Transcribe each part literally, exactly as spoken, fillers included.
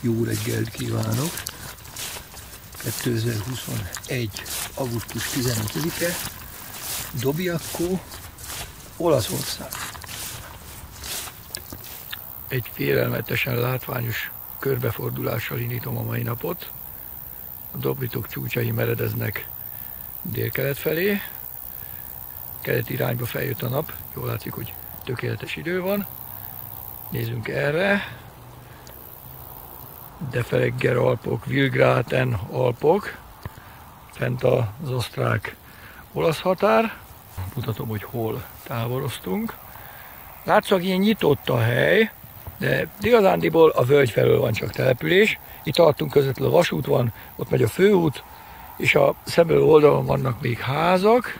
Jó reggelt kívánok! kétezer-huszonegy. augusztus tizenötödike, Dobbiaco, Olaszország. Egy félelmetesen látványos körbefordulással indítom a mai napot. A Dobritok csúcsai meredeznek délkelet felé. Kelet irányba feljött a nap, jól látszik, hogy tökéletes idő van. Nézzünk erre. Deferegger Alpok, Wilgraten Alpok, fent az osztrák-olasz határ. Mutatom, hogy hol távoloztunk. Látszólag ilyen nyitott a hely, de igazándiból a völgy felől van csak település. Itt tartunk, közvetlenül a vasút van, ott megy a főút, és a szemben oldalon vannak még házak.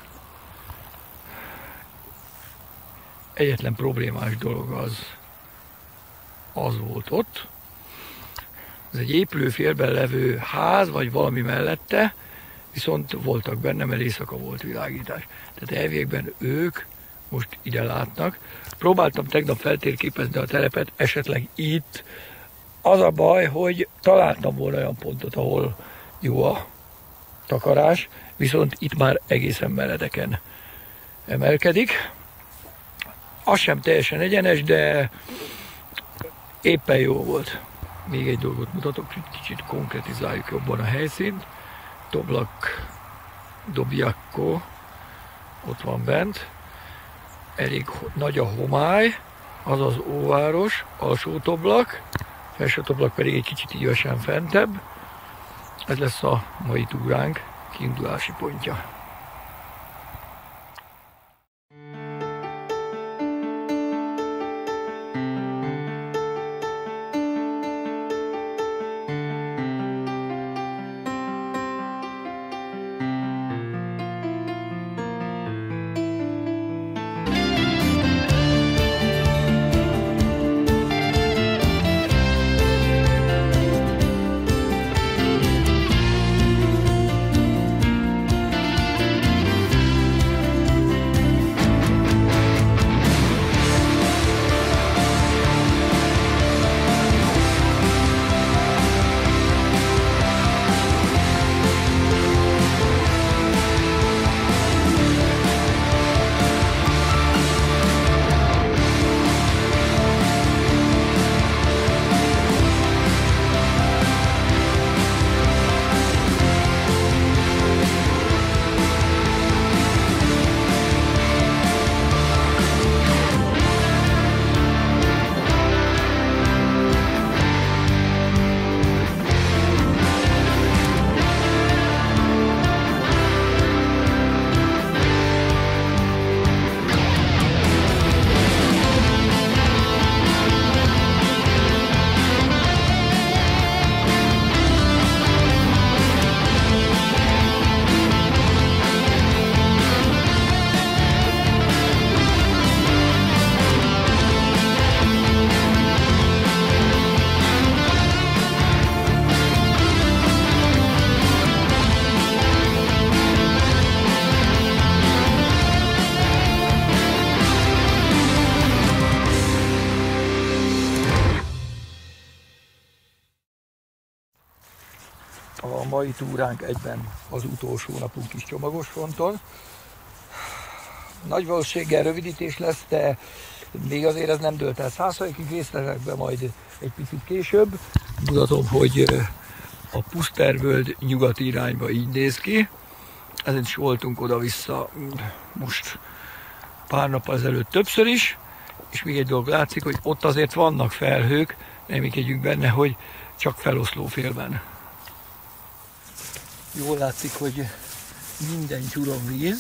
Egyetlen problémás dolog az, az volt ott. Ez egy épülőfélben levő ház, vagy valami mellette, viszont voltak benne, mert éjszaka volt világítás. Tehát elvégben ők most ide látnak. Próbáltam tegnap feltérképezni a telepet, esetleg itt. Az a baj, hogy találtam volna olyan pontot, ahol jó a takarás, viszont itt már egészen meredeken emelkedik. Az sem teljesen egyenes, de éppen jó volt. Még egy dolgot mutatok, kicsit konkretizáljuk jobban a helyszínt. Toblak, Dobbiaco, ott van bent. Elég nagy a homály, az az óváros, alsó Toblak, felső Toblak pedig egy kicsit ívesen fentebb. Ez lesz a mai túránk kiindulási pontja. A mai túránk egyben az utolsó napunk is csomagos fronton. Nagy valószínűséggel rövidítés lesz, de még azért ez nem dőlt el százalékig, részletekben majd egy picit később. Mutatom, hogy a Pusztervölgy nyugati irányba így néz ki. Ezen is voltunk oda-vissza most pár nappal ezelőtt többször is, és még egy dolog látszik, hogy ott azért vannak felhők, reménykedjünk benne, hogy csak feloszló félben. Jól látszik, hogy minden gyurom víz,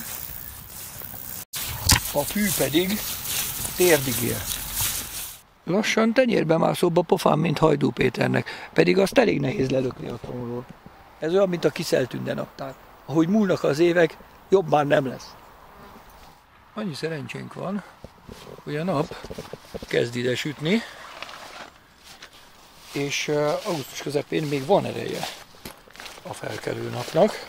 a fű pedig térdig ér. Lassan tenyérbe mászóbb a pofám, mint Hajdú Péternek, pedig azt elég nehéz lelökni a trónról. Ez olyan, mint a Kiszelt Tünde naptár. Ahogy múlnak az évek, jobb már nem lesz. Annyi szerencsénk van, hogy a nap kezd ide sütni, és augusztus közepén még van ereje a felkelő napnak.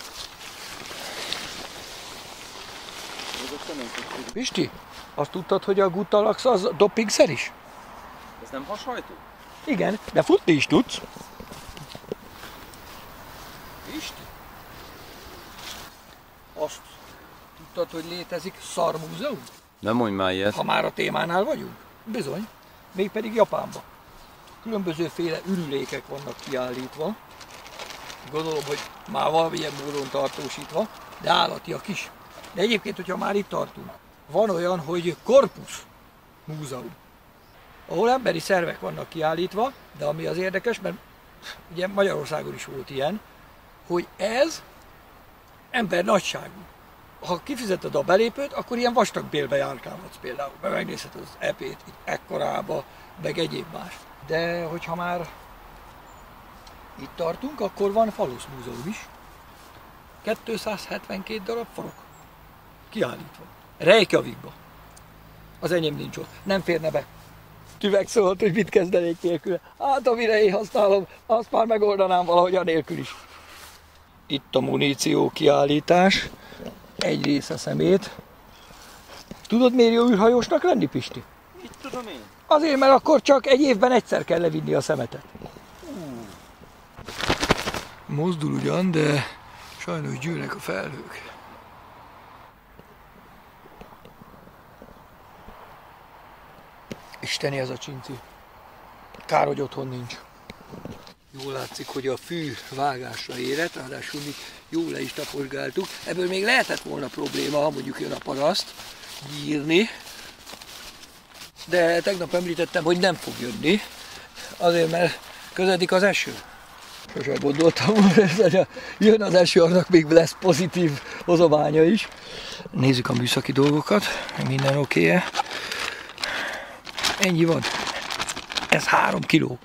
Pisti, azt tudtad, hogy a Gutalax az doppingszer is? Ez nem hasajtó? Igen, de futni is tudsz. Pisti? Azt tudtad, hogy létezik szarmúzeum? Nem mondj már ilyet. Ha már a témánál vagyunk? Bizony. Mégpedig Japánban. Különbözőféle ürülékek vannak kiállítva. Gondolom, hogy már valamilyen módon tartósítva, de állatiak is. De egyébként, hogyha már itt tartunk, van olyan, hogy Korpusz múzeum, ahol emberi szervek vannak kiállítva, de ami az érdekes, mert ugye Magyarországon is volt ilyen, hogy ez ember nagyságú. Ha kifizeted a belépőt, akkor ilyen vastag bélbe járkálhatsz például, mert megnézheted az epét itt ekkorába, meg egyéb más. De hogyha már itt tartunk, akkor van Falusz múzeum is. kétszázhetvenkét darab farok kiállítva. Reykjavikba. Az enyém nincs ott. Nem férne be. Tüveg szólt, hogy mit kezdenék nélkül. Hát amire én használom, azt már megoldanám valahogy anélkül is. Itt a muníció kiállítás. Egy része szemét. Tudod, miért jó űrhajósnak lenni, Pisti? Mit tudom én? Azért, mert akkor csak egy évben egyszer kell levinni a szemetet. Uh. Mozdul ugyan, de sajnos gyűlnek a felhők. Isteni ez a csinci. Kár, hogy otthon nincs. Jól látszik, hogy a fű vágásra érett, ráadásul mi jól le is taposgáltuk. Ebből még lehetett volna probléma, ha mondjuk jön a paraszt nyírni. De tegnap említettem, hogy nem fog jönni. Azért, mert közeledik az eső. Sosem gondoltam, hogy jön az eső, annak még lesz pozitív hozománya is. Nézzük a műszaki dolgokat, minden oké-e. Ennyi van. Ez három kiló.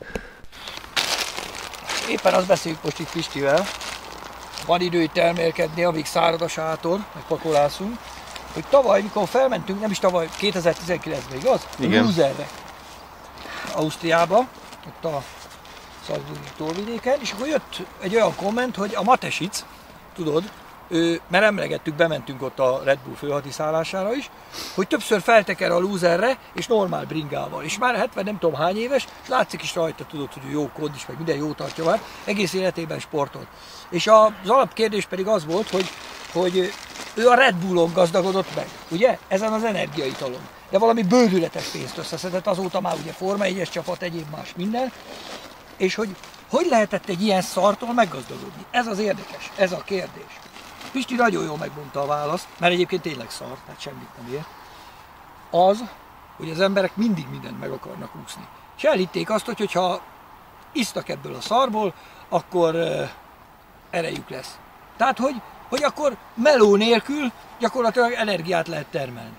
Éppen azt beszéljük most itt Pistivel. Van idő itt elmélkedni, amíg szárad a sátor, meg pakolászunk. Hogy tavaly, mikor felmentünk, nem is tavaly, kétezer-tizenkilencben, igaz? Igen. Luzerre. Ausztriába, ott a Salzburgi tórvidéken, és akkor jött egy olyan komment, hogy a Matesic, tudod, ő, mert emlegettük, bementünk ott a Red Bull főhadiszállására is, hogy többször felteker a Luzerre, és normál bringával. És már hetven nem tudom hány éves, és látszik is rajta, tudod, hogy jó kondis, meg minden jó tartja már, egész életében sportolt. És az alapkérdés pedig az volt, hogy, hogy ő a Red Bullon gazdagodott meg, ugye? Ezen az energiaitalon. De valami bődületes pénzt összeszedett, azóta már ugye Forma egyes csapat, egyéb más minden. És hogy hogy lehetett egy ilyen szartól meggazdagodni? Ez az érdekes, ez a kérdés. Pisti nagyon jól megmondta a választ, mert egyébként tényleg szar, tehát semmit nem ér. Az, hogy az emberek mindig mindent meg akarnak úszni. És elhitték azt, hogy ha isztak ebből a szarból, akkor uh, erejük lesz. Tehát, hogy, hogy akkor meló nélkül gyakorlatilag energiát lehet termelni.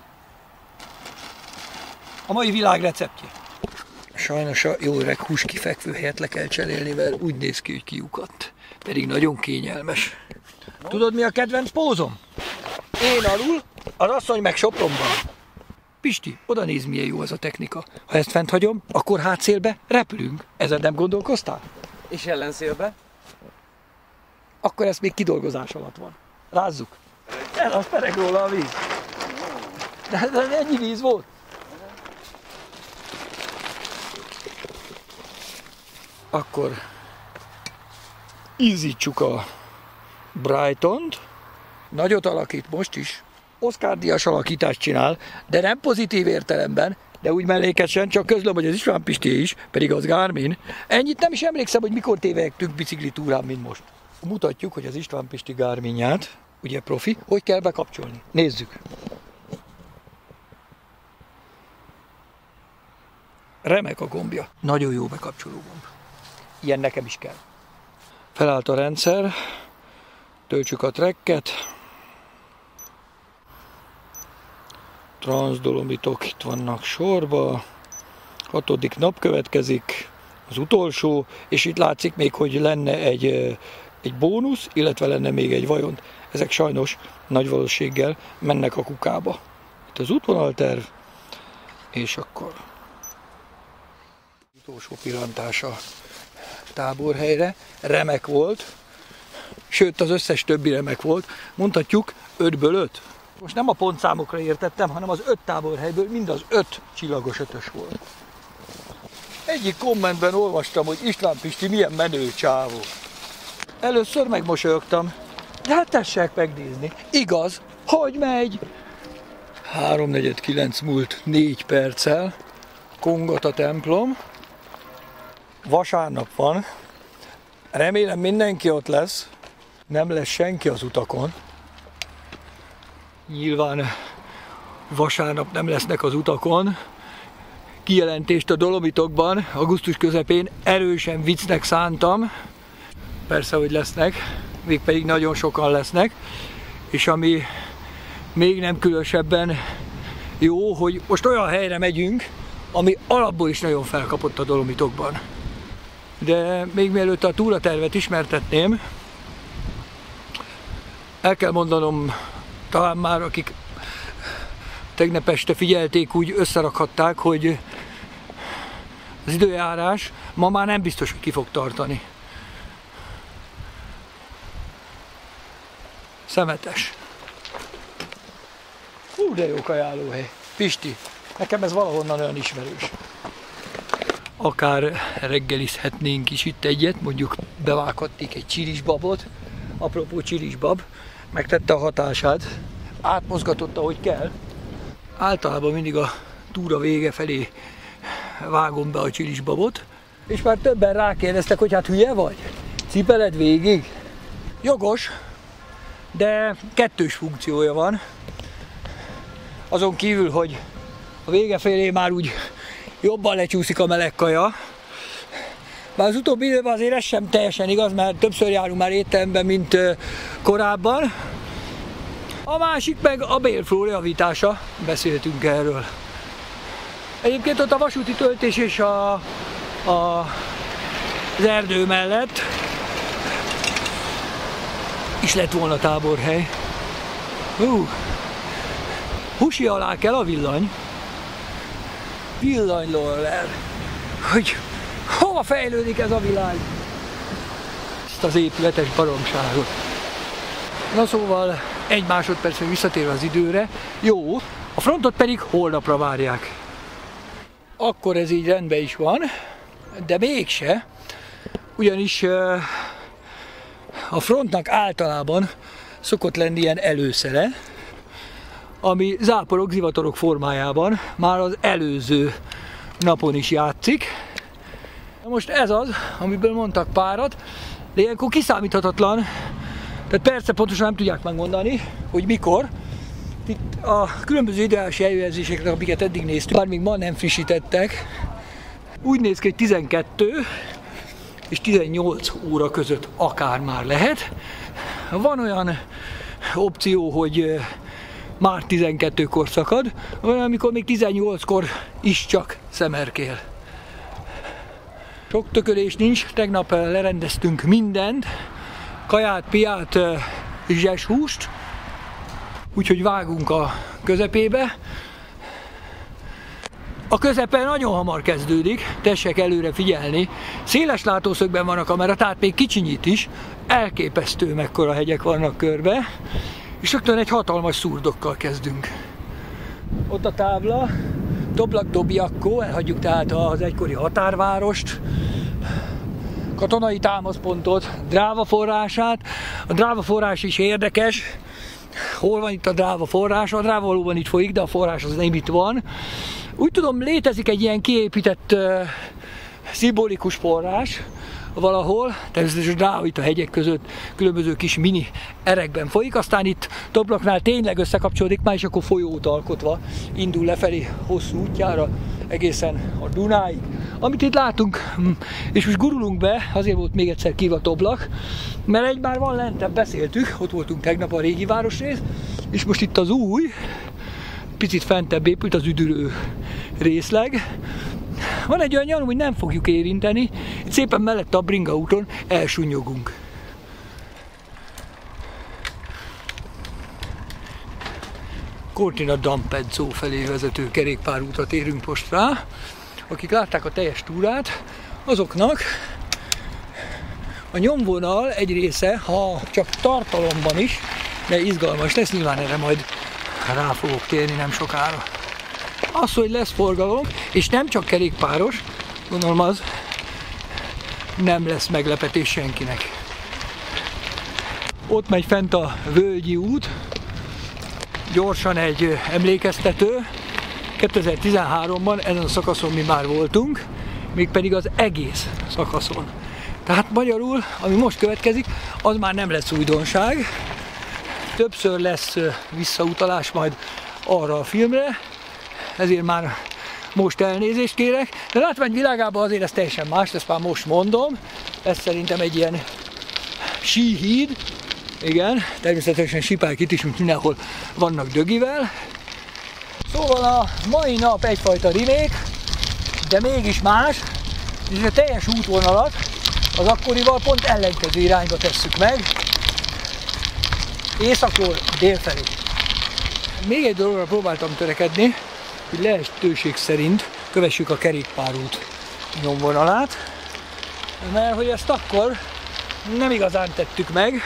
A mai világ receptje. Sajnos a jó öreg húskifekvő helyet le kell cserélni, mert úgy néz ki, hogy kiukadt. Pedig nagyon kényelmes. Tudod, mi a kedvenc pózom? Én alul, az asszony meg Sopronban. Pisti, oda néz, milyen jó ez a technika. Ha ezt fent hagyom, akkor hátszélbe repülünk. Ezen nem gondolkoztál? És ellenszélbe? Akkor ez még kidolgozás alatt van. Rázzuk. El, az pereg róla a víz. De, de ennyi víz volt. Akkor ízítsuk a Brightont. Nagyot alakít most is. Oscar-díjas alakítást csinál, de nem pozitív értelemben, de úgy mellékesen, csak közlöm, hogy az István Pisti is, pedig az Garmin. Ennyit nem is emlékszem, hogy mikor tévejektünk biciklitúrán, mint most. Mutatjuk, hogy az István Pisti Garminját, ugye profi, hogy kell bekapcsolni. Nézzük. Remek a gombja. Nagyon jó bekapcsoló gomb. Ilyen nekem is kell. Felállt a rendszer, töltsük a tracket. Transzdolomitok itt vannak sorba. Hatodik nap következik, az utolsó, és itt látszik még, hogy lenne egy, egy bónusz, illetve lenne még egy vajont. Ezek sajnos nagy valószínűséggel mennek a kukába. Itt az útvonalterv, és akkor utolsó pillantása táborhelyre. Remek volt, sőt az összes többi remek volt. Mondhatjuk ötből öt. Most nem a pontszámokra értettem, hanem az öt táborhelyből mind az öt csillagos ötös volt. Egyik kommentben olvastam, hogy István Pisti milyen menő csávó. Először megmosolyogtam. De hát tessék megnézni. Igaz, hogy megy? háromnegyed kilenc múlt négy perccel. Kongota templom. Vasárnap van. Remélem mindenki ott lesz. Nem lesz senki az utakon. Nyilván vasárnap nem lesznek az utakon. Kijelentést a Dolomitokban augusztus közepén erősen viccnek szántam. Persze, hogy lesznek, mégpedig nagyon sokan lesznek. És ami még nem különösebben jó, hogy most olyan helyre megyünk, ami alapból is nagyon felkapott a Dolomitokban. De még mielőtt a túratervet ismertetném, el kell mondanom, talán már akik tegnap este figyelték, úgy összerakhatták, hogy az időjárás ma már nem biztos, hogy ki fog tartani. Szemetes. Hú, de jó kajálóhely. Pisti, nekem ez valahonnan olyan ismerős. Akár reggelizhetnénk is itt egyet, mondjuk bevághatnék egy csilisbabot. Apropó csilisbab, megtette a hatását, átmozgatott, ahogy kell. Általában mindig a túra vége felé vágom be a csilisbabot, és már többen rákérdeztek, hogy hát hülye vagy? Cipeled végig? Jogos, de kettős funkciója van. Azon kívül, hogy a vége felé már úgy jobban lecsúszik a meleg kaja. Bár az utóbbi időben azért ez sem teljesen igaz, mert többször járunk már étteremben, mint korábban. A másik meg a bélflóra javítása, beszéltünk erről. Egyébként ott a vasúti töltés és a, a, az erdő mellett is lett volna táborhely. Hú, húsi alá kell a villany. Villanylól el, hogy hova fejlődik ez a világ. Ezt az épületes baromságot. Na szóval, egy másodpercre visszatérve az időre, jó, a frontot pedig holnapra várják. Akkor ez így rendben is van, de mégse, ugyanis a frontnak általában szokott lenni ilyen előszere, ami záporok, zivatarok formájában már az előző napon is játszik. Most ez az, amiből mondtak párat, de ilyenkor kiszámíthatatlan, tehát persze pontosan nem tudják megmondani, hogy mikor. Itt a különböző időjárási előjelzéseknek, amiket eddig néztük, bár még ma nem frissítettek, úgy néz ki, hogy tizenkettő és tizennyolc óra között akár már lehet. Van olyan opció, hogy már tizenkettőkor szakad, olyan, amikor még tizennyolckor is csak szemerkél. Sok tökölés nincs, tegnap lerendeztünk mindent, kaját, piát, zseshúst, úgyhogy vágunk a közepébe. A közepe nagyon hamar kezdődik, tessék előre figyelni. Széles látószögben van a kamera, tehát még kicsinyít is, elképesztő mekkora hegyek vannak körbe, és rögtön egy hatalmas szurdokkal kezdünk. Ott a tábla, Toblak-Dobiakko, elhagyjuk tehát az egykori határvárost, katonai támaszpontot, Dráva forrását. A Dráva forrás is érdekes. Hol van itt a Dráva forrás? A Dráva valóban itt folyik, de a forrás az nem itt van. Úgy tudom, létezik egy ilyen kiépített uh, szimbolikus forrás valahol, természetesen a Dráva itt a hegyek között különböző kis mini erekben folyik, aztán itt Toblaknál tényleg összekapcsolódik már, és akkor folyót alkotva indul lefelé hosszú útjára egészen a Dunáig. Amit itt látunk, és most gurulunk be, azért volt még egyszer kívva Toblak, mert egy már van lentebb, beszéltük, ott voltunk tegnap a régi városrész, és most itt az új, picit fentebb épült az üdülő részleg. Van egy olyan gyanúm, hogy nem fogjuk érinteni, itt szépen mellette a bringa úton elsúnyogunk. Cortina d'Ampezzo felé vezető kerékpárútra térünk most rá. Akik látták a teljes túrát, azoknak a nyomvonal egy része, ha csak tartalomban is, de izgalmas lesz, nyilván erre majd rá fogok térni nem sokára. Az, hogy lesz forgalom, és nem csak kerékpáros, gondolom az nem lesz meglepetés senkinek. Ott megy fent a Völgyi út, gyorsan egy emlékeztető. kétezer-tizenháromban ezen a szakaszon mi már voltunk, mégpedig az egész szakaszon. Tehát magyarul, ami most következik, az már nem lesz újdonság. Többször lesz visszautalás majd arra a filmre, ezért már most elnézést kérek, de látvány világában azért ez teljesen más, ezt már most mondom. Ez szerintem egy ilyen síhíd, igen, természetesen sipáljuk itt is, mint mindenhol vannak dögivel. Szóval a mai nap egyfajta remake, de mégis más, és a teljes útvonalat az akkorival pont ellenkező irányba tesszük meg, északról dél felé. Még egy dologra próbáltam törekedni, hogy lehetőség szerint kövessük a kerékpárút nyomvonalát, mert hogy ezt akkor nem igazán tettük meg,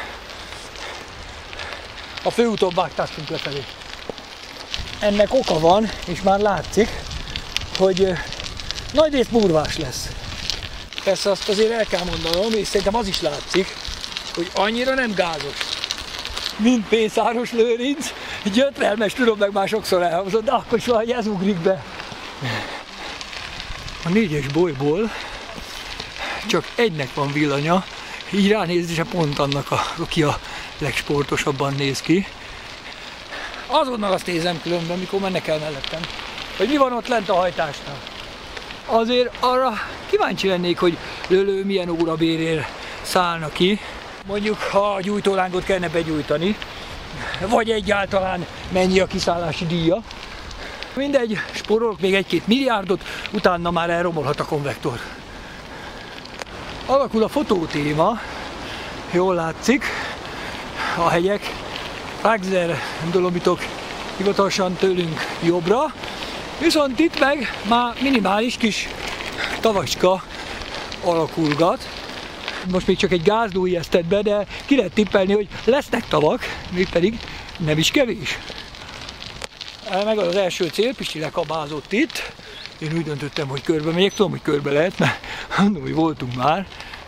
a főúton vágtásunk lefelé. Ennek oka van, és már látszik, hogy nagyrészt burvás lesz. Persze azt azért el kell mondanom, és szerintem az is látszik, hogy annyira nem gázos, mint Pészáros Lőrinc, gyötrelmes, tudom, meg már sokszor elhangzott, de akkor is valahogy ez ugrik be. A négyes bolyból csak egynek van villanya, így ránézése pont annak, a, aki a legsportosabban néz ki. Azonnal azt nézem különben, mikor mennek el mellettem, hogy mi van ott lent a hajtásnál. Azért arra kíváncsi lennék, hogy Lölő milyen órabérért szállna ki. Mondjuk, ha a gyújtólángot kellene begyújtani, vagy egyáltalán mennyi a kiszállási díja. Mindegy, spórolok még egy-két milliárdot, utána már elromolhat a konvektor. Alakul a fotótéma, jól látszik, a hegyek, Rágzer Dolomitok hivatalosan tőlünk jobbra, viszont itt meg már minimális kis tavacska alakulgat. Most még csak egy gázdó ijesztett be, de ki lehet tippelni, hogy lesznek tavak, mégpedig nem is kevés. Meg az első cél, Pisti lekabázott itt. Én úgy döntöttem, hogy körbe megyek, tudom, hogy körbe lehet, mert mondom, hogy voltunk már.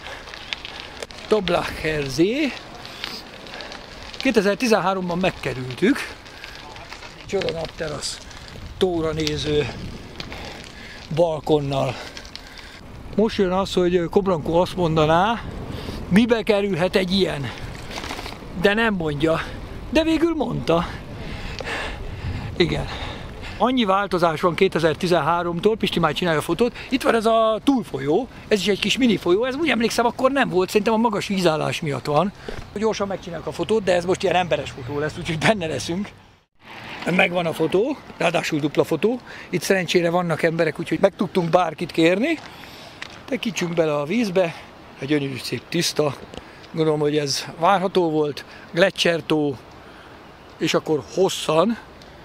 Toblacherzé. kétezer-tizenháromban megkerültük. Csoda napterasz, tóra néző balkonnal. Most jön az, hogy Kobranko azt mondaná, mibe kerülhet egy ilyen. De nem mondja. De végül mondta. Igen. Annyi változás van kétezer-tizenháromtól, Pisti már csinálja a fotót. Itt van ez a túlfolyó, ez is egy kis mini folyó, ez úgy emlékszem akkor nem volt, szerintem a magas vízállás miatt van. Gyorsan megcsináljuk a fotót, de ez most ilyen emberes fotó lesz, úgyhogy benne leszünk. Megvan a fotó, ráadásul dupla fotó. Itt szerencsére vannak emberek, úgyhogy meg tudtunk bárkit kérni. De kicsünk bele a vízbe, egy gyönyörű szép tiszta. Gondolom, hogy ez várható volt. Gleccsertó, és akkor hosszan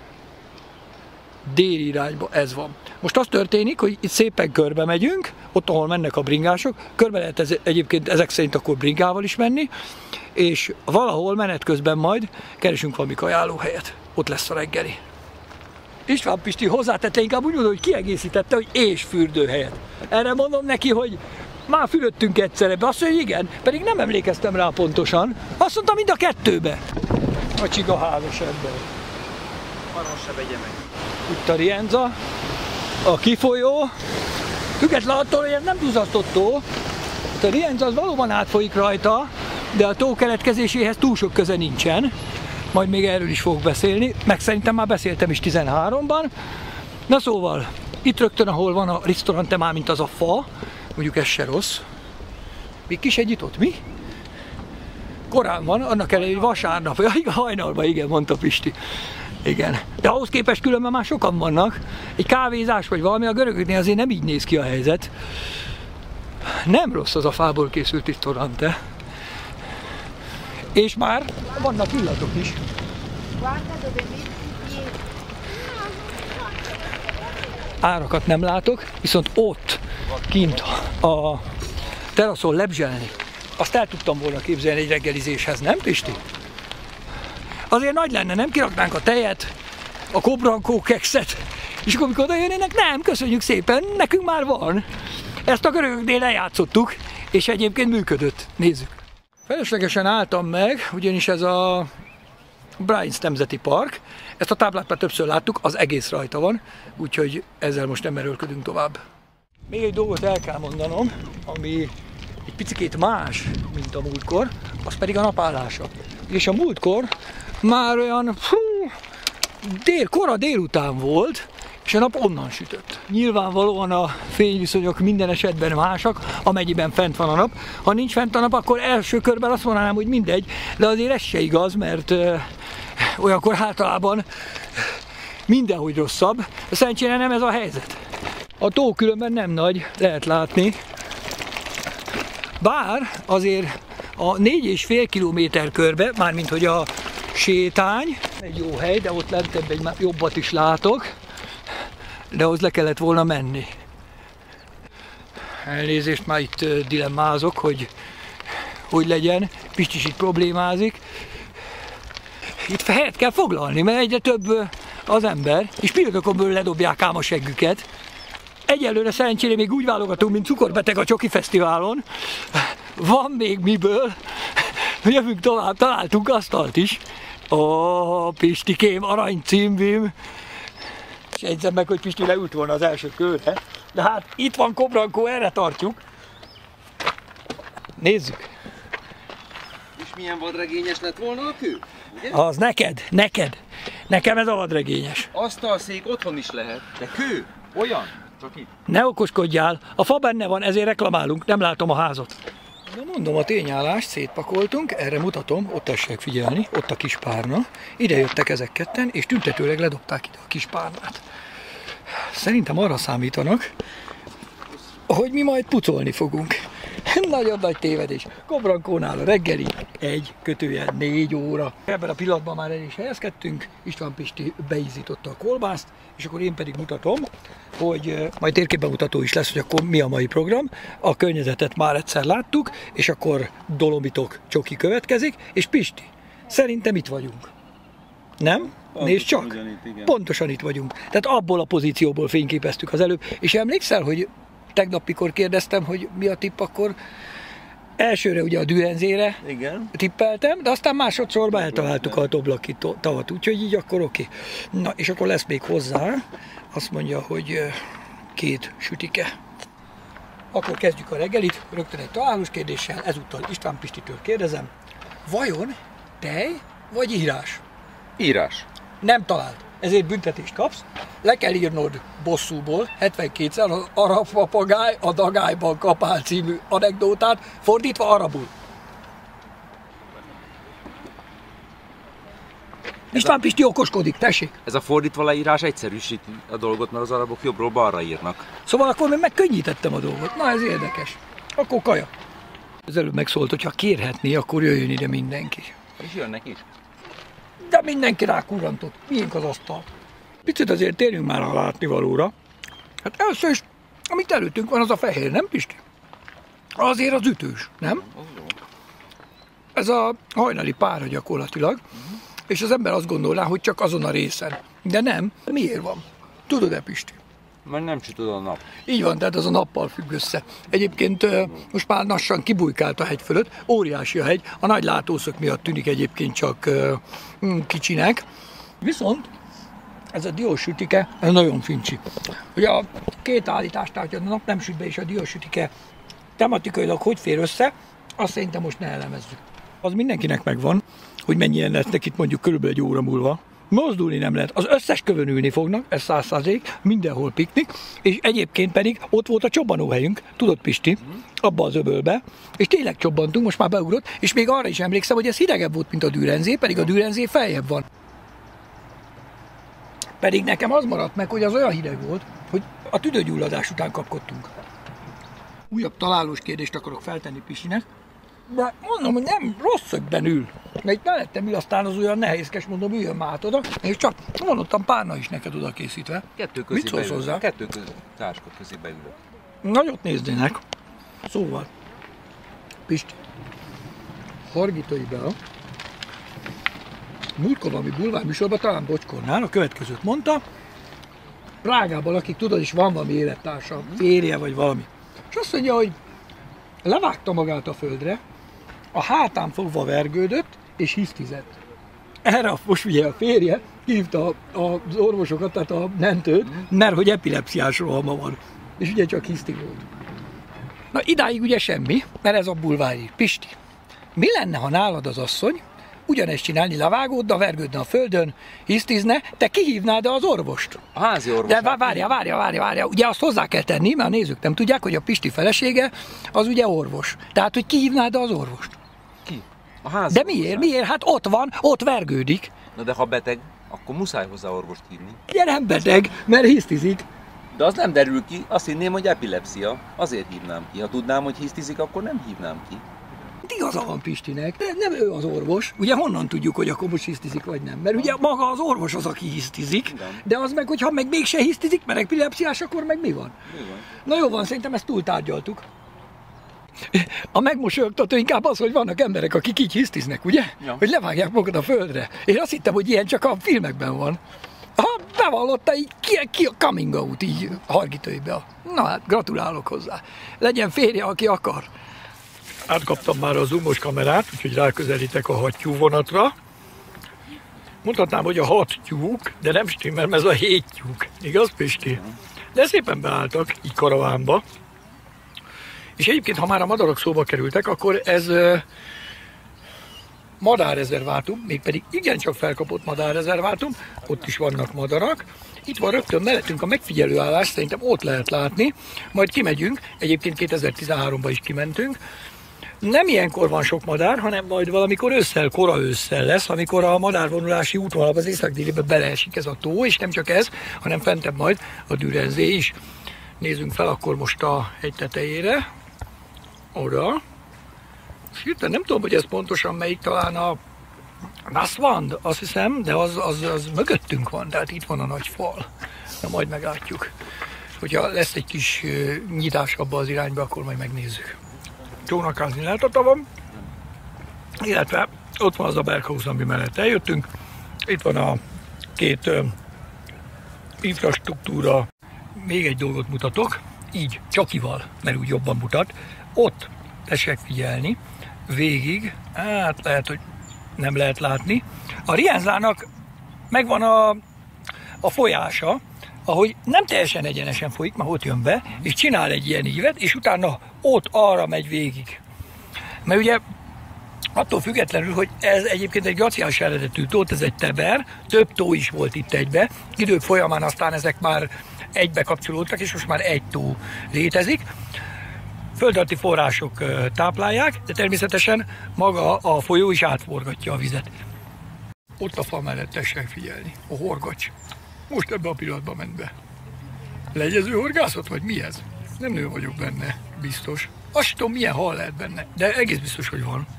déli irányba ez van. Most az történik, hogy itt szépen körbe megyünk, ott, ahol mennek a bringások, körbe lehet ez, egyébként ezek szerint akkor bringával is menni, és valahol menet közben majd keresünk valami kajálóhelyet. Ott lesz a reggeli. István Pisti hozzátette, inkább úgy mondom, hogy kiegészítette, hogy és fürdőhelyet. Erre mondom neki, hogy már fürödtünk egyszer ebbe. Azt mondja, hogy igen, pedig nem emlékeztem rá pontosan. Azt mondta, mind a kettőbe. A csiga házas ember. Arról se vegye meg. Itt a Rienza, a kifolyó. Független attól, hogy ez nem duzzasztott tó. A Rienza az valóban átfolyik rajta, de a tó keletkezéséhez túl sok köze nincsen. Majd még erről is fogok beszélni, meg szerintem már beszéltem is tizenháromban. Na szóval, itt rögtön, ahol van a restaurante, már mint az a fa, mondjuk ez se rossz. Még kis egy nyitott, mi? Korán van, annak ellenére, hogy vasárnap, ja, igen, hajnalban, igen, mondta Pisti. Igen. De ahhoz képest különben már sokan vannak. Egy kávézás vagy valami, a görögöknél azért nem így néz ki a helyzet. Nem rossz az a fából készült restaurante. És már vannak illatok is. Árakat nem látok, viszont ott kint a teraszon lebzselni, azt el tudtam volna képzelni egy reggelizéshez, nem Pisti? Azért nagy lenne, nem kiraknánk a tejet, a Kobranko kekszet, és akkor amikor oda jönnének, nem, köszönjük szépen, nekünk már van. Ezt a görögöknél lejátszottuk, és egyébként működött. Nézzük. Feleslegesen álltam meg, ugyanis ez a Bryans Nemzeti Park. Ezt a táblát már többször láttuk, az egész rajta van, úgyhogy ezzel most nem erőlködünk tovább. Még egy dolgot el kell mondanom, ami egy picikét más, mint a múltkor, az pedig a napállása. És a múltkor már olyan fú, dél, kora délután volt, és a nap onnan sütött. Nyilvánvalóan a fényviszonyok minden esetben másak, amennyiben fent van a nap. Ha nincs fent a nap, akkor első körben azt mondanám, hogy mindegy, de azért ez se igaz, mert ö, olyankor általában mindenhogy rosszabb. Szerencsére nem ez a helyzet. A tó különben nem nagy, lehet látni. Bár azért a négy és fél kilométer körbe, mármint hogy a sétány, egy jó hely, de ott lentebb egy jobbat is látok, de ahhoz le kellett volna menni. Elnézést, már itt dilemmázok, hogy hogy legyen, Pisti is itt problémázik. Itt helyet kell foglalni, mert egyre több az ember, és pillanatokon belül ledobják ám a seggüket. Egyelőre szerencsére még úgy válogatunk, mint cukorbeteg a Csoki Fesztiválon. Van még miből. Jövünk tovább, találtunk asztalt is. Ó, Pistikém, arany címvim. És jegyzem meg, hogy Pisti leült volna az első körre. De hát itt van Kobrankó, erre tartjuk. Nézzük. És milyen vadregényes lett volna a kő? Ugye? Az neked, neked. Nekem ez a vadregényes. Asztalszék otthon is lehet, de kő, olyan, csak itt. Ne okoskodjál, a fa benne van, ezért reklamálunk, nem látom a házat. De mondom, a tényállást szétpakoltunk, erre mutatom, ott tessék figyelni, ott a kis párna. Ide jöttek ezek ketten, és tüntetőleg ledobták ide a kis párnát. Szerintem arra számítanak, hogy mi majd pucolni fogunk. Nagyon nagy tévedés. Kobrankónál a reggeli egy kötője négy óra. Ebben a pillanatban már el is helyezkedtünk, István Pisti beízította a kolbászt, és akkor én pedig mutatom, hogy majd térképbemutató is lesz, hogy akkor mi a mai program. A környezetet már egyszer láttuk, és akkor Dolomitok Csoki következik, és Pisti, szerintem itt vagyunk. Nem? Pontosan nézd csak! Itt, Pontosan itt vagyunk. Tehát abból a pozícióból fényképeztük az előbb, és emlékszel, hogy tegnap, mikor kérdeztem, hogy mi a tipp, akkor elsőre ugye a Dürenzére igen. tippeltem, de aztán másodszorban eltaláltuk a Toblaki tavat, úgyhogy így akkor oké. Okay. Na, és akkor lesz még hozzá, azt mondja, hogy két sütike. Akkor kezdjük a reggelit, rögtön egy találós kérdéssel, ezúttal István Pistitől kérdezem, vajon tej vagy írás? Írás. Nem talált. Ezért büntetést kapsz, le kell írnod bosszúból, hetvenkétszer az arab papagáj a dagályban kapál című anekdótát, fordítva arabul. István Pisti okoskodik, tessék! Ez a fordítva leírás egyszerűsít a dolgot, mert az arabok jobbról balra írnak. Szóval akkor még megkönnyítettem a dolgot. Na, ez érdekes. Akkor kaja. Az előbb megszólt, hogy ha kérhetné, akkor jöjjön ide mindenki. És jönnek is. De mindenki rá kurrantott. Miénk az asztal. Picit azért térjünk már a látnivalóra. Hát először is, amit előttünk van, az a fehér, nem Pisti? Azért az ütős, nem? Ez a hajnali pára gyakorlatilag. Uh-huh. És az ember azt gondolná, hogy csak azon a részen. De nem. Miért van? Tudod-e, Pisti? Mert nem sütöd a nap. Így van, tehát az a nappal függ össze. Egyébként most már lassan kibujkált a hegy fölött, óriási a hegy, a nagy látószög miatt tűnik egyébként csak kicsinek. Viszont ez a diósütike, ez nagyon fincsi. Ugye a két állítást, tehát a nap nem süt be és a diósütike tematikailag hogy fér össze, azt szerintem most ne elemezzük. Az mindenkinek megvan, hogy mennyien lesznek itt mondjuk körülbelül egy óra múlva. Mozdulni nem lehet. Az összes kövön ülni fognak, ez száz százalék, mindenhol piknik, és egyébként pedig ott volt a csobbanóhelyünk, tudod Pisti, abba az öbölbe, és tényleg csobbantunk, most már beugrott, és még arra is emlékszem, hogy ez hidegebb volt, mint a Dürenzé, pedig a Dürenzé feljebb van. Pedig nekem az maradt meg, hogy az olyan hideg volt, hogy a tüdőgyulladás után kapkodtunk. Újabb találós kérdést akarok feltenni Pistinek, de mondom, hogy nem rossz szögben ül. Mert itt mellettem ül, aztán az olyan nehézkes, mondom, üljön már át oda, és csak mondottam, párna is neked oda készítve. Kettő közé beülök. Kettő közé, társka közé beülök. Nagyot néznének. Szóval, Pisti, hargítói be a múltkor valami bulvár műsorban, talán Bocskornál a következőt mondta, Prágában lakik, tudod, is van valami élettársa, férje vagy valami. És azt mondja, hogy levágta magát a földre, a hátán fogva vergődött, és hisztizett. Erre most ugye a férje hívta az orvosokat, tehát a mentőt, mert hogy epilepsziás rohama van. És ugye csak hiszti volt. Na idáig ugye semmi, mert ez a bulvári. Pisti, mi lenne, ha nálad az asszony ugyanezt csinálni, levágódna, vergődne a földön, hisztizne, te kihívnád az orvost? A házi orvos. De várja, várja, várja, várja. Ugye azt hozzá kell tenni, mert a nézők nem tudják, hogy a Pisti felesége az ugye orvos. Tehát, hogy kihívnád az orvost? Ki? A házi De miért? Miért? Hát ott van, ott vergődik. Na de ha beteg, akkor muszáj hozzá orvost hívni. Ugye nem beteg, mert hisztizik. De az nem derül ki, azt hinném, hogy epilepsia. Azért hívnám ki. Ha tudnám, hogy hisztizik, akkor nem hívnám ki. Igaza van Pistinek, de nem ő az orvos. Ugye honnan tudjuk, hogy akkor most hisztizik vagy nem? Mert ugye maga az orvos az, aki hisztizik, de az meg, hogyha meg mégse hisztizik, mert epilepsziás, akkor meg mi van? Mi van? Na jó van, szerintem ezt túltárgyaltuk. A megmosolyogtató inkább az, hogy vannak emberek, akik így hisztiznek, ugye? Ja. Hogy levágják magukat a földre. Én azt hittem, hogy ilyen csak a filmekben van. Ha bevallotta, így ki, ki a coming out, így hargitőibe. Na hát, gratulálok hozzá. Legyen férje, aki akar. Átkaptam már a zoomos kamerát, úgyhogy ráközelítek a hattyú vonatra. Mondhatnám, hogy a hat tyúk, de nem stimmel, mert ez a hét tyúk. Igaz, Pisti? De szépen beálltak, így karavánba. És egyébként, ha már a madarak szóba kerültek, akkor ez uh, madárrezervátum, mégpedig igencsak felkapott madárrezervátum, ott is vannak madarak. Itt van rögtön mellettünk a megfigyelőállás, szerintem ott lehet látni, majd kimegyünk, egyébként kétezer-tizenháromban is kimentünk. Nem ilyenkor van sok madár, hanem majd valamikor ősszel, kora ősszel lesz, amikor a madárvonulási útvonalba az észak-délibe beleesik ez a tó, és nem csak ez, hanem fentebb majd a Dürenzé is. Nézzünk fel akkor most a hegy tetejére, oda. És hirtelen nem tudom, hogy ez pontosan melyik, talán a Nasswand, azt hiszem, de az, az, az mögöttünk van, tehát itt van a nagy fal. Na majd meglátjuk. Hogyha lesz egy kis nyitás abba az irányba, akkor majd megnézzük. Csónakázni lehet a tavam, illetve ott van az a Berghaus, ami mellett eljöttünk. Itt van a két ö, infrastruktúra. Még egy dolgot mutatok, így csakival, mert úgy jobban mutat. Ott tessék figyelni, végig, hát lehet, hogy nem lehet látni. A Rienzlának megvan a, a folyása, ahogy nem teljesen egyenesen folyik, mert ott jön be, és csinál egy ilyen ívet, és utána ott arra megy végig. Mert ugye attól függetlenül, hogy ez egyébként egy glaciális eredetű tó, ez egy teber, több tó is volt itt egybe, idők folyamán aztán ezek már egybe kapcsolódtak, és most már egy tó létezik. Földalatti források táplálják, de természetesen maga a folyó is átforgatja a vizet. Ott a fa mellett tessék figyelni, a horgacs. Most ebben a pillanatban ment be. Legyező horgászat, vagy mi ez? Nem nő vagyok benne, biztos. Azt tudom, milyen hal lehet benne, de egész biztos, hogy van.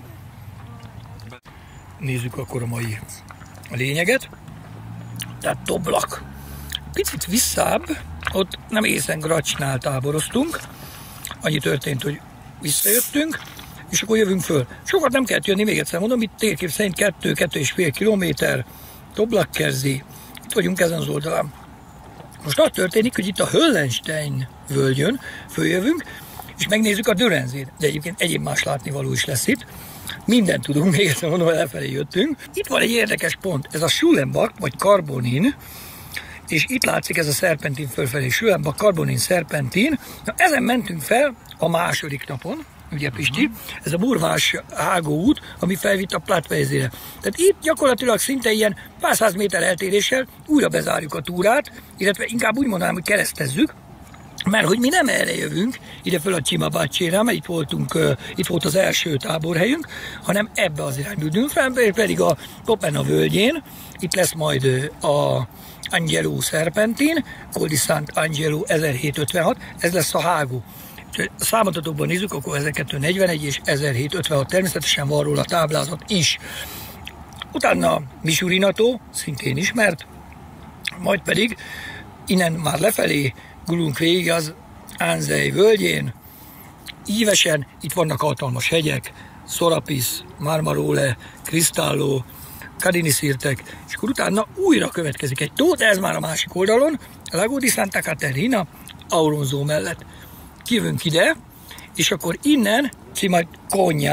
Nézzük akkor a mai lényeget. Tehát Toblak. Picit visszább, ott nem egészen Gracsnál táboroztunk. Annyi történt, hogy visszajöttünk, és akkor jövünk föl. Sokat nem kellett jönni, még egyszer mondom, itt térkép szerint kettő-kettő és fél kilométer, Toblak-Kerzé. Itt vagyunk ezen az oldalán. Most az történik, hogy itt a Höllenstein völgyön följövünk, és megnézzük a Dürenzét. De egyébként egyéb más látnivaló is lesz itt. Mindent tudunk, még egyszer mondom, hogy lefelé jöttünk. Itt van egy érdekes pont, ez a Schulenbach, vagy Carbonin, és itt látszik ez a szerpentin fölfelé, Schulenbach, Carbonin, szerpentin. Na, ezen mentünk fel a második napon, ugye Pisti, ez a burvás hágó út, ami felvitt a Plattweisére. Tehát itt gyakorlatilag szinte ilyen pár száz méter eltéréssel újra bezárjuk a túrát, illetve inkább úgy mondanám, hogy keresztezzük, mert hogy mi nem erre jövünk, ide föl a Cimabácsére, mert itt voltunk, uh, itt volt az első táborhelyünk, hanem ebbe az irányba ülünk fel, pedig a Topena völgyén, itt lesz majd uh, a Angelo Serpentin, Col di Sant'Angelo ezerhétszázötvenhat, ez lesz a hágó. A számadatókban nézzük, akkor ezerkétszáznegyvenegy és ezerhétszázötvenhat, természetesen van róla táblázat is. Utána Misurinato, szintén ismert, majd pedig innen már lefelé gulunk végig az Anzei völgyén. Ívesen itt vannak hatalmas hegyek, Sorapis, Marmarole, Cristallo, Cadini-szirtek, és akkor utána újra következik egy tó, de ez már a másik oldalon, Lago di Santa Caterina, Auronzo mellett. Kijövünk ide, és akkor innen, majd Konya,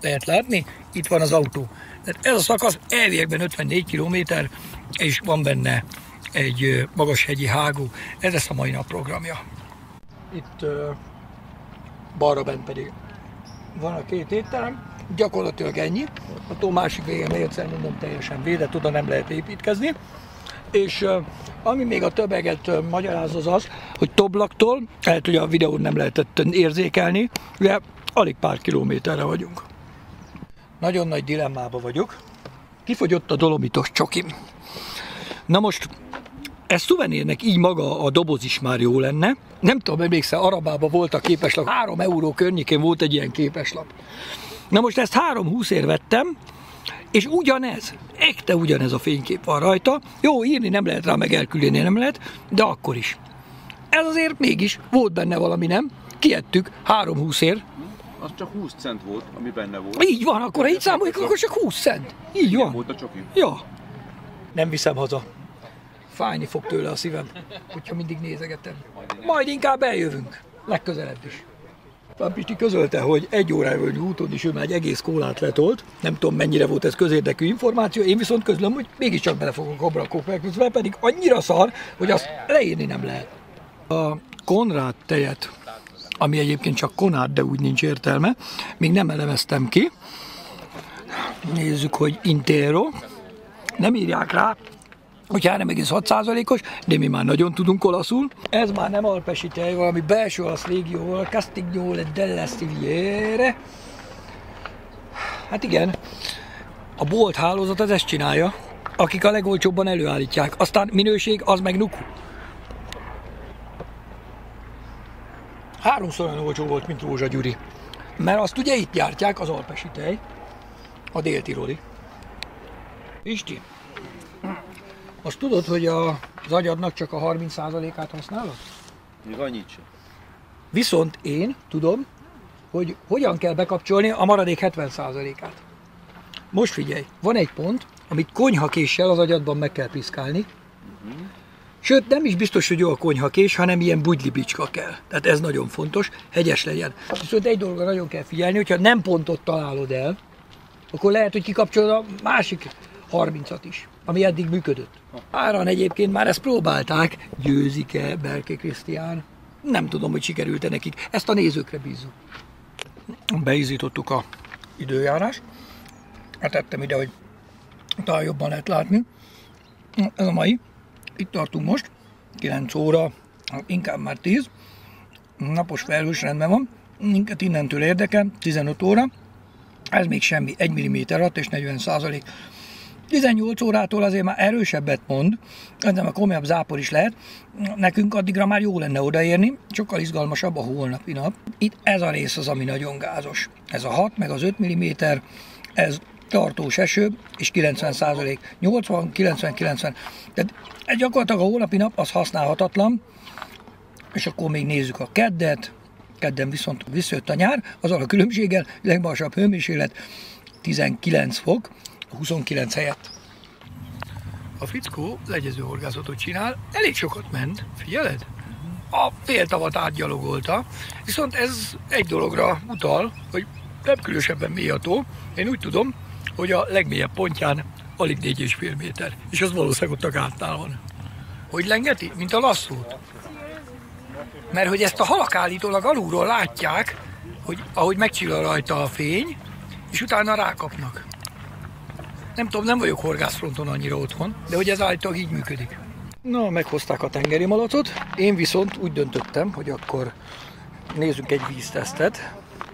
lehet látni, itt van az autó. Tehát ez a szakasz elviekben ötvennégy kilométer, és van benne egy magashegyi hágó. Ez lesz a mai nap programja. Itt uh, balra bent pedig van a két étterem, gyakorlatilag ennyi. A tó másik végén még egyszer mondom, teljesen védett, oda nem lehet építkezni. És uh, ami még a többeget uh, magyaráz az az, hogy Toblaktól, lehet, hogy a videón nem lehetett érzékelni, de alig pár kilométerre vagyunk. Nagyon nagy dilemmában vagyok. Kifogyott a dolomitos csokim. Na most, ez szuvenírnek így maga a doboz is már jó lenne. Nem tudom, emlékszel, Arabában volt a képeslap. három euró környékén volt egy ilyen képeslap. Na most ezt három húszért vettem, és ugyanez, ekte ugyanez a fénykép van rajta. Jó, írni nem lehet rá, meg elküldeni nem lehet, de akkor is. Ez azért mégis volt benne valami, nem? Kiettük három húszért. Az csak húsz cent volt, ami benne volt. Így van, akkor így számoljuk, akkor csak húsz cent. Így van. Volt a csoki. Ja. Nem viszem haza. Fájni fog tőle a szívem, hogyha mindig nézegetem. Majd inkább eljövünk. Legközelebb is. Pisti közölte, hogy egy órával úton is ő már egy egész kólát letolt. Nem tudom, mennyire volt ez közérdekű információ, én viszont közlöm, hogy mégiscsak bele fogok abra a kókmelközben, pedig annyira szar, hogy azt leírni nem lehet. A Konrád tejet, ami egyébként csak Konrád, de úgy nincs értelme, még nem elemeztem ki. Nézzük, hogy Intero. Nem írják rá, hogy három egész hat százalékos, de mi már nagyon tudunk olaszul. Ez már nem alpesi tej, valami belső olasz régióval, Castiglione della Stiviere. Hát igen, a bolt hálózat az ezt csinálja, akik a legolcsóbban előállítják. Aztán minőség, az meg nuku. Háromszor olyan olcsó volt, mint Rózsa Gyuri. Mert azt ugye itt gyártják, az alpesi tej, a dél-tiroli. Isti, most tudod, hogy a, az agyadnak csak a harminc százalékát használod? Még annyit sem. Viszont én tudom, hogy hogyan kell bekapcsolni a maradék hetven százalékát. Most figyelj, van egy pont, amit konyhakéssel az agyadban meg kell piszkálni. Uh-huh. Sőt, nem is biztos, hogy jó a konyhakés, hanem ilyen bugylibicska kell. Tehát ez nagyon fontos, hegyes legyen. Viszont egy dologra nagyon kell figyelni, hogyha nem pontot találod el, akkor lehet, hogy kikapcsolod a másik harmincat is, ami eddig működött. Áran egyébként már ezt próbálták, Győzike, Berke Krisztián. Nem tudom, hogy sikerült-e nekik. Ezt a nézőkre bízzuk. Beizítottuk a időjárás. Hát tettem ide, hogy talán jobban lehet látni. Ez a mai. Itt tartunk most. kilenc óra, inkább már tíz. Napos felhős rendben van. Minket innentől érdekel. tizenöt óra. Ez még semmi. egy milliméter alatt és negyven százalék. tizennyolc órától azért már erősebbet mond, ez nem a komolyabb zápor is lehet, nekünk addigra már jó lenne odaérni, sokkal izgalmasabb a holnapi nap. Itt ez a rész az, ami nagyon gázos. Ez a hat meg az öt milliméter, ez tartós eső, és kilencven százalék, nyolcvan, kilencven, kilencven. Tehát ez gyakorlatilag a holnapi nap az használhatatlan, és akkor még nézzük a keddet, kedden viszont visszajött a nyár, azzal a különbséggel, legmagasabb hőmérséklet tizenkilenc fok, huszonkilenc helyett. A fickó legyező horgászatot csinál, elég sokat ment, figyeled? A féltavat átgyalogolta, viszont ez egy dologra utal, hogy nem különösebben mély a tó. Én úgy tudom, hogy a legmélyebb pontján alig négy és fél méter, és az valószínűleg ott a gátnál van. Hogy lengeti? Mint a lasszót. Mert hogy ezt a halak állítólag alulról látják, hogy ahogy megcsillal rajta a fény, és utána rákapnak. Nem tudom, nem vagyok horgászfronton annyira otthon, de hogy ez állítólag így működik. Na, meghozták a tengeri malacot, én viszont úgy döntöttem, hogy akkor nézzünk egy víztesztet.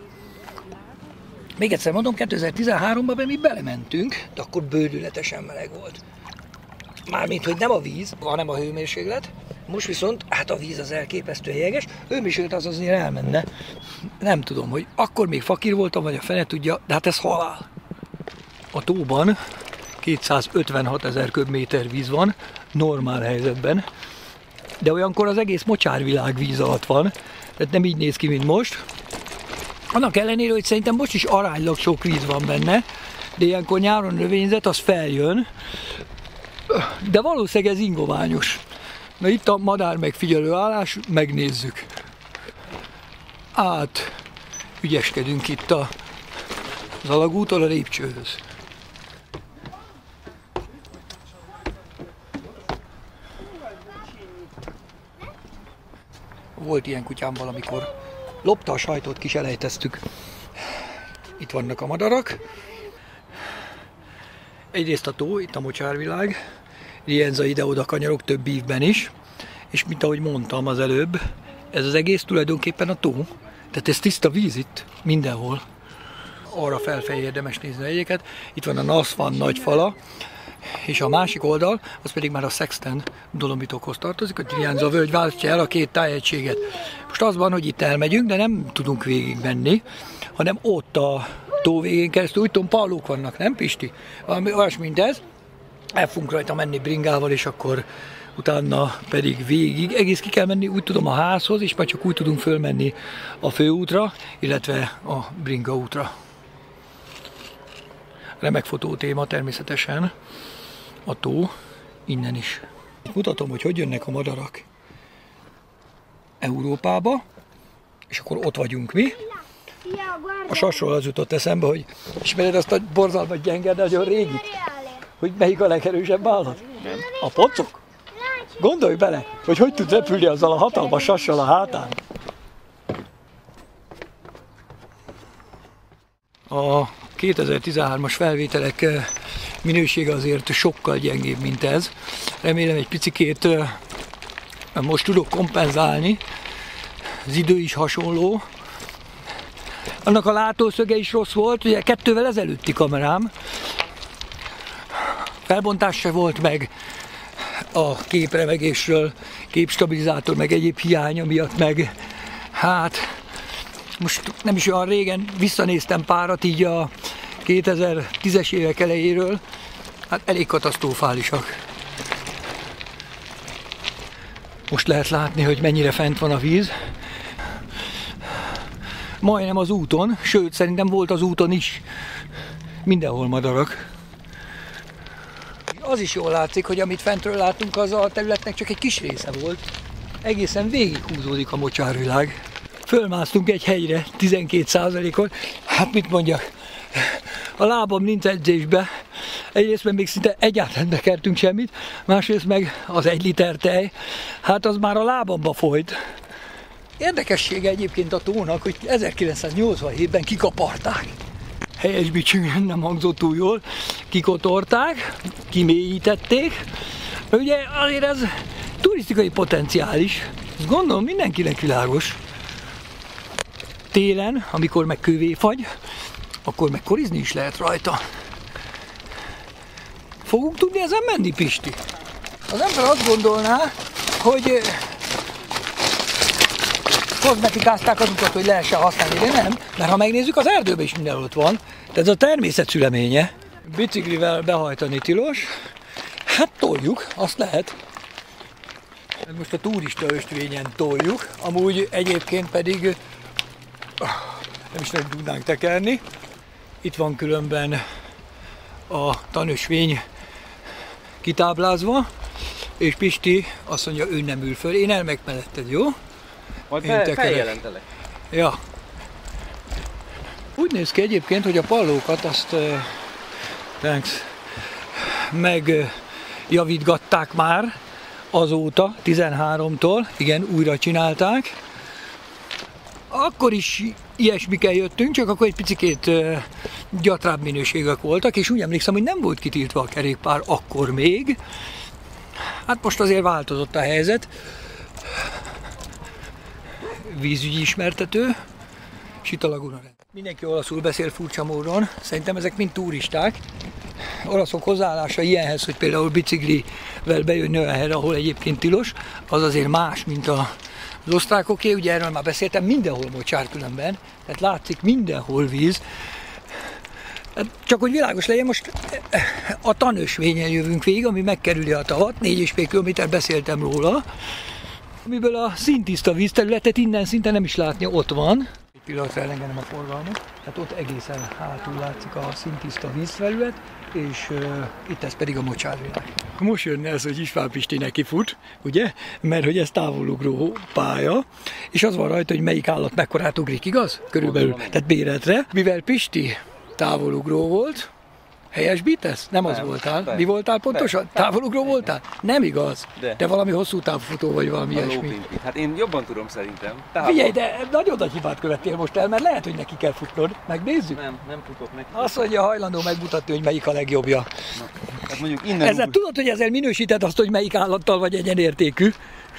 Még egyszer mondom, kétezer-tizenháromban mi belementünk, de akkor bődületesen meleg volt. Mármint, hogy nem a víz, hanem a hőmérséklet. Most viszont, hát a víz az elképesztően jeges, hőmérséklet az azért elmenne. Nem tudom, hogy akkor még fakír voltam, vagy a fene tudja, de hát ez halál. A tóban kétszázötvenhat ezer köbméter víz van, normál helyzetben, de olyankor az egész mocsárvilág víz alatt van, tehát nem így néz ki, mint most. Annak ellenére, hogy szerintem most is aránylag sok víz van benne, de ilyenkor nyáron növényzet, az feljön, de valószínűleg ez ingoványos. Na itt a madár megfigyelő állás, megnézzük. Át ügyeskedünk itt a Az alagúttól a lépcsőhöz. Volt ilyen kutyám valamikor. Lopta a sajtot, kis elejteztük. Itt vannak a madarak. Egyrészt a tó, itt a mocsárvilág. Rienza ide-oda kanyarok több ívben is. És mint ahogy mondtam az előbb, ez az egész tulajdonképpen a tó. Tehát ez tiszta víz itt, mindenhol. Arra felfelé érdemes nézni a jegyeket. Itt van a Nasvan nagy fala, és a másik oldal, az pedig már a Sexten dolomitokhoz tartozik, a Rienza völgy választja el a két tájegységet. Most az van, hogy itt elmegyünk, de nem tudunk végig menni, hanem ott a tó végén keresztül, úgy tudom, pallók vannak, nem Pisti? Valami olyasmi, mint ez. El fogunk rajta menni bringával, és akkor utána pedig végig. Egész ki kell menni, úgy tudom, a házhoz, és majd csak úgy tudunk fölmenni a főútra, illetve a bringa útra. Remek fotótéma természetesen. A tó innen is. Itt mutatom, hogy hogy jönnek a madarak Európába, és akkor ott vagyunk mi. A sasról az jutott eszembe, hogy ismered azt a borzalmas gyenge, de nagyon régit, hogy melyik a legerősebb állat? Nem. A pocok? Gondolj bele, hogy hogy tud repülni azzal a hatalmas sassal a hátán. A kétezer-tizenhármas felvételek minősége azért sokkal gyengébb, mint ez. Remélem egy picikét most tudok kompenzálni. Az idő is hasonló. Annak a látószöge is rossz volt, ugye kettővel ezelőtti kamerám. Felbontás se volt meg a képremegésről, képstabilizátor, meg egyéb hiánya miatt meg. Hát most nem is olyan régen visszanéztem párat így a kétezer-tízes évek elejéről, hát elég katasztrofálisak. Most lehet látni, hogy mennyire fent van a víz. Majdnem az úton, sőt szerintem volt az úton is. Mindenhol madarak. Az is jól látszik, hogy amit fentről látunk, az a területnek csak egy kis része volt. Egészen végighúzódik a mocsárvilág. Fölmásztunk egy hegyre, tizenkét százalékon. Hát mit mondjak, a lábam nincs edzésbe. Egyrészt meg még szinte egyáltalán ne kertünk semmit, másrészt meg az egy liter tej, hát az már a lábamba folyt. Érdekessége egyébként a tónak, hogy ezerkilencszáznyolcvanhétben kikaparták. Helyesbítsünk, nem hangzott túl jól. Kikotorták, kimélyítették. Ugye azért ez turisztikai potenciális. Ezt gondolom mindenkinek világos. Télen, amikor meg kővéfagy, akkor meg korizni is lehet rajta. Fogunk tudni ezen menni, Pisti? Az ember azt gondolná, hogy kozmetikázták az utat, hogy lehessen használni, de nem, mert ha megnézzük, az erdőben is minden ott van. Tehát ez a természet szüleménye. Biciklivel behajtani tilos. Hát toljuk, azt lehet. Most a turista östvényen toljuk, amúgy egyébként pedig nem is nem tudnánk tekerni. Itt van különben a tanösvény kitáblázva, és Pisti azt mondja, ő nem ül föl. Én elmegyek melletted, jó? Majd fel, feljelentelek. Ja. Úgy néz ki egyébként, hogy a pallókat azt uh, thanks, megjavítgatták már azóta, tizenháromtól, igen, újra csinálták. Akkor is ilyesmikkel jöttünk, csak akkor egy picikét uh, gyatrább minőségek voltak, és úgy emlékszem, hogy nem volt kitiltva a kerékpár akkor még. Hát most azért változott a helyzet. Vízügyi ismertető, Sita Laguna. Mindenki olaszul beszél furcsa módon, szerintem ezek mind turisták. Olaszok hozzáállása ilyenhez, hogy például biciklivel bejönni olyan helyre, ahol egyébként tilos, az azért más, mint az osztrákoké, ugye erről már beszéltem, mindenhol mocsár különben, tehát látszik mindenhol víz. Csak hogy világos legyen, most a tanösvényen jövünk végig, ami megkerüli a tavat, négy és fél kilométer beszéltem róla, amiből a szintiszta vízterületet innen szinte nem is látni, ott van. Egy pillanatra elengedem a forgalmat, hát ott egészen hátul látszik a szintiszta vízfelület, és uh, itt ez pedig a mocsárvilág. Most jönne ez, hogy István Pisti neki fut, ugye? Mert hogy ez távolugró pálya, és az van rajta, hogy melyik állat mekkorát ugrik, igaz? Körülbelül, tehát méretre. Mivel Pisti távolugró volt. Helyesbítesz? Nem, nem az voltál. De. Mi voltál pontosan? De. Távolugró voltál? Nem igaz. De, de valami hosszú távfutó vagy valami ilyesmi. Hát én jobban tudom szerintem. Távol. Figyelj, de nagyon nagy hibát követtél most el, mert lehet, hogy neki kell futnod. Megnézzük? Nem, nem futok neki. Azt mondja, hajlandó megmutatni, hogy melyik a legjobbja. Na, hát mondjuk innen ezzel ugr... tudod, hogy ezzel minősíted azt, hogy melyik állattal vagy egyenértékű?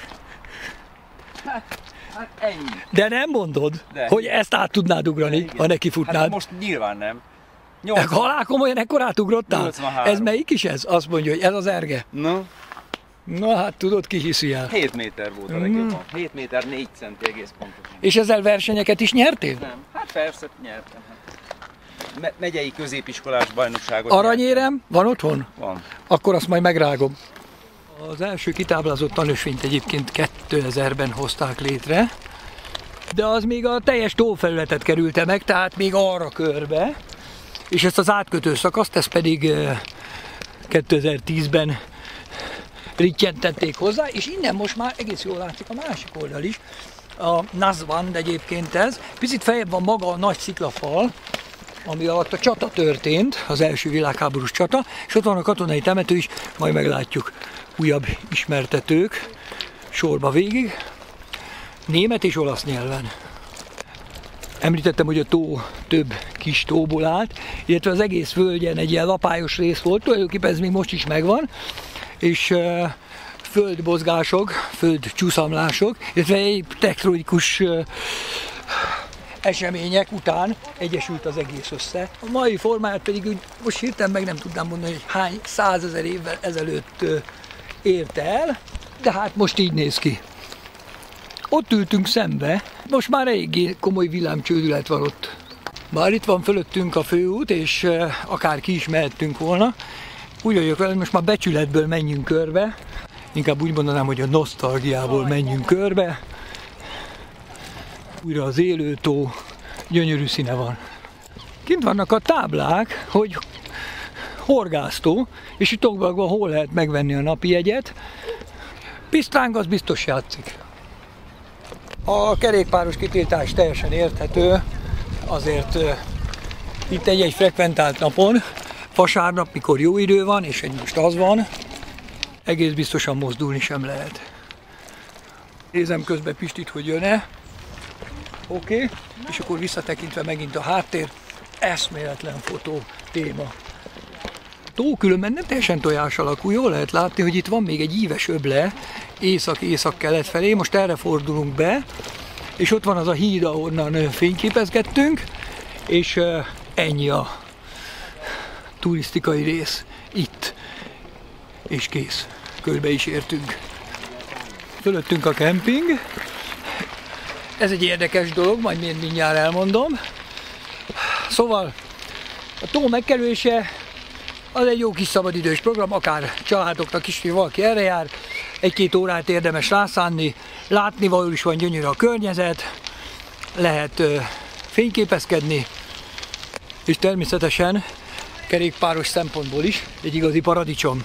Hát, hát ennyi. De nem mondod, de. Hogy ezt át tudnád ugrani, igen. Ha neki futnád. Hát most nyilván nem. nyolcvan. Halál komolyan ekkorát ugrottál? nyolcvanhárom. Ez melyik is ez? Azt mondja, hogy ez az erge. No. Na hát tudod, ki hiszi el. hét méter volt a legjobban. hét méter négy centi egész pontosan. És ezzel versenyeket is nyertél? Nem. Hát persze, nyertem. Me megyei középiskolás bajnokságot. Aranyérem? Nyertem. Van otthon? Van. Akkor azt majd megrágom. Az első kitáblázott tanösvényt egyébként kétezerben hozták létre, de az még a teljes tófelületet kerülte meg, tehát még arra körbe, és ezt az átkötő szakaszt, ezt pedig kétezer-tízben rittyentették hozzá, és innen most már egész jól látszik a másik oldal is, a Nazwand egyébként ez. Picit feljebb van maga a nagy sziklafal, ami alatt a csata történt, az első világháborús csata, és ott van a katonai temető is, majd meglátjuk újabb ismertetők sorba végig, német és olasz nyelven. Említettem, hogy a tó több kis tóból állt, illetve az egész völgyen egy ilyen lapályos rész volt, tulajdonképpen ez még most is megvan, és uh, földmozgások, földcsúszamlások, illetve egy tektonikus uh, események után egyesült az egész össze. A mai formáját pedig úgy, most hirtelen meg nem tudnám mondani, hogy hány százezer évvel ezelőtt uh, érte el, de hát most így néz ki. Ott ültünk szembe, most már eléggé komoly villámcsődület van ott. Már itt van fölöttünk a főút, és uh, akár ki is mehettünk volna. Úgy vagyok vele, hogy most már becsületből menjünk körbe. Inkább úgy mondanám, hogy a nosztalgiából menjünk körbe. Újra az élő tó, gyönyörű színe van. Kint vannak a táblák, hogy horgásztó, és itt Tokmakban hol lehet megvenni a napi jegyet. Pisztráng az biztos játszik. A kerékpáros kitiltás teljesen érthető, azért uh, itt egy-egy frekventált napon, vasárnap, mikor jó idő van, és egy most az van, egész biztosan mozdulni sem lehet. Nézem közben Pistit, hogy jön-e. Oké, okay. És akkor visszatekintve megint a háttér, eszméletlen fotó téma. A tó különben nem teljesen tojás alakú, jól lehet látni, hogy itt van még egy íves öble, észak-észak-kelet felé, most erre fordulunk be, és ott van az a híd, ahonnan fényképezgettünk, és ennyi a turisztikai rész itt, és kész, körbe is értünk. Fölöttünk a kemping, ez egy érdekes dolog, majd én mindjárt elmondom. Szóval a tó megkerülése az egy jó kis szabadidős program, akár családoknak is, hogy valaki erre jár, egy-két órát érdemes rászánni, látnivaló is van, gyönyörű a környezet, lehet ö, fényképezkedni, és természetesen kerékpáros szempontból is egy igazi paradicsom.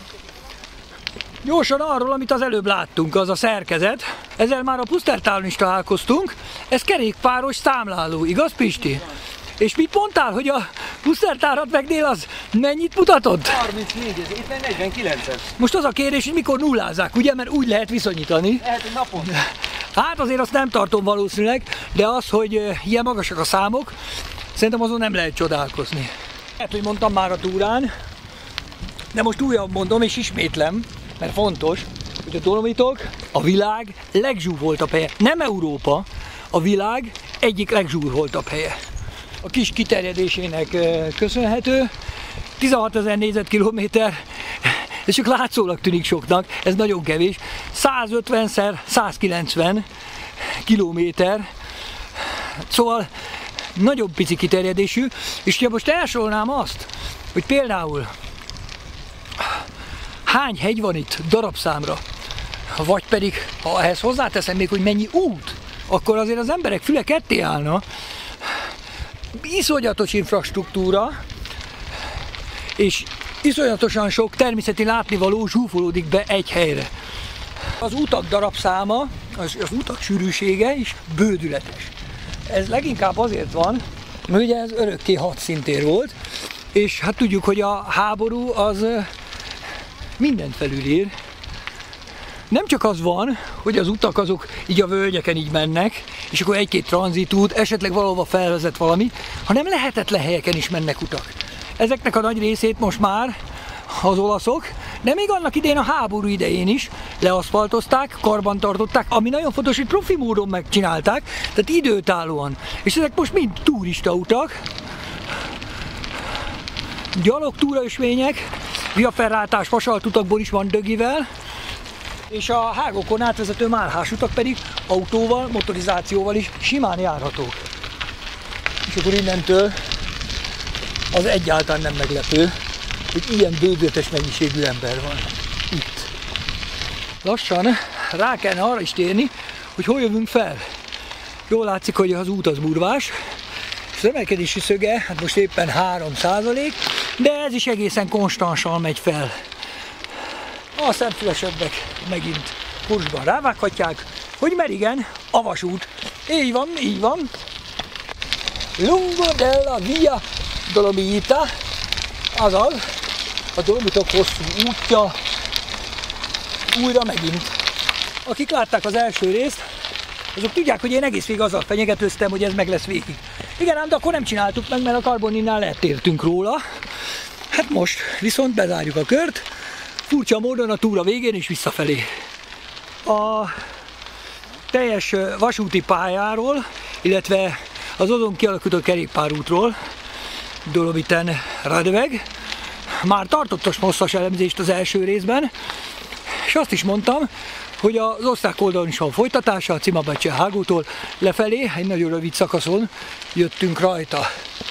Gyorsan arról, amit az előbb láttunk, az a szerkezet. Ezzel már a Pusztertálon is találkoztunk. Ez kerékpáros számláló, igaz Pisti? És mit mondtál, hogy a Pusztertárat megnél az mennyit mutatott? harmincnégy, itt negyvenkilencet. Most az a kérdés, hogy mikor nullázzák, ugye? Mert úgy lehet viszonyítani. Lehet, hogy napon. Hát azért azt nem tartom valószínűleg, de az, hogy ilyen magasak a számok, szerintem azon nem lehet csodálkozni. Hát, hogy mondtam már a túrán, de most újabb mondom és ismétlem, mert fontos, hogy a Dolomitok a világ legzsúfoltabb helye. Nem Európa, a világ egyik legzsúfoltabb helye. A kis kiterjedésének köszönhető, tizenhatezer négyzetkilométer, ez csak látszólag tűnik soknak, ez nagyon kevés, százötvenszer százkilencven kilométer, szóval nagyon pici kiterjedésű, és ha most elsorolnám azt, hogy például hány hegy van itt darabszámra, vagy pedig, ha ehhez hozzáteszem még, hogy mennyi út, akkor azért az emberek füle ketté állna. Iszonyatos infrastruktúra, és iszonyatosan sok természeti látnivaló zsúfolódik be egy helyre. Az utak darabszáma, az, az utak sűrűsége is bődületes. Ez leginkább azért van, Ugye ez örökké hadszintér volt, és hát tudjuk, hogy a háború az mindent felülír. Nem csak az van, hogy az utak azok így a völgyeken így mennek, és akkor egy-két tranzitút, esetleg valahova felvezet valami, hanem lehetetlen helyeken is mennek utak. Ezeknek a nagy részét most már az olaszok, de még annak idején a háború idején is leaszfaltozták, karbantartották, ami nagyon fontos, hogy profi módon megcsinálták, tehát időtállóan. És ezek most mind turista utak, gyalog túraösvények, viaferrátás vasaltutakból is van dögivel, és a hágókon átvezető márhás utak pedig autóval, motorizációval is simán járhatók. És akkor innentől az egyáltalán nem meglepő, hogy ilyen bővületes mennyiségű ember van itt. Lassan rá kellene arra is térni, hogy hol jövünk fel. Jól látszik, hogy az út az burvás, és az emelkedési szöge, hát most éppen három százalék, de ez is egészen konstansan megy fel. A szemfülesebbek megint kurzsban rávághatják, hogy mert igen, a vasút. Így van, így van. Lungo della Via Dolomita, azaz a Dolomitok hosszú útja újra megint. Akik látták az első részt, azok tudják, hogy én egész végig azzal fenyegetőztem, hogy ez meg lesz végig. Igen, ám de akkor nem csináltuk meg, mert a Carboninál eltértünk róla. Hát most viszont bezárjuk a kört, furcsa módon a túra végén és visszafelé. A teljes vasúti pályáról, illetve az azon kialakított kerékpárútról, Dolomiten Radveg, már tartottas hosszas elemzést az első részben, és azt is mondtam, hogy az osztrák oldalon is van folytatása, a Cimabecce hágótól lefelé, egy nagyon rövid szakaszon jöttünk rajta.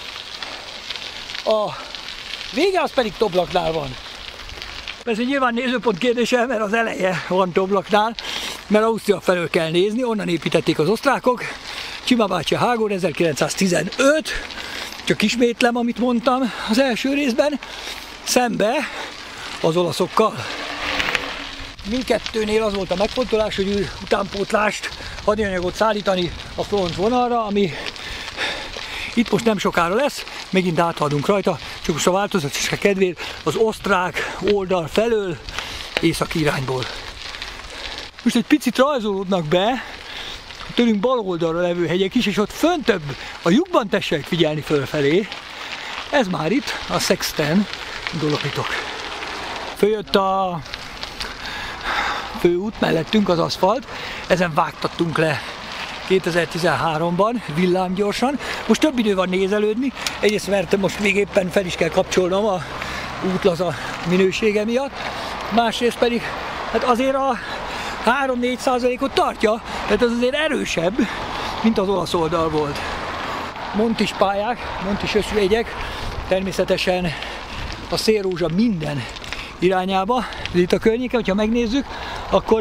A vége az pedig Toblaknál van. Persze nyilván nézőpont kérdése, mert az eleje van Toblaknál, mert Ausztria felől kell nézni, onnan építették az osztrákok. Cimabecce hágó ezerkilencszáztizenöt, csak ismétlem, amit mondtam az első részben, szembe az olaszokkal. Mindkettőnél az volt a megfontolás, hogy utánpótlást, hadianyagot szállítani a front vonalra, ami itt most nem sokára lesz, megint áthaladunk rajta, csak most a változatosság kedvéért az osztrák oldal felől, északi irányból. Most egy picit rajzolódnak be tőlünk bal oldalra levő hegyek is, és ott föntebb a lyukban tessék figyelni fölfelé. Ez már itt a Sexten Dolomitok. Följött a főút mellettünk az aszfalt, ezen vágtattunk le kétezer-tizenháromban villámgyorsan. Most több idő van nézelődni, egyrészt mert most még éppen fel is kell kapcsolnom a útlaza minősége miatt, másrészt pedig hát azért a három-négy százalékot tartja, tehát az azért erősebb, mint az olasz oldal volt. Montis pályák, montis ösvények, természetesen a szélrózsa minden irányába, itt a környéken, hogyha megnézzük, akkor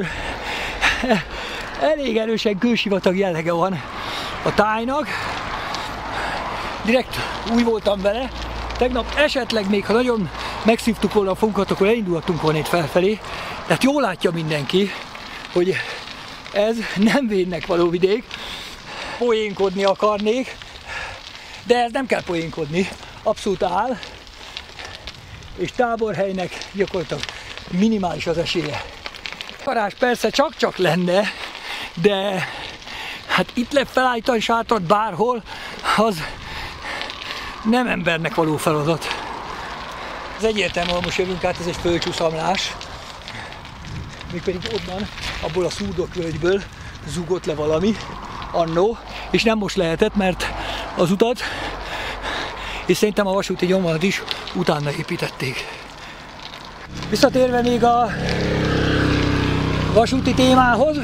elég erősen kősivatag jellege van a tájnak. Direkt új voltam vele, tegnap esetleg még, ha nagyon megszívtuk volna a funkat, akkor elindultunk volna itt felfelé, tehát jól látja mindenki, hogy ez nem védnek való vidék, poénkodni akarnék, de ez nem kell poénkodni, abszolút áll, és táborhelynek gyakorlatilag minimális az esélye. Garázs persze csak-csak lenne, de hát itt le felállítani sátrat bárhol, az nem embernek való feladat. Ez egyértelmű, hogy most jövünk át, ez egy földcsúszamlás, mégpedig onnan, abból a szurdokvölgyből zúgott le valami annó, és nem most lehetett, mert az utat, és szerintem a vasúti nyomvonalat is utána építették. Visszatérve még a vasúti témához,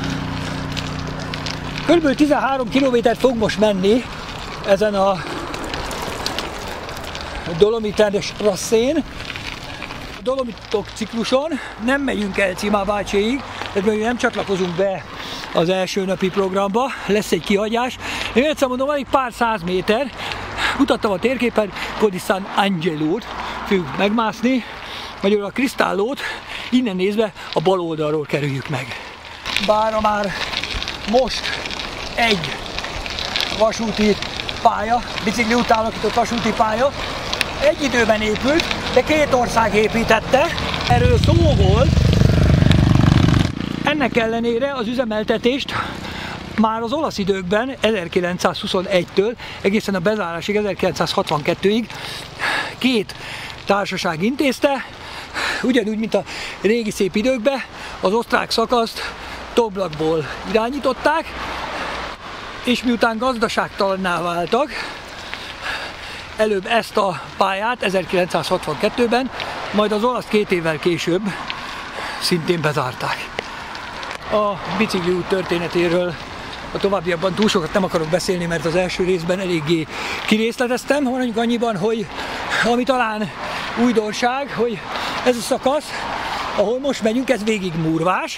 kb. tizenhárom kilométert fog most menni ezen a Dolomiten Strasszén. A Dolomitok cikluson nem megyünk el Cimabecceig, tehát még nem csatlakozunk be az első napi programba, lesz egy kihagyás. Én egyszer mondom, alig pár száz méter, mutattam a térképen, Col di San Angelót fogjuk megmászni, magyarul a Kristállót, innen nézve a bal oldalról kerüljük meg. Bár már most egy vasúti pálya, bicikli után alakított vasúti pálya. Egy időben épült, de két ország építette. Erről szó volt. Ennek ellenére az üzemeltetést már az olasz időkben, ezerkilencszázhuszonegytől egészen a bezárásig, ezerkilencszázhatvankettőig két társaság intézte, ugyanúgy, mint a régi szép időkben, az osztrák szakaszt Toblakból irányították, és miután gazdaságtalanná váltak, előbb ezt a pályát ezerkilencszázhatvankettőben, majd az olasz két évvel később szintén bezárták. A bicikliút történetéről a továbbiakban túl sokat nem akarok beszélni, mert az első részben eléggé kirészleteztem, mondjuk annyiban, hogy ami talán újdonság, hogy ez a szakasz, ahol most megyünk, ez végig murvás.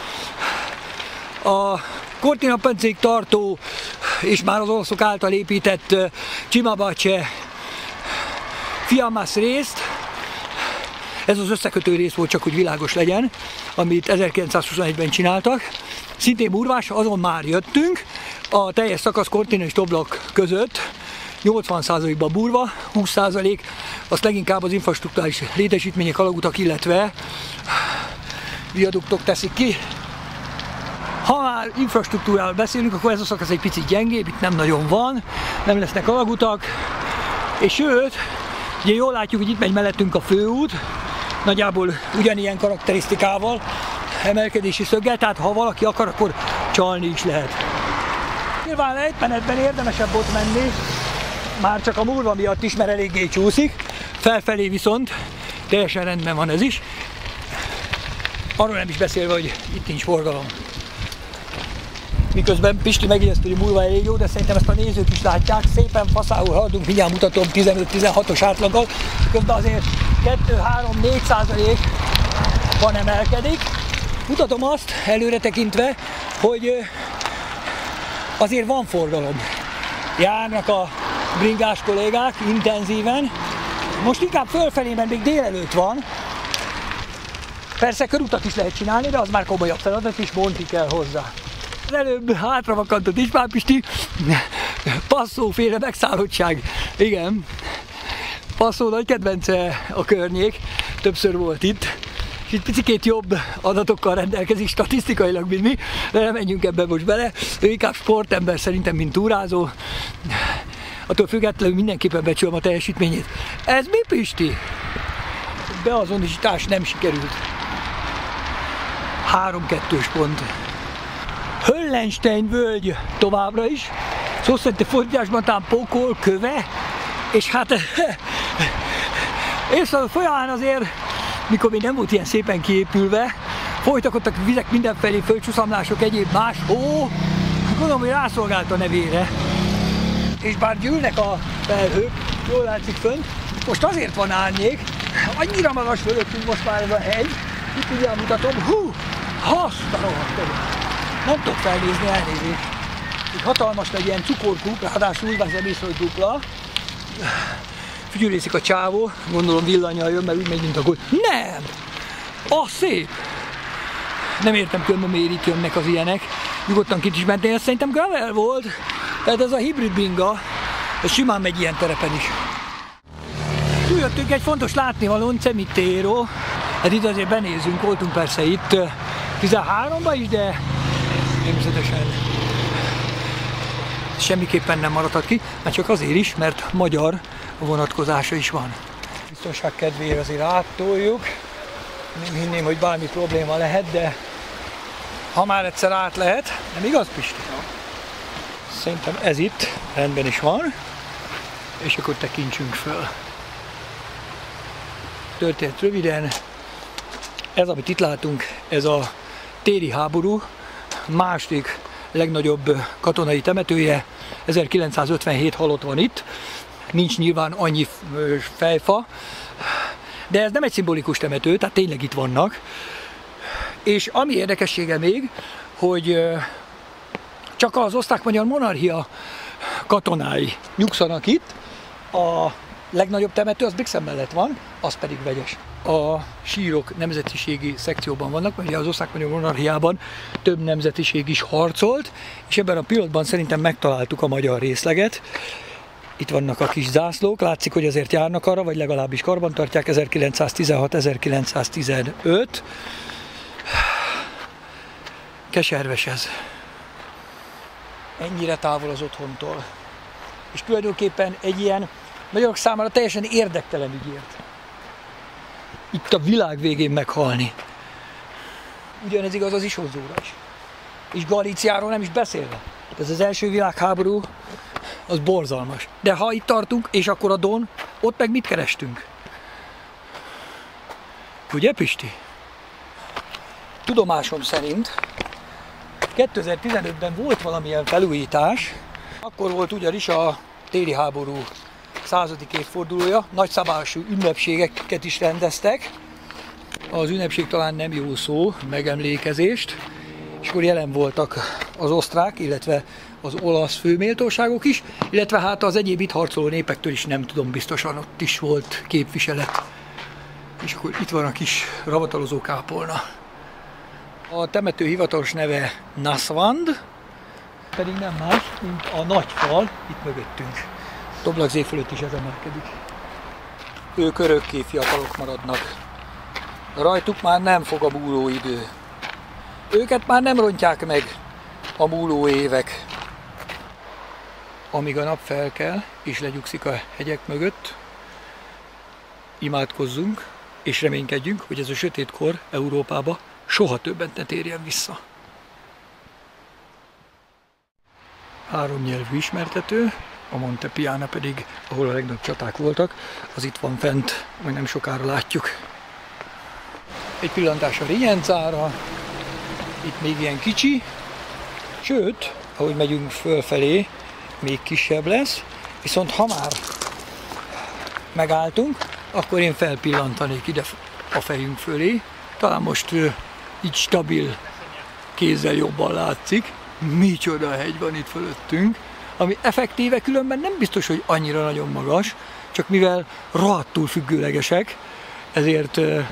A Cortina Pancéig tartó és már az olaszok által épített Cimabacce Fiammas részt, ez az összekötő rész volt, csak hogy világos legyen, amit ezerkilencszázhuszonegyben csináltak. Szintén murvás, azon már jöttünk, a teljes szakasz Cortina és Toblak között nyolcvan százalékban burva, húsz százalék azt leginkább az infrastruktúrális létesítmények, alagutak, illetve viaduktok teszik ki. Ha már infrastruktúráról beszélünk, akkor ez a szakasz egy picit gyengébb, itt nem nagyon van, nem lesznek alagutak, és sőt, ugye jól látjuk, hogy itt megy mellettünk a főút, nagyjából ugyanilyen karakterisztikával, emelkedési szöggel, tehát ha valaki akar, akkor csalni is lehet. Nyilván lejtmenetben érdemesebb ott menni, már csak a murva miatt is, mert eléggé csúszik, felfelé viszont teljesen rendben van ez is. Arról nem is beszélve, hogy itt nincs forgalom. Miközben Pisti megjegyezte, hogy murva elég jó, de szerintem ezt a nézők is látják, szépen faszául haladunk, mindjárt mutatom tizenöt-tizenhatos átlaggal, miközben azért kettő-három-négy százalék van emelkedik. Mutatom azt előre tekintve, hogy azért van forgalom. Járnak a bringás kollégák intenzíven. Most inkább fölfelé, mert még délelőtt van. Persze körutat is lehet csinálni, de az már komolyabb feladat, és bonti kell hozzá. Az előbb hátravakantott István Pisti, passzóféle megszállottság. Igen, Passzó nagy kedvence a környék, többször volt itt. És itt picikét jobb adatokkal rendelkezik statisztikailag, mint mi, de nem menjünk ebbe most bele. Ő inkább sportember szerintem, mint túrázó. Attól függetlenül mindenképpen becsülöm a teljesítményét. Ez mi, Pisti? Beazonosítás nem sikerült. három-kettős pont. Höllenstein völgy továbbra is. Szó szerint a fordításban talán Pokol, Köve, és hát és a folyamán azért, mikor még nem volt ilyen szépen kiépülve, folytak ott a vizek mindenfelé, földcsúszamlások, egyéb más, ó, gondolom, hogy rászolgált a nevére. És bár gyűlnek a felhők, jól látszik fönt, most azért van árnyék, annyira magas fölöttünk most már ez a hegy, itt ugye mutatom, hú, azt a rohadt, nem tudok felnézni, elnézést. Egy hatalmas nagy ilyen cukorkúp, ráadásul úgy veszem észre, hogy dupla. Fügyülészik a csávó, gondolom villannyal jön, mert úgy megy, mint a gól. Nem! Ah, szép! Nem értem különben, miért itt jönnek az ilyenek. Nyugodtan kit is mentél, ez szerintem gravel volt. Tehát ez a hibrid binga, ez simán megy ilyen terepen is. Túljöttünk egy fontos látnivalón, Cemitero. Hát itt azért benézünk, voltunk persze itt tizenháromban is, de természetesen semmiképpen nem maradhat ki, mert csak azért is, mert magyar vonatkozása is van. Biztonság kedvéért azért áttoljuk. Nem hinném, hogy bármi probléma lehet, de ha már egyszer át lehet, nem igaz, Pisti? Szerintem ez itt rendben is van, és akkor tekintsünk föl. Történt röviden, ez, amit itt látunk, ez a téli háború második legnagyobb katonai temetője, ezerkilencszázötvenhét halott van itt, nincs nyilván annyi fejfa, de ez nem egy szimbolikus temető, tehát tényleg itt vannak. És ami érdekessége még, hogy csak az osztrák-magyar monarchia katonái nyugszanak itt, a legnagyobb temető az Brixen mellett van, az pedig vegyes. A sírok nemzetiségi szekcióban vannak, mert ugye az osztrák-magyar monarchiában több nemzetiség is harcolt, és ebben a pillanatban szerintem megtaláltuk a magyar részleget. Itt vannak a kis zászlók, látszik, hogy azért járnak arra, vagy legalábbis karbantartják. ezerkilencszáztizenhat ezerkilencszáztizenöt. Keserves ez. Ennyire távol az otthontól. És tulajdonképpen egy ilyen magyarok számára teljesen érdektelen ügyért. Itt a világ végén meghalni. Ugyanez igaz az Isonzóra is. És Galíciáról nem is beszélve. Ez az első világháború, az borzalmas. De ha itt tartunk, és akkor a Don, ott meg mit kerestünk? Ugye, Pisti? Tudomásom szerint kétezer-tizenötben volt valamilyen felújítás, akkor volt ugyanis a téli háború századik évfordulója, nagyszabású ünnepségeket is rendeztek. Az ünnepség talán nem jó szó, megemlékezést, és akkor jelen voltak az osztrák, illetve az olasz főméltóságok is, illetve hát az egyéb itt harcoló népektől is nem tudom biztosan, ott is volt képviselet. És akkor itt van a kis ravatalozó kápolna. A temető hivatalos neve Nasvand, pedig nem más, mint a nagy fal itt mögöttünk. Toblakzé fölött is ez emelkedik. Ők örökké fiatalok maradnak. Rajtuk már nem fog a múló idő. Őket már nem rontják meg a múló évek. Amíg a nap felkel és legyugszik a hegyek mögött, imádkozzunk és reménykedjünk, hogy ez a sötét kor Európába soha többet ne térjen vissza. Három nyelvű ismertető, a Monte Piana pedig, ahol a legnagyobb csaták voltak, az itt van fent, majd nem sokára látjuk. Egy pillantás a Rienzára, itt még ilyen kicsi, sőt, ahogy megyünk fölfelé, még kisebb lesz, viszont ha már megálltunk, akkor én felpillantanék ide a fejünk fölé. Talán most uh, így stabil kézzel jobban látszik. Micsoda hegy van itt fölöttünk, ami effektíve különben nem biztos, hogy annyira nagyon magas, csak mivel rohadtul függőlegesek, ezért uh,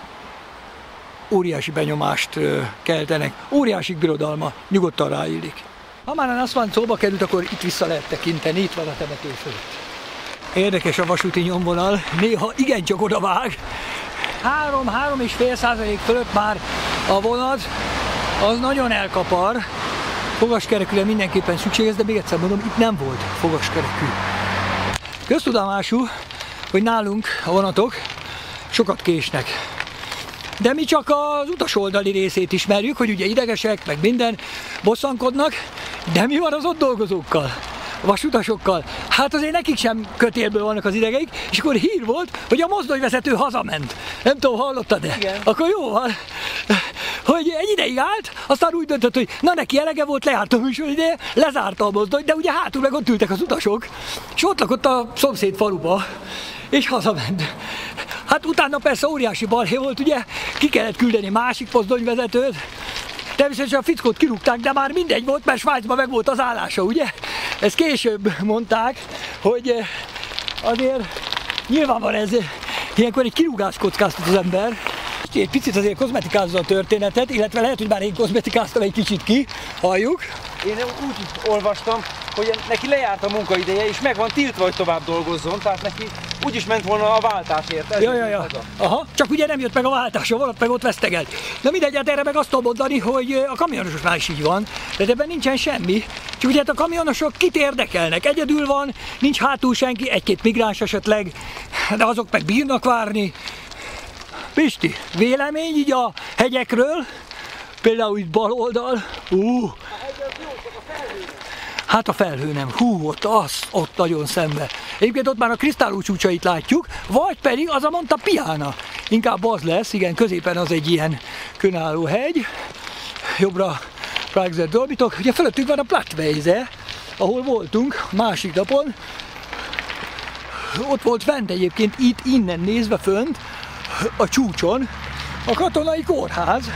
óriási benyomást uh, keltenek. Óriási birodalma, nyugodtan ráillik. Ha már a Nasvand szóba került, akkor itt vissza lehet tekinteni, itt van a temető fölött. Érdekes a vasúti nyomvonal, néha igencsak odavág. három-három és fél százalék fölött már a vonat, az nagyon elkapar. Fogaskerekűre mindenképpen szükséges, de még egyszer mondom, itt nem volt fogaskerekű. Köztudomású, hogy nálunk a vonatok sokat késnek. De mi csak az utas oldali részét ismerjük, hogy ugye idegesek, meg minden, bosszankodnak, de mi van az ott dolgozókkal, a vasutasokkal? Hát azért nekik sem kötélből vannak az idegeik, és akkor hír volt, hogy a mozdonyvezető hazament. Nem tudom, hallottad-e? Igen. Akkor jó van, hogy egy ideig állt, aztán úgy döntött, hogy na neki elege volt, lejárt a műsorideje, lezárta a mozdony, de ugye hátul meg ott ültek az utasok, és ott lakott a szomszéd faluba, és hazament. Hát utána persze óriási balhé volt, ugye, ki kellett küldeni másik mozdonyvezetőt. Természetesen a fickót kirúgták, de már mindegy volt, mert Svájcban meg volt az állása, ugye? Ezt később mondták, hogy azért nyilván van ez, ilyenkor egy kirúgás kockáztat az ember. Egy picit azért kozmetikázza a történetet, illetve lehet, hogy már én kozmetikáztam egy kicsit ki, halljuk. Én úgy olvastam, hogy neki lejárt a munkaideje, és meg van tiltva, hogy tovább dolgozzon, tehát neki úgy is ment volna a váltásért. Ez Ja, ja, ja. Aha, csak ugye nem jött meg a váltás, a vonat meg ott vesztegelt. Na mindegy, hát erre meg azt tudom mondani, hogy a kamionosoknál is így van, de ebben nincsen semmi. Csak ugye hát a kamionosok kit érdekelnek? Egyedül van, nincs hátul senki, egy-két migráns esetleg, de azok meg bírnak várni. Pisti, vélemény így a hegyekről? Például itt bal oldal. Uh. Hát a felhő nem. Hú, ott az, ott nagyon szembe. Egyébként ott már a Kristálló csúcsait látjuk, vagy pedig az a Monte Piana. Inkább az lesz, igen, középen az egy ilyen könálló hegy. Jobbra Praxer Dolbitok. Ugye fölöttünk van a Plattweise, ahol voltunk másik napon. Ott volt fent egyébként, itt innen nézve fönt, a csúcson, a katonai kórház.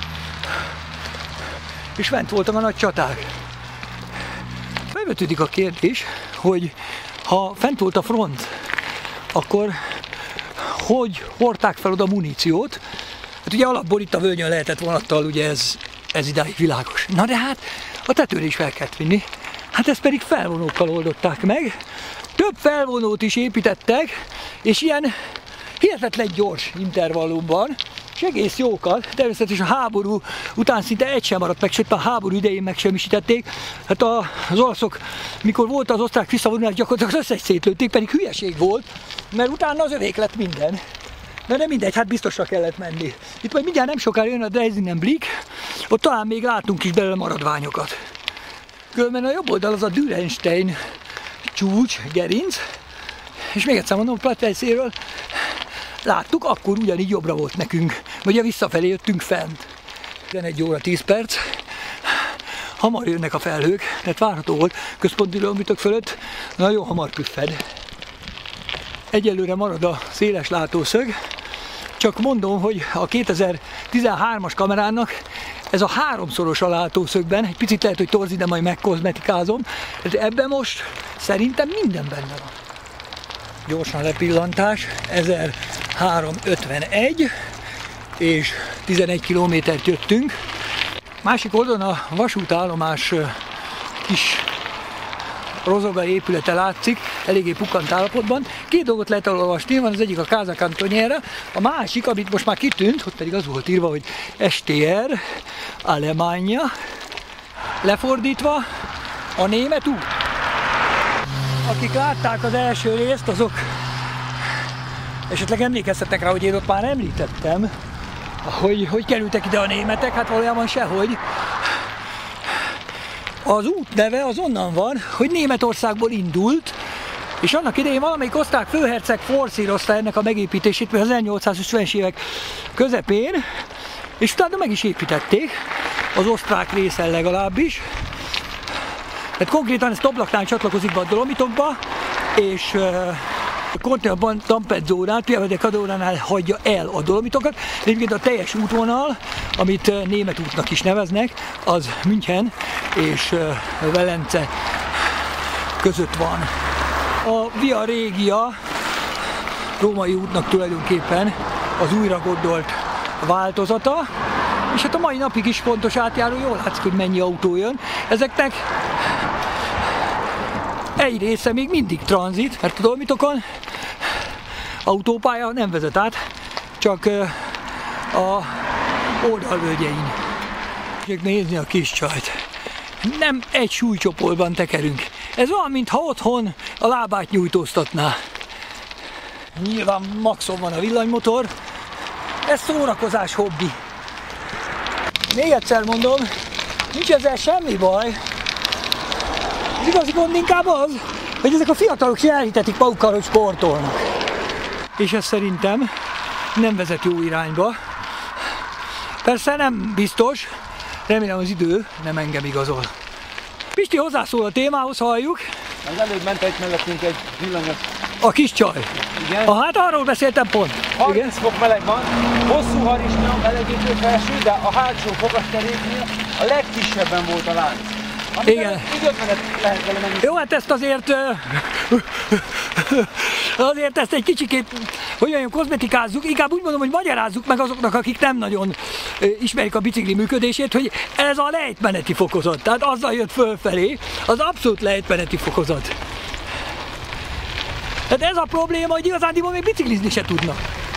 És fent voltam a nagy csaták. Felvetődik a kérdés, hogy ha fent volt a front, akkor hogy hordták fel oda muníciót? Hát ugye alapból itt a völgyön lehetett vonattal, ugye ez, ez idáig világos. Na de hát a tetőre is fel kellett vinni. Hát ezt pedig felvonókkal oldották meg, több felvonót is építettek, és ilyen hihetetlen gyors intervallumban, és egész jókat. Természetesen a háború után szinte egy sem maradt meg, sőt a háború idején megsemmisítették. Hát a, az olaszok, mikor volt az osztrák visszavonulás, gyakorlatilag az összes szétlőtték, pedig hülyeség volt, mert utána az övék lett minden. De nem mindegy, hát biztosra kellett menni. Itt majd mindjárt nem sokára jön a Dreisingen Blick, ott talán még látunk is belőle maradványokat. Különben a jobb oldal az a Dürrenstein csúcs, gerinc, és még egyszer mondom, Plattfelszéről láttuk, akkor ugyanígy jobbra volt nekünk, vagy a visszafelé jöttünk fent. tizenegy óra tíz perc, hamar jönnek a felhők, tehát várható volt, központi lombitok fölött nagyon hamar püffed. Egyelőre marad a széles látószög, csak mondom, hogy a kétezer-tizenhármas kamerának ez a háromszoros a látószögben, egy picit lehet, hogy torzi, de majd megkozmetikázom, de ebben most szerintem minden benne van. Gyorsan lepillantás, ezerháromszázötvenegy, és tizenegy kilométert jöttünk. Másik oldalon a vasútállomás kis rozoga épülete látszik, eléggé pukkant állapotban. Két dolgot lehet olvasni, van az egyik a Casa Cantoniera, a másik, amit most már kitűnt, ott pedig az volt írva, hogy es té er, Alemannia, lefordítva a német út. Akik látták az első részt, azok esetleg emlékeztetnek rá, hogy én ott már említettem, hogy hogy kerültek ide a németek, hát valójában sehogy. Az út neve az onnan van, hogy Németországból indult, és annak idején valamelyik osztrák főherceg forszírozta ennek a megépítését, az ezernyolcszázötvenes évek közepén, és utána meg is építették, az osztrák részen legalábbis. Tehát konkrétan ez Toblaknál csatlakozik be a Dolomitokba, és uh, Cortina Tampezzónál, Pieve de Cadornánál hagyja el a Dolomitokat. Egyébként a teljes útvonal, amit uh, német útnak is neveznek, az München és uh, Velence között van. A Via Regia római útnak tulajdonképpen az újra gondolt változata, és hát a mai napig is fontos átjáró, jól látszik, hogy mennyi autó jön. Ezeknek egy része még mindig tranzit, mert a Dolomitokon autópálya nem vezet át, csak a oldalvölgyein. Csak nézni a kis csajt. Nem egy súlycsoportban tekerünk. Ez olyan, mintha otthon a lábát nyújtóztatná. Nyilván maxon van a villanymotor. Ez szórakozás hobbi. Még egyszer mondom, nincs ezzel semmi baj. Az igazi gond inkább az, hogy ezek a fiatalok is elhitetik magukkal, hogy sportolnak. És ez szerintem nem vezet jó irányba. Persze nem biztos, remélem az idő nem engem igazol. Pisti hozzászól a témához, halljuk. Az előbb ment egy mellettünk egy villanyos. A kis csaj. Igen. Ah, hát arról beszéltem pont. harminc fok meleg van, hosszú harisnya, melegítő felső, de a hátsó fogaskeréknél a legkisebben volt a lánc. Igen. Időtmenet lehet vele menni. Jó, hát ezt azért azért ezt egy kicsikét, hogy olyan kozmetikázzuk, inkább úgy mondom, hogy magyarázzuk meg azoknak, akik nem nagyon ismerik a bicikli működését, hogy ez a lejtmeneti fokozat, tehát azzal jött fölfelé, az abszolút lejtmeneti fokozat. Tehát ez a probléma, hogy igazándiból még biciklizni se tudnak.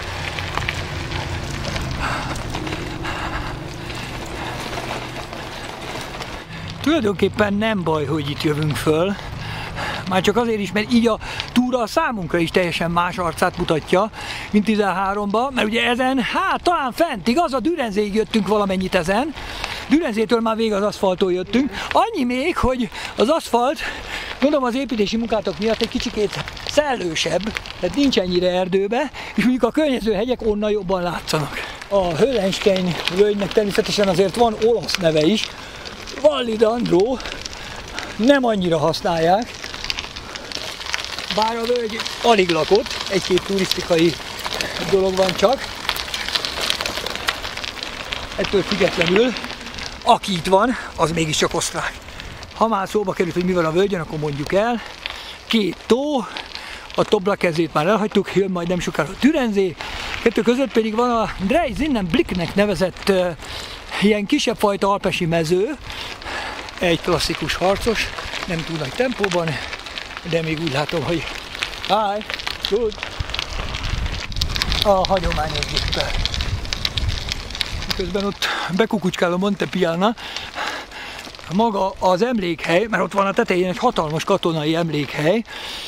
Tulajdonképpen nem baj, hogy itt jövünk föl. Már csak azért is, mert így a túra a számunkra is teljesen más arcát mutatja, mint tizenháromban, mert ugye ezen, hát talán fent, igaz, a Dürenzéig jöttünk valamennyit ezen, Dürenzétől már végig az aszfaltól jöttünk. Annyi még, hogy az aszfalt, gondolom az építési munkátok miatt egy kicsikét szellősebb, tehát nincs ennyire erdőbe, és mondjuk a környező hegyek onnan jobban látszanak. A Höllenstein völgynek természetesen azért van olasz neve is, Valli d'Andro, nem annyira használják, bár a völgy alig lakott, egy-két turisztikai dolog van csak. Ettől függetlenül, aki itt van, az mégiscsak osztrák. Ha már szóba került, hogy mi van a völgyön, akkor mondjuk el. Két tó, a Toblakezét már elhagytuk, jön majd nem sokára a Dürenzé. Kettő között pedig van a Dreisingen Blicknek nevezett uh, ilyen kisebb fajta alpesi mező. Egy klasszikus harcos, nem túl nagy tempóban, de még úgy látom, hogy hi, good. A hagyományos géppel. Miközben ott bekukucskál a Monte Piana, maga az emlékhely, mert ott van a tetején egy hatalmas katonai emlékhely,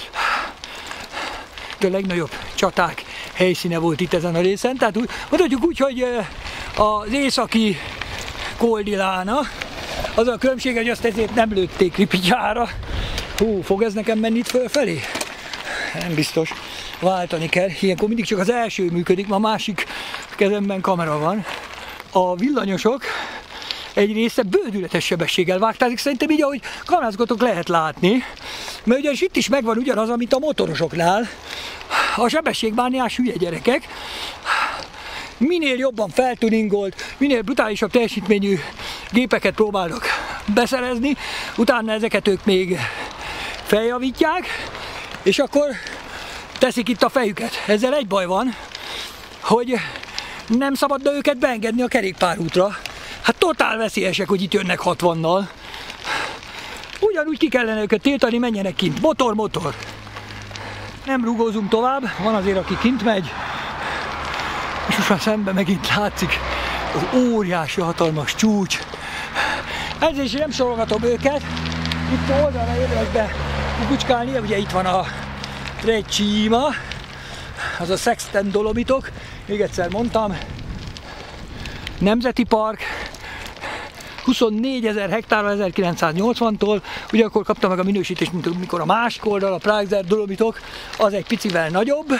a legnagyobb csaták helyszíne volt itt ezen a részen, tehát úgy, mondhatjuk úgy, hogy az északi Koldilana, az a különbség, hogy azt ezért nem lőtték Ripityára. Hú, fog ez nekem menni itt fölfelé? Nem biztos. Váltani kell. Ilyenkor mindig csak az első működik, ma másik kezemben kamera van. A villanyosok egy része bődületes sebességgel vágtázik, szerintem így, ahogy kamerázgatok, lehet látni. Mert ugyanis itt is megvan ugyanaz, amit a motorosoknál. A sebességmániás hülye gyerekek minél jobban feltuningolt, minél brutálisabb teljesítményű gépeket próbálnak beszerezni, utána ezeket ők még feljavítják, és akkor teszik itt a fejüket. Ezzel egy baj van, hogy nem szabadna őket beengedni a kerékpárútra. Hát totál veszélyesek, hogy itt jönnek hatvannal. Ugyanúgy ki kellene őket tiltani, menjenek kint. Motor, motor. Nem rugózunk tovább, van azért, aki kint megy. És most már szemben megint látszik az óriási, hatalmas csúcs. Ezért is nem sorolgatom őket. Itt oldalra érdemes be kukucskálni, ugye itt van a Trecima, az a Sexten Dolomitok, még egyszer mondtam, nemzeti park, huszonnégyezer hektárral ezerkilencszáznyolcvantól, ugye akkor kapta meg a minősítést, mint mikor a másik oldal, a Praxair Dolomitok, az egy picivel nagyobb.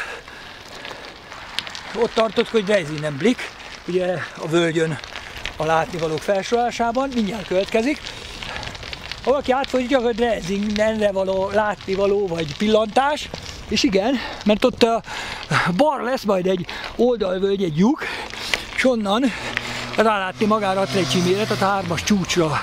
Ott tartott, hogy Dreizinen-Blick, ugye a völgyön a látnivalók felsorolásában, mindjárt következik. Ha valaki átfordítja, hogy Dreizinenre való látnivaló vagy pillantás, és igen, mert ott a bar lesz majd egy oldalvölgy, egy lyuk, és onnan rálátni magára a Trecimére, tehát a hármas csúcsra.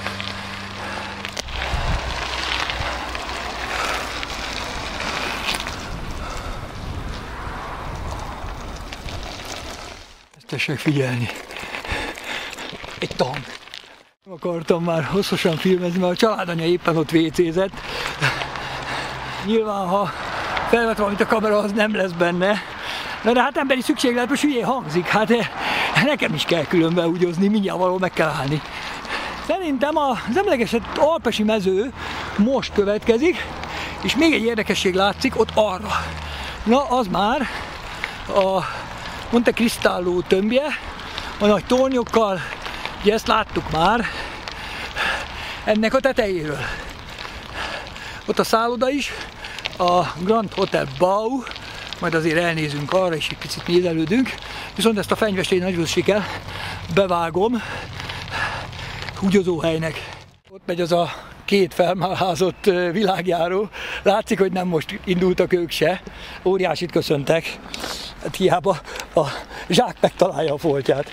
Ezt tessék figyelni. Egy tank. Nem akartam már hosszasan filmezni, mert a családanya éppen ott vécézett. Nyilván, ha felvett valamit a kamera, az nem lesz benne. Na de hát emberi szükséglet, most hülyén hangzik, hát nekem is kell külön beúgyozni, mindjárt valahol meg kell állni. Szerintem az emlegesett alpesi mező most következik, és még egy érdekesség látszik ott arra. Na, az már a Monte Cristallo tömbje, a nagy tornyokkal, ugye ezt láttuk már, ennek a tetejéről. Ott a szálloda is, a Grand Hotel Bau, majd azért elnézünk arra, és egy picit nézelődünk, viszont ezt a fenyvest egy nagy siker bevágom húgyozóhelynek. Ott megy az a két felmáházott világjáró, látszik, hogy nem most indultak ők se, óriásit köszöntek, hát hiába a zsák megtalálja a foltját.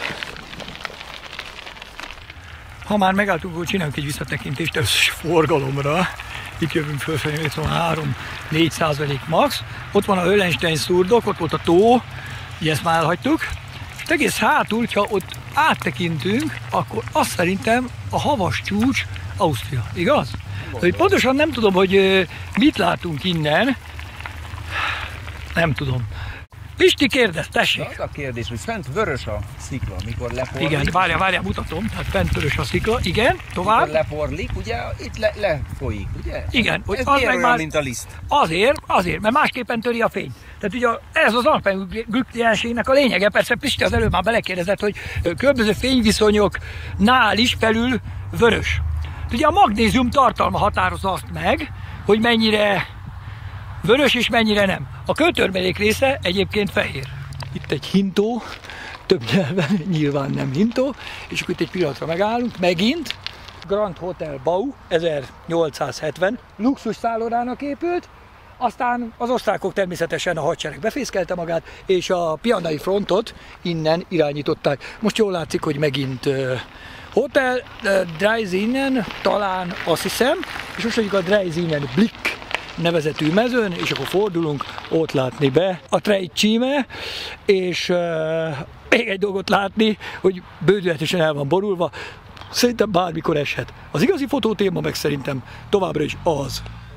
Ha már megálltunk, hogy csinálunk egy visszatekintést először forgalomra. Itt jövünk fölfelé, három-négy százalék max. Ott van a Höllenstein szurdok, ott volt a tó, így ezt már elhagytuk. És egész hátul, ha ott áttekintünk, akkor azt szerintem a havas csúcs Ausztria, igaz? Hogy pontosan nem tudom, hogy mit látunk innen. Nem tudom. Pisti kérdez, tessék! Az a kérdés, hogy fent vörös a szikla, mikor leporlik. Igen, várjál, várjál, mutatom. Tehát fent vörös a szikla, igen, tovább. Mikor leporlik, ugye, itt le, lefolyik, ugye? Igen. Ez az miért meg olyan, már mint a liszt? Azért, azért, mert másképpen töri a fény. Tehát ugye ez az alpenglüktienségnek a lényege. Persze Pisti az előbb már belekérdezett, hogy különböző fényviszonyoknál is felül vörös. Ugye a magnézium tartalma határozza azt meg, hogy mennyire vörös és mennyire nem. A kőtörmelék része egyébként fehér. Itt egy hintó, több nyelven, nyilván nem hintó, és akkor itt egy pillanatra megállunk, megint Grand Hotel Bau, ezernyolcszázhetven, luxus szállodának épült, aztán az osztrákok természetesen, a hadsereg befészkelte magát, és a pianai frontot innen irányították. Most jól látszik, hogy megint uh, Hotel uh, Dreizinen, talán azt hiszem, és most mondjuk a Dreizinen-Blick nevezetű mezőn, és akkor fordulunk, ott látni be a Trecime, és uh, még egy dolgot látni, hogy bődületesen el van borulva, szerintem bármikor eshet. Az igazi fotótéma meg szerintem továbbra is az.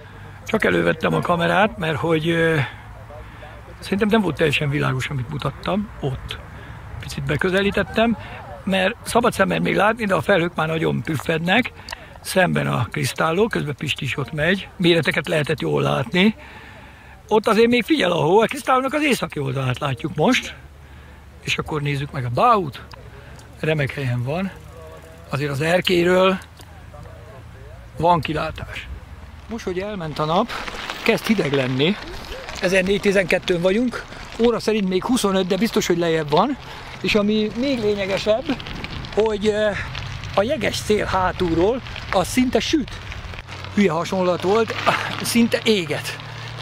Csak elővettem a kamerát, mert hogy euh, szerintem nem volt teljesen világos, amit mutattam ott. Picit beközelítettem, mert szabad szemmel még látni, de a felhők már nagyon püffednek. Szemben a Kristálló, közben Pisti is ott megy. Méreteket lehetett jól látni. Ott azért még figyel a hó, a Kristállónak az északi oldalát látjuk most. És akkor nézzük meg a Báut. Remek helyen van. Azért az erkélyről van kilátás. Most, hogy elment a nap, kezd hideg lenni. ezernégyszáztizenkettőn vagyunk, óra szerint még huszonöt, de biztos, hogy lejjebb van. És ami még lényegesebb, hogy a jeges szél hátulról az szinte süt. Hülye hasonlat volt, szinte éget.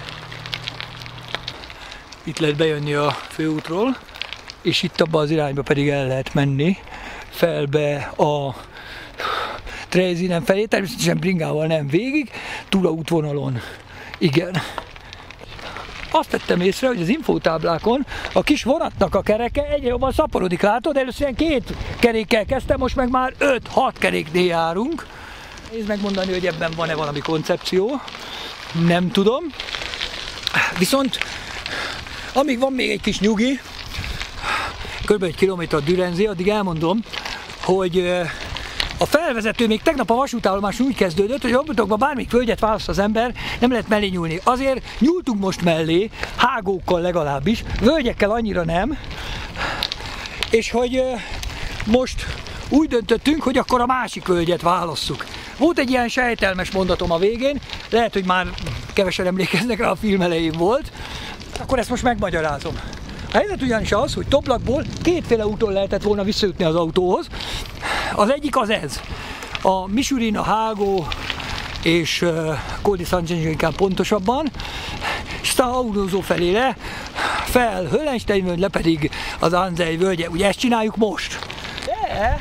Itt lehet bejönni a főútról, és itt abban az irányba pedig el lehet menni felbe a Treizinen felé, természetesen bringával nem végig, túl a útvonalon. Igen. Azt tettem észre, hogy az infótáblákon a kis vonatnak a kereke egyre jobban szaporodik, látod? Először ilyen két kerékkel kezdtem, most meg már öt-hat keréknél járunk. Nézd megmondani, hogy ebben van-e valami koncepció. Nem tudom. Viszont amíg van még egy kis nyugi, kb. Egy kilométer a Dürenzé, addig elmondom, hogy a felvezető még tegnap a vasútállomás úgy kezdődött, hogy abbatokban bármelyik völgyet választ az ember, nem lehet mellé nyúlni. Azért nyúltunk most mellé, hágókkal legalábbis, völgyekkel annyira nem, és hogy most úgy döntöttünk, hogy akkor a másik völgyet válasszuk. Volt egy ilyen sejtelmes mondatom a végén, lehet, hogy már kevesen emlékeznek rá, a film elején volt, akkor ezt most megmagyarázom. A helyzet ugyanis az, hogy Toblakból kétféle úton lehetett volna visszajutni az autóhoz. Az egyik az ez. A Misurin, a Hágó és uh, Col di San Gengio inkább pontosabban. És aztán autózó felé le, fel Höllenstein, le pedig az Anzei völgye. Ugye ezt csináljuk most. De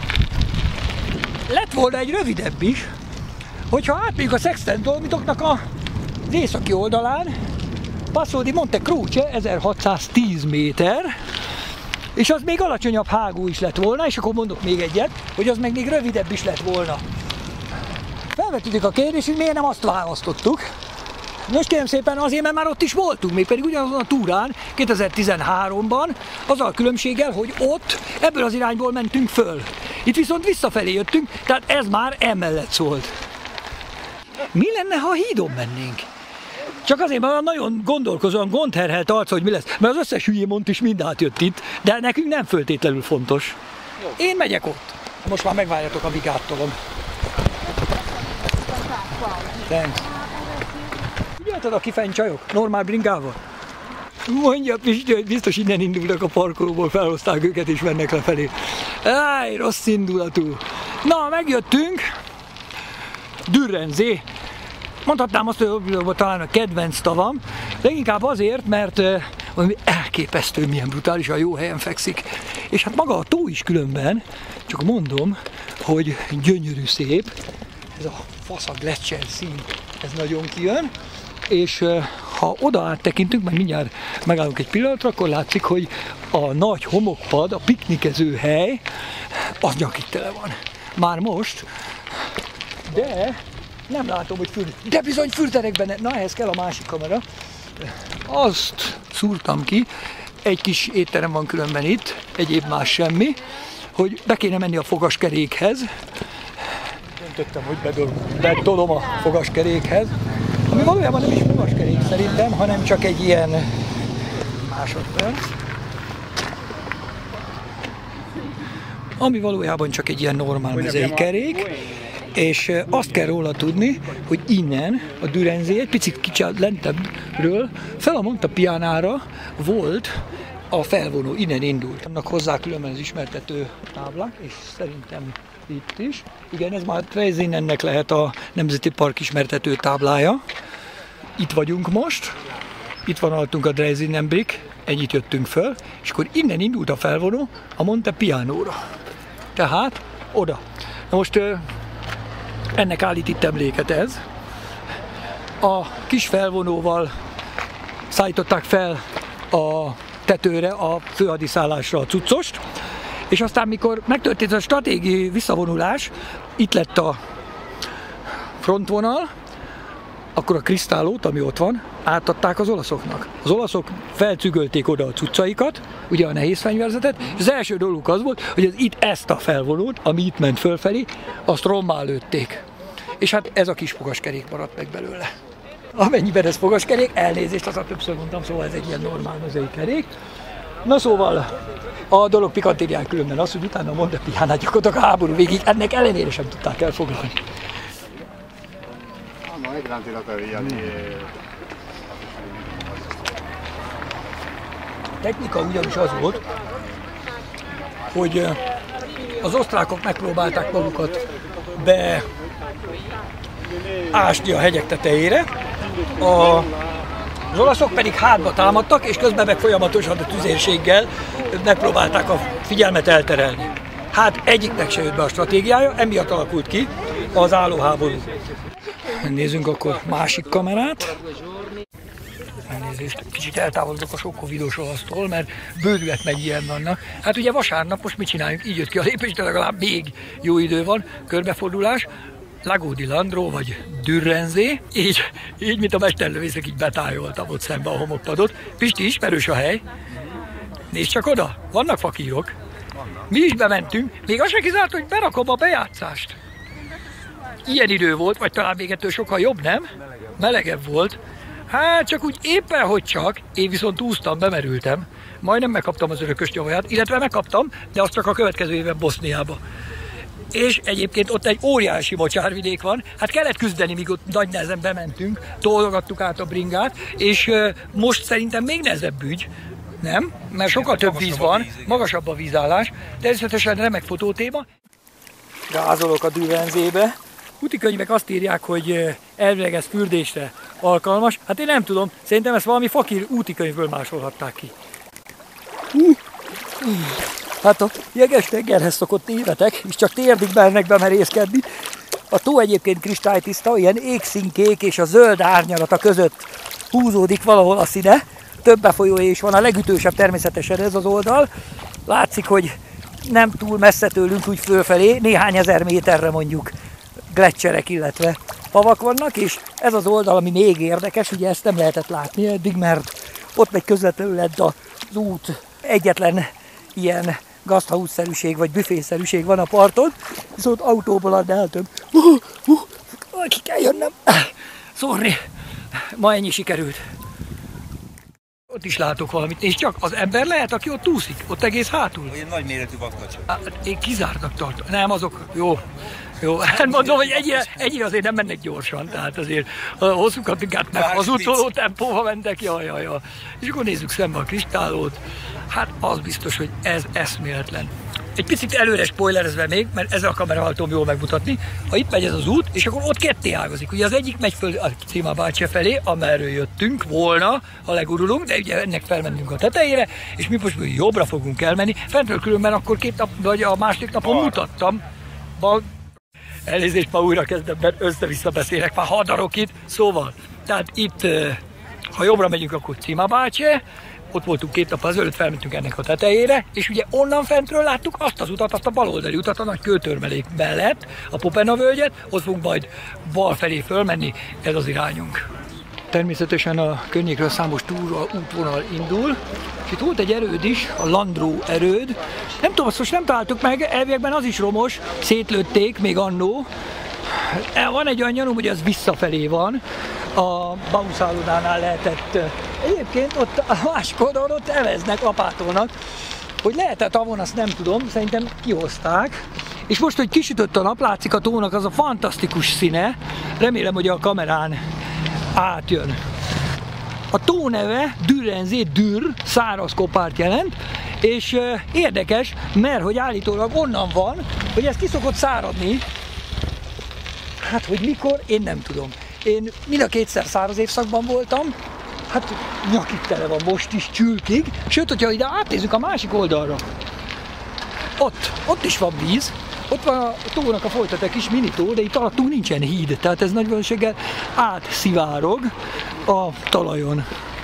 lett volna egy rövidebb is, hogyha átmegyünk a Sexten Dolomitoknak az északi oldalán, Passo di Monte Croce, ezerhatszáztíz méter, és az még alacsonyabb hágó is lett volna, és akkor mondok még egyet, hogy az meg még rövidebb is lett volna. Felvettük a kérdést, hogy miért nem azt választottuk. Most kérem szépen azért, mert már ott is voltunk, még pedig ugyanazon a túrán, kétezer-tizenháromban, azzal a különbséggel, hogy ott ebből az irányból mentünk föl. Itt viszont visszafelé jöttünk, tehát ez már emellett szólt. Mi lenne, ha a hídon mennénk? Csak azért, mert nagyon gondolkozóan, gondterhelt arca, hogy mi lesz. Mert az összes hülyémont is mind átjött itt, de nekünk nem föltétlenül fontos. Jó. Én megyek ott. Most már megvárjatok, amíg áttolom. Thanks. Figyelted a kifejn csajok? Normál bringával? Mondja Pisti, hogy biztos innen indulnak a parkolóból, felhozták őket és mennek lefelé. Áj, rossz indulatú. Na, megjöttünk. Dürenzé. Mondhatnám azt, hogy talán a kedvenc tavam, leginkább azért, mert uh, valami elképesztő, milyen brutálisan jó helyen fekszik. És hát maga a tó is különben, csak mondom, hogy gyönyörű szép. Ez a fasz a Gletscher szín, ez nagyon kijön. És uh, ha oda áttekintünk, majd mindjárt megállunk egy pillanatra, akkor látszik, hogy a nagy homokpad, a piknikező hely, az nyakig tele van. Már most, de nem látom, hogy fürd. De bizony fürderek benne. Na, ehhez kell a másik kamera. Azt szúrtam ki, egy kis étterem van különben itt, egyéb más semmi, hogy be kéne menni a fogaskerékhez. Döntöttem, hogy betolom a fogaskerékhez, ami valójában nem is fogaskerék szerintem, hanem csak egy ilyen másodperc. Ami valójában csak egy ilyen normál mezei kerék. És azt kell róla tudni, hogy innen a Dürenzé egy picit kicsit lentebbről fel a Monte Pianára volt a felvonó, innen indult. Annak hozzá különben az ismertető táblák, és szerintem itt is. Igen, ez már Treizinennek lehet a Nemzeti Park ismertető táblája. Itt vagyunk most, itt van alatunk a Treizinenbrück, ennyit jöttünk föl, és akkor innen indult a felvonó a Monte Pianóra. Tehát oda. Na most ennek állít itt emléket ez. A kis felvonóval szállították fel a tetőre, a főhadiszállásra a cuccost, és aztán mikor megtörtént a stratégiai visszavonulás, itt lett a frontvonal, akkor a Cristalót, ami ott van, átadták az olaszoknak. Az olaszok felcügölték oda a cuccaikat, ugye a nehéz fegyverzetet, és az első dolguk az volt, hogy az itt ezt a felvonót, ami itt ment fölfelé, azt rommá lőtték. És hát ez a kis fogaskerék maradt meg belőle. Amennyiben ez fogaskerék, elnézést, azt többször mondtam, szóval ez egy ilyen normál mezei kerék. Na szóval, a dolog pikantérián különben az, hogy utána a Montepijánál gyakorlatilag a háború végig ennek ellenére sem tudták elfoglalni. A technika ugyanis az volt, hogy az osztrákok megpróbálták magukat beásni a hegyek tetejére, a Az olaszok pedig hátba támadtak, és közben meg folyamatosan a tüzérséggel megpróbálták a figyelmet elterelni. Hát egyiknek se jött be a stratégiája, emiatt alakult ki az állóháború. Nézzünk akkor másik kamerát. Elnézést, kicsit eltávolodok a sok covidos olasztól, mert bődület megy ilyen vannak. Hát ugye vasárnap most mit csináljunk? Így jött ki a lépés, de legalább még jó idő van, körbefordulás. Lago di Landro, vagy Dürrenzé, így, így mint a mesterlövészek, így betájoltam ott szembe a homokpadot. Pisti, ismerős a hely. Nézd csak oda, vannak fakírok. Mi is bementünk, még az se kizárt, hogy berakom a bejátszást. Ilyen idő volt, vagy talán még ettől sokkal jobb, nem? Melegebb volt. Hát csak úgy éppen, hogy csak, én viszont úsztam, bemerültem. Majdnem megkaptam az örökös nyavaját, illetve megkaptam, de azt csak a következő évben Boszniába. És egyébként ott egy óriási mocsárvidék van, hát kellett küzdeni, míg ott nagy nehezen bementünk, tologattuk át a bringát, és uh, most szerintem még nehezebb ügy, nem? Mert sokkal több víz van, magasabb a vízállás, természetesen remek fotótéma. Gázolok a Dürrenzébe. Útikönyvek azt írják, hogy elvileg ez fürdésre alkalmas, hát én nem tudom, szerintem ezt valami fakír útikönyvből másolhatták ki. Uh. Uh. Hát a jeges tengerhez szokott évetek, és csak térdig mernek bemerészkedni. A tó egyébként kristálytiszta, ilyen égszínkék és a zöld árnyalata között húzódik valahol a színe. Több befolyója is van, a legütősebb természetesen ez az oldal. Látszik, hogy nem túl messze tőlünk úgy fölfelé, néhány ezer méterre mondjuk gleccserek, illetve havak vannak, és ez az oldal, ami még érdekes, ugye ezt nem lehetett látni eddig, mert ott megy közvetlenül lett az út, egyetlen ilyen gasthouse-szerűség vagy büfészerűség van a parton, viszont autóból ad el több. Uh, uh, ki kell jönnöm. Sorry, ma ennyi sikerült. Ott is látok valamit, és csak az ember lehet, aki ott úszik, ott egész hátul. Olyan nagy méretű vakkacsok. Én kizártnak tartom. Nem, azok jó. Jó, hát mondom, hogy egyre, egyre azért nem mennek gyorsan, tehát azért a hosszú katikát meg az utoló tempóval mentek, jaj, jaj, jaj. És akkor nézzük szembe a Cristalót. Hát az biztos, hogy ez eszméletlen. Egy picit előre spoilerezve még, mert ezzel a kamerával tudom jól megmutatni. Ha itt megy ez az út, és akkor ott ketté ágazik. Ugye az egyik megy föl a Cima Bácsia felé, amerről jöttünk volna, ha legurulunk, de ugye ennek felmentünk a tetejére, és mi most jobbra fogunk elmenni. Fentről különben akkor két nap, vagy a második napon mutattam. Bal... Elnézést, ma újra kezdem, mert össze-vissza beszélek, már hadarok itt. Szóval, tehát itt, ha jobbra megyünk, akkor Cima Bácsia, ott voltunk két nap azelőtt, felmentünk ennek a tetejére, és ugye onnan fentről láttuk azt az utat, azt a baloldali utat, a nagy kőtörmelék mellett, a Popena völgyet, ott fogunk majd bal felé fölmenni, ez az irányunk. Természetesen a környékről számos túra útvonal indul, és itt volt egy erőd is, a Landro erőd. Nem tudom, azt most nem találtuk meg, elviekben az is romos, szétlőtték még annó. Van egy olyan gyanúm, hogy az visszafelé van, a Bauszállodánál lehetett. Egyébként ott a másik oldalon ott eveznek, apátolnak. Hogy lehetett tavon, azt nem tudom, szerintem kihozták. És most, hogy kisütött a nap, látszik a tónak az a fantasztikus színe. Remélem, hogy a kamerán átjön. A tó neve Dürrenzé, Dürr, száraz kopárt jelent, és uh, érdekes, mert hogy állítólag onnan van, hogy ez ki szokott száradni. Hát, hogy mikor, én nem tudom. Én mind a kétszer száraz évszakban voltam, hát nyakig tele van most is csülkig, sőt, hogyha ide átnézzük a másik oldalra, ott, ott is van víz, ott van a tónak a folytató kis minitó, de itt alattunk nincsen híd, tehát ez nagy valószínűséggel átszivárog a talajon.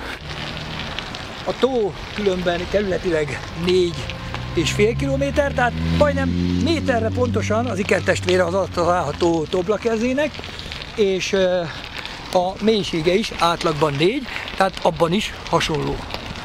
A tó különben kerületileg négy és fél kilométer, tehát majdnem méterre pontosan az ikertestvére az alatt található Toblakezének, és a mélysége is átlagban négy, tehát abban is hasonló.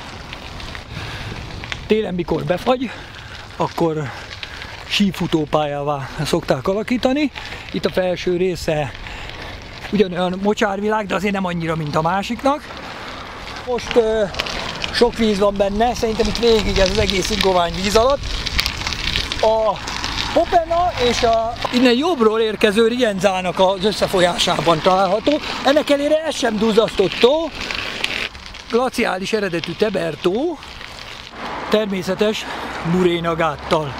Télen mikor befagy, akkor sífutópályává szokták alakítani. Itt a felső része ugyanolyan mocsárvilág, de azért nem annyira, mint a másiknak. Most ö, sok víz van benne, szerintem itt végig ez az egész ingovány víz alatt. A Popena és a innen jobbról érkező Rienzának az összefolyásában található. Ennek ellenére ez sem duzzasztott tó, glaciális eredetű Tebertó, természetes murénagáttal.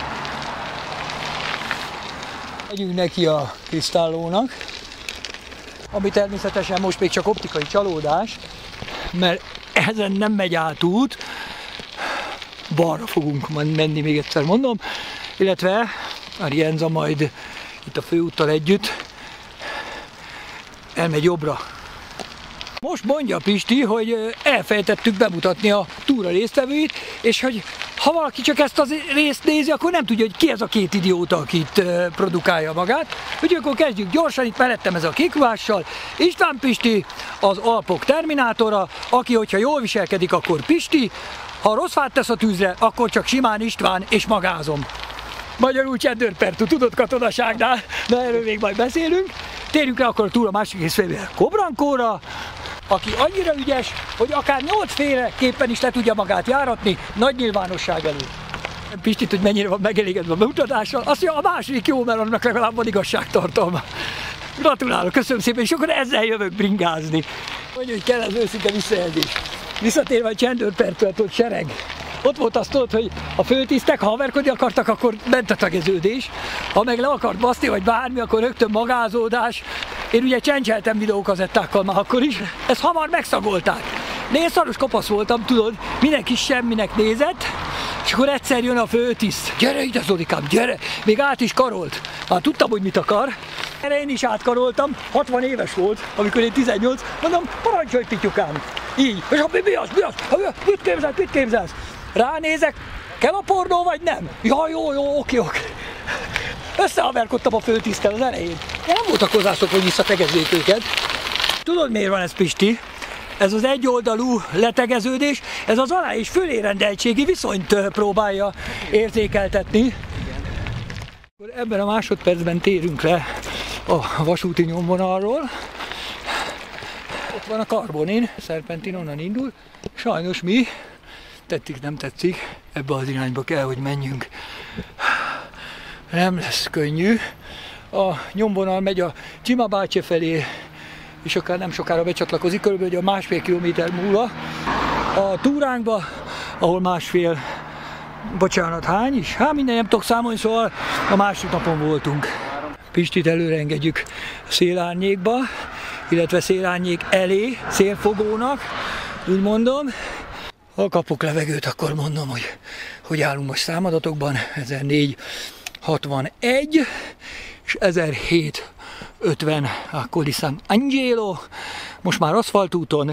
Megyünk neki a Kristállónak, ami természetesen most még csak optikai csalódás, mert ezen nem megy át út, balra fogunk menni, még egyszer mondom, illetve a Rienza majd itt a főúttal együtt elmegy jobbra. Most mondja Pisti, hogy elfelejtettük bemutatni a túra résztvevőit, és hogy ha valaki csak ezt a részt nézi, akkor nem tudja, hogy ki ez a két idióta, aki itt produkálja magát. Úgyhogy akkor kezdjük gyorsan, itt mellettem ez a kékruhással. István Pisti, az Alpok terminátora, aki, hogyha jól viselkedik, akkor Pisti, ha rossz fát tesz a tűzre, akkor csak simán István, és magázom. Magyarul csendőrpertú, tudott katonaságnál, de erről még majd beszélünk. Térjünk rá akkor a túra másik részvével Kobrankóra, aki annyira ügyes, hogy akár nyolcféleképpen is le tudja magát járatni nagy nyilvánosság előtt. Pistit, hogy mennyire van megelégedve a bemutatással, azt mondja, a második jó, mert annak legalább van igazságtartalma. Gratulálok, köszönöm szépen, és akkor ezzel jövök bringázni. Mondja, hogy kell az őszinte visszajelzés. Visszatérve a csendőrpertőt sereg. Ott volt azt tudod, hogy a főtisztek, ha haverkodni akartak, akkor ment a tegeződés. Ha meg le akart baszni, vagy bármi, akkor rögtön magázódás. Én ugye csencseltem videókazettákkal már akkor is. Ezt hamar megszagolták. De én szaros kopasz voltam, tudod, mindenki semminek nézett, és akkor egyszer jön a főtiszt. Gyere ide, Zolikám, gyere! Még át is karolt. Már tudtam, hogy mit akar. Erre én is átkaroltam, hatvan éves volt, amikor én tizennyolc, mondom, parancsolj, Pityukám. Így. És akkor mi az, mi az? Mit képzelsz, mit képzelsz? Ránézek, kell a pornó vagy nem? Ja, jó, jó, oké, oké. Összehaverkodtam a főtiszttel az elején. Nem voltak hozzászok, hogy visszategezzék őket. Tudod, miért van ez, Pisti? Ez az egyoldalú letegeződés, ez az alá- és fölérendeltségi viszonyt próbálja érzékeltetni. Ebben a másodpercben térünk le a vasúti nyomvonalról. Ott van a Karbonin, Szerpentin onnan indul. Sajnos mi, tetszik, nem tetszik, ebbe az irányba kell, hogy menjünk. Nem lesz könnyű. A nyomvonal megy a Csimabácse felé, és akár nem sokára becsatlakozik, körülbelül a másfél kilométer múlva a túránkba, ahol másfél, bocsánat, hány is? Hát minden nem tudok számolni, szóval a másik napon voltunk. Pistit előre engedjük szélárnyékba, illetve szélárnyék elé, szélfogónak, úgy mondom. Ha kapok levegőt, akkor mondom, hogy hogy állunk most számadatokban. ezernégyszázhatvanegy és ezerhétszázötven a Col di San Angelo. Most már aszfaltúton.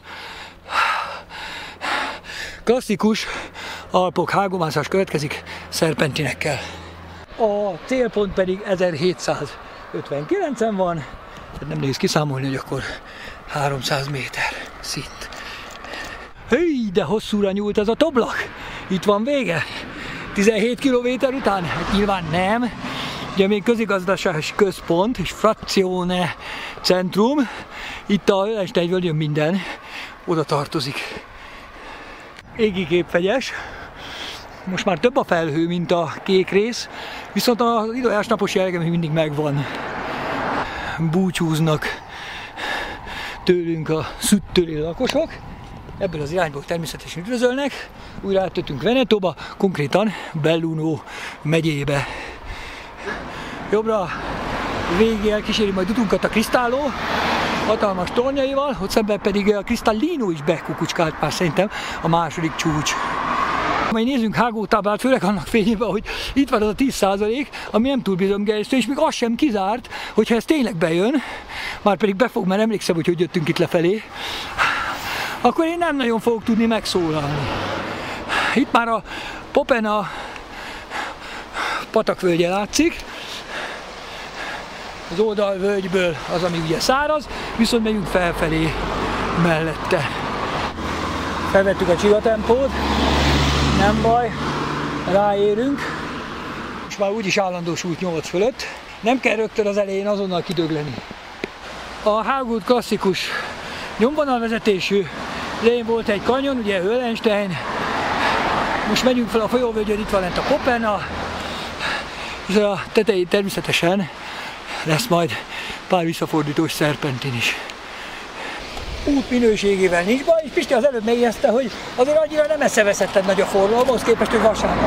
Klasszikus Alpok hágomászás következik szerpentinekkel. A célpont pedig ezerhétszázötvenkilencen van, tehát nem néz kiszámolni, hogy akkor háromszáz méter szint. Hé, de hosszúra nyúlt ez a toblak. Itt van vége. tizenhét kilométer után? Hát nyilván nem. Ugye még közigazgatási központ és frazione centrum. Itt a Öles-Negyvől jön minden. Oda tartozik. Égi képvegyes. Most már több a felhő, mint a kék rész. Viszont az időjárás napos jelge még mindig megvan. Búcsúznak tőlünk a szüttőri lakosok. Ebből az irányból természetesen üdvözölnek. Újra átjöttünk Venetóba, konkrétan Belluno megyébe. Jobbra végig elkíséri majd utunkat a Cristallo, hatalmas tornyaival, ott szemben pedig a Cristallino is bekukucskált már szerintem a második csúcs. Majd nézzünk hágótáblát, főleg annak fényében, hogy itt van az a tíz százalék, ami nem túl bizonygerjesztő, és még az sem kizárt, hogyha ez tényleg bejön, már pedig befog, mert emlékszem, hogy hogy jöttünk itt lefelé, akkor én nem nagyon fogok tudni megszólalni. Itt már a Popena patakvölgye látszik, az oldalvölgyből az, ami ugye száraz, viszont megyünk felfelé mellette. Felvettük a csigatempót, nem baj, ráérünk, és már úgyis állandósult nyolc fölött. Nem kell rögtön az elején azonnal kidögleni. A Haugút klasszikus nyomvonalvezetésű, elején volt egy kanyon, ugye Höllenstein, most megyünk fel a folyóvölgyön, itt van lent a Kopena, és a tetején természetesen lesz majd pár visszafordítós szerpentin is. Út minőségével nincs baj, és Pisti az előbb megjegyezte, hogy azért annyira nem eszeveszetted nagy a forgalom, ahhoz képest, hogy vasárnap.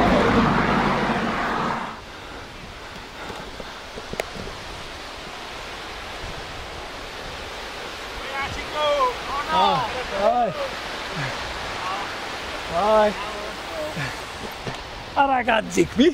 Aragazzik, mi?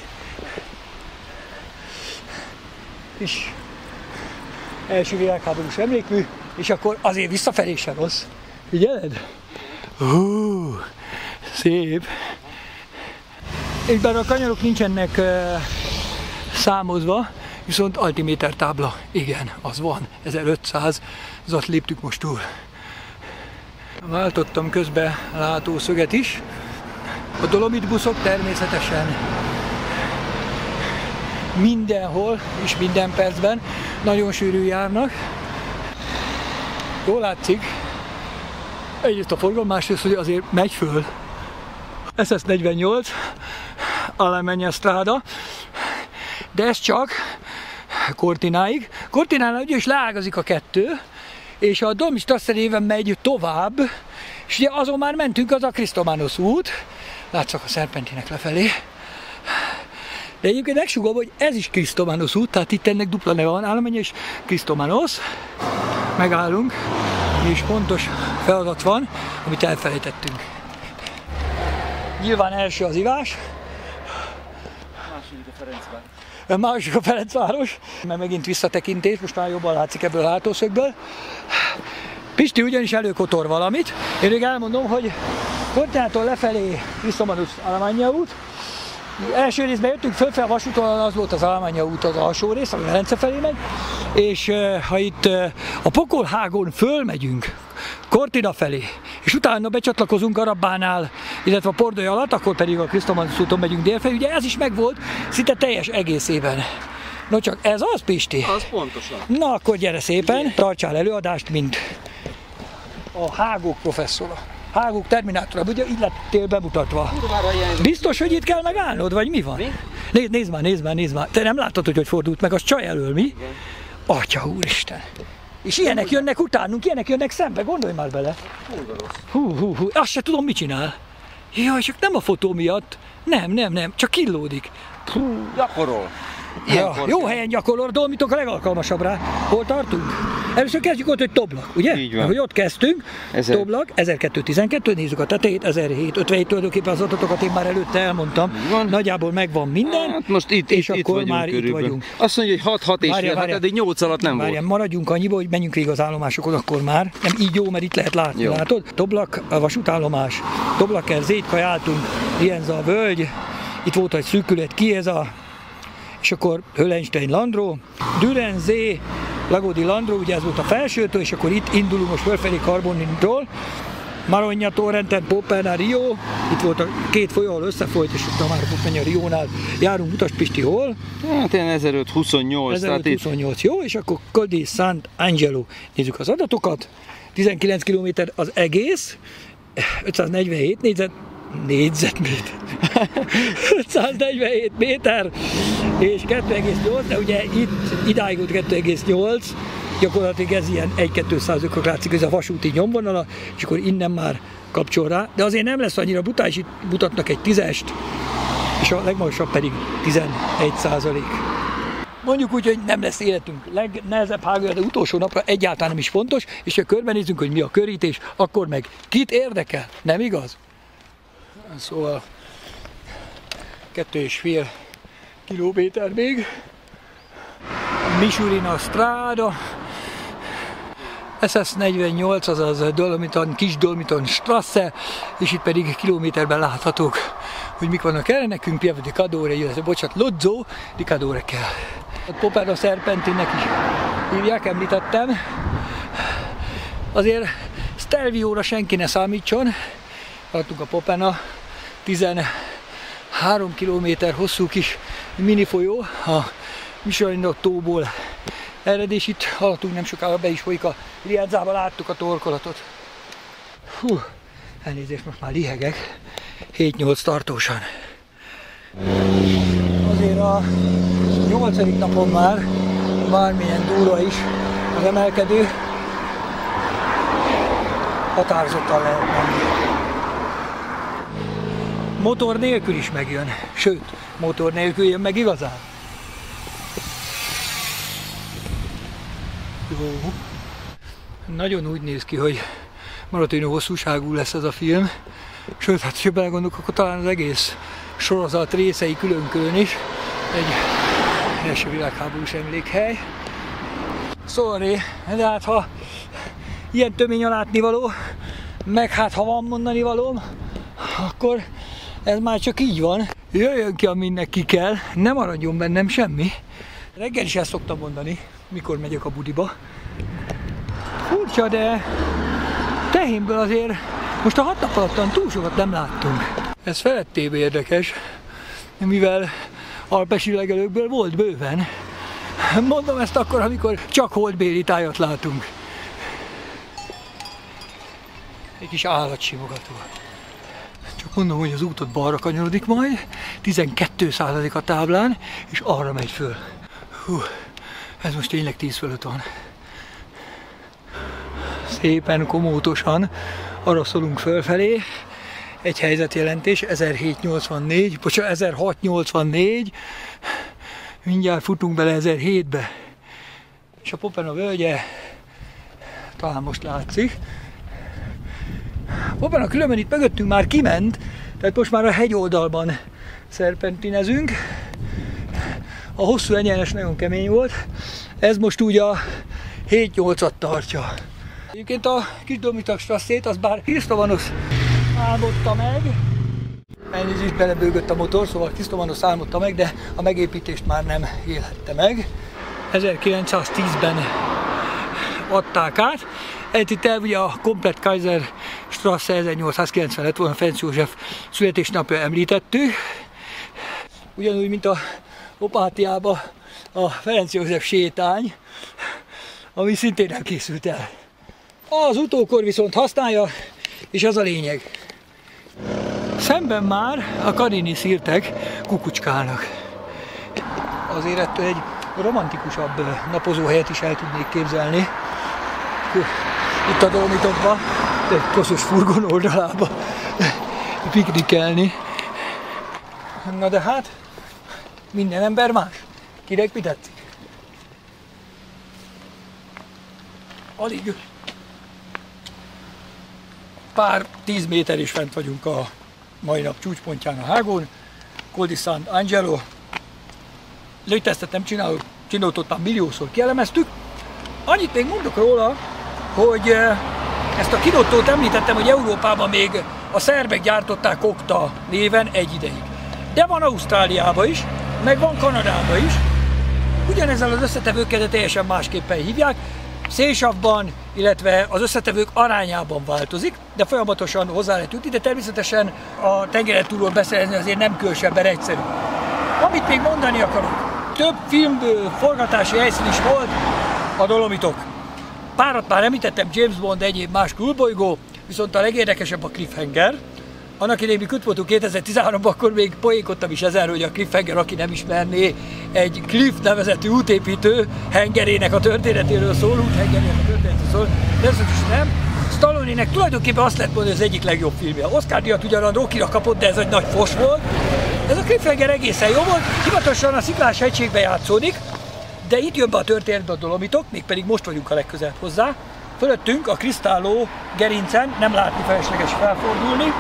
És első világháborús emlékmű, és akkor azért visszafelé sem rossz. Figyeled? Hú, szép. És bár a kanyarok nincsenek uh, számozva, viszont altiméter tábla, igen, az van, ezerötszáz, azt léptük most túl. Váltottam közben látószöget is. A Dolomit buszok természetesen mindenhol és minden percben nagyon sűrű járnak. Jól látszik, egyrészt a forgalom, másrészt, hogy azért megy föl. es es negyvennyolc, Alemanya Strada, de ez csak Cortináig. Cortinánál ugye is leágazik a kettő, és a Dolmi Strasseréven megy tovább, és ugye azon már mentünk, az a Krisztománosz út, látszak a szerpentinek lefelé. De egyébként megsugom, hogy ez is Krisztománosz út, tehát itt ennek dupla neve van, Alemanya és Krisztománosz. Megállunk, és fontos feladat van, amit elfelejtettünk. Nyilván első az ivás. Második a Ferencvár. A második a Ferencváros, mert megint visszatekintés, most már jobban látszik ebből a látószögből. Pisti ugyanis előkotor valamit. Én még elmondom, hogy Cortinától lefelé Krisztománosz Alemanya út. Első részben jöttünk fölfel a vasúton, az volt az Alemanya út az alsó rész, ami Velence felé megy. És ha itt a Pokolhágon fölmegyünk Cortina felé, és utána becsatlakozunk Arabbánál, illetve a Pordoi alatt, akkor pedig a Krisztománosz úton megyünk délfelé. Ugye ez is megvolt szinte teljes egészében. No csak ez az, Pisti? Az pontosan. Na akkor gyere szépen, tartsál előadást, mint a Hágók professzora. Hágók terminátora, ugye így lettél bemutatva. Biztos, hogy itt kell megállnod, vagy mi van? Mi? Nézd, nézd már, nézd már, nézd már. Te nem láttad, hogy hogy fordult meg, az csaj elől, mi? Igen. Atya úristen. És ilyenek jönnek utánunk, ilyenek jönnek szembe, gondolj már bele. Hú, hú, hú, azt se tudom, mit csinál. Jaj, csak nem a fotó miatt. Nem, nem, nem, csak killódik. Hú, gyakorol. Ja, jó helyen gyakorol, Dolmitok a legalkalmasabb rá. Hol tartunk? Először kezdjük ott, hogy Toblak, ugye? Így van. Hogy ott kezdtünk, Ezer... Toblak, ezerkétszáztizenkettő, nézzük a tetejét, ezerhétszáz ötvenhét, tulajdonképpen az adatokat én már előtte elmondtam. Nagyjából megvan minden, hát most itt, és itt, akkor itt már körülbelül. itt vagyunk. Azt mondja, hogy hat hat és fél, hát eddig nyolc alatt nem várján, volt. Maradjunk annyiba, hogy menjünk végig az állomásokon akkor már. Nem így jó, mert itt lehet látni, jó. Látod? Toblak, a vasútállomás, Toblaker, Zétka, álltunk, Rienza a völgy, itt volt egy szűkület, ki ez a... és akkor Höllenstein Landró, Dürenzé, Lagodi Landró, ugye ez volt a felsőtől, és akkor itt indulunk most fölfelé Karbonintól, Marogna, Torrenten, Popena, Rio, itt volt a két folyó, ahol összefolyt, és utána már Popena, Riónál járunk, mutasd Pisti, hol? Hát én ezerötszázhuszonnyolc. ezerötszázhuszonnyolc, jó, és akkor Col di Sant'Angelo, nézzük az adatokat, tizenkilenc kilométer az egész, ötszáznegyvenhét négyzet, négyzetméter, ötszáznegyvenhét méter, és kettő egész nyolc, de ugye itt idáig volt kettő egész nyolc, gyakorlatilag ez ilyen egy-kétszázökök látszik, ez a vasúti nyomvonala, és akkor innen már kapcsol rá, de azért nem lesz annyira brutális, itt mutatnak egy tízest, és a legmagasabb pedig tizenegy százalék. Mondjuk úgy, hogy nem lesz életünk legnehezebb hágója, de utolsó napra egyáltalán nem is fontos, és ha körbenézzünk, hogy mi a körítés, akkor meg kit érdekel, nem igaz? Szóval kettő és fél kilométer még. Misurina Strada, es es negyvennyolc, azaz Dolomiton, Kis Dolomiton Strasse, és itt pedig kilométerben láthatók, hogy mik vannak erre nekünk, Pieve di Cadore, illetve bocsánat, Lozzo di Cadore kell A Popena Serpentinnek is hívják, említettem. Azért Stelvióra senki ne számítson. Haladtunk a Popena, tizenhárom kilométer hosszú kis mini folyó a Michelin tóból ered, és itt haladtunk, nem sokára be is folyik a Riedzába, láttuk a torkolatot. Hú, elnézést, most már lihegek, hét-nyolc tartósan. Azért a nyolcadik napon már bármilyen durva is az emelkedő, határozottan lehet menni. Motor nélkül is megjön, sőt, motor nélkül jön meg igazán. Jó. Nagyon úgy néz ki, hogy maratonő hosszúságú lesz ez a film, sőt, hát ha belegondolok, akkor talán az egész sorozat részei külön-külön is egy első világháborús emlékhely. Sorry, de hát ha ilyen tömény a látnivaló, meg hát ha van mondani valóm, akkor ez már csak így van. Jöjjön ki, aminek ki kell, ne maradjon bennem semmi. Reggel is ezt szoktam mondani, mikor megyek a budiba. Furcsa, de tehénből azért most a hat nap alattan túl sokat nem láttunk. Ez felettébb érdekes, mivel alpesi legelőkből volt bőven. Mondom ezt akkor, amikor csak holdbéli tájat látunk. Egy kis állatsimogató. Csak mondom, hogy az útot balra kanyarodik majd, tizenkét százalék a táblán, és arra megy föl. Hú, ez most tényleg tíz fölött van. Szépen komótosan arra szólunk fölfelé. Egy helyzetjelentés, ezerhétszáznyolcvannégy, bocsánat, ezerhatszáznyolcvannégy, mindjárt futunk bele ezerhétbe. És a Popena völgye talán most látszik. Popena különben itt mögöttünk már kiment, tehát most már a hegyoldalban szerpentinezünk. A hosszú egyenes nagyon kemény volt, ez most úgy a hét-nyolcat tartja. Egyébként a kis Domitak strasszét, az bár Krisztovanos álmodta meg, elnézést, belebőgött a motor, szóval Krisztovanos álmodta meg, de a megépítést már nem élhette meg. ezerkilencszáztízben adták át. Itt el ugye a komplett Kaiser Strasse ezernyolcszázkilencven lett volna, Ferenc József születésnapja említettük. Ugyanúgy, mint a Opátiában a Ferenc József sétány, ami szintén nem készült el. Az utókor viszont használja, és az a lényeg. Szemben már a Karini szirtek kukucskálnak. Azért ettől egy romantikusabb napozóhelyet is el tudnék képzelni. Itt a Dolomitokban, egy koszos furgon oldalába piknikelni. Na de hát, minden ember más. Kinek mi tetszik? Alig pár tíz méter is fent vagyunk a mai nap csúcspontján, a hágón. Col di Sant'Angelo. Lőtesztet nem csinálok, csináltot már milliószor kielemeztük. Annyit még mondok róla, hogy ezt a kinottót említettem, hogy Európában még a szerbek gyártották Okta néven egy ideig. De van Ausztráliában is, meg van Kanadában is. Ugyanezzel az összetevőket de teljesen másképpen hívják. Szélsavban, illetve az összetevők arányában változik, de folyamatosan hozzá lehet jutni, de természetesen a tengeren túlról beszerezni azért nem különösebben egyszerű. Amit még mondani akarok, több filmből forgatási helyszín is volt a Dolomitok. Párat már említettem, James Bond, egyéb más külbolygó, viszont a legérdekesebb a Cliffhanger. Annak idején, mi ott voltunk kétezer-tizenháromban, akkor még poénkodtam is ezen, hogy a Cliffhanger, aki nem ismerné, egy Cliff nevezetű útépítő hengerének a történetéről szól, úthengerének a történetéről szól, de ez is nem. Stallone-nek tulajdonképpen azt lehet mondani, hogy az egyik legjobb filmje. Oscar-díjat ugyan Rocky-ra kapott, de ez egy nagy fos volt. Ez a Cliffhanger egészen jó volt, hivatalosan a Sziklás hegységbe játszódik, de itt jön be a történetbe a Dolomitok, mégpedig most vagyunk a legközelebb hozzá. Fölöttünk a Cristallo gerincen, nem látni, felesleges felfordulni.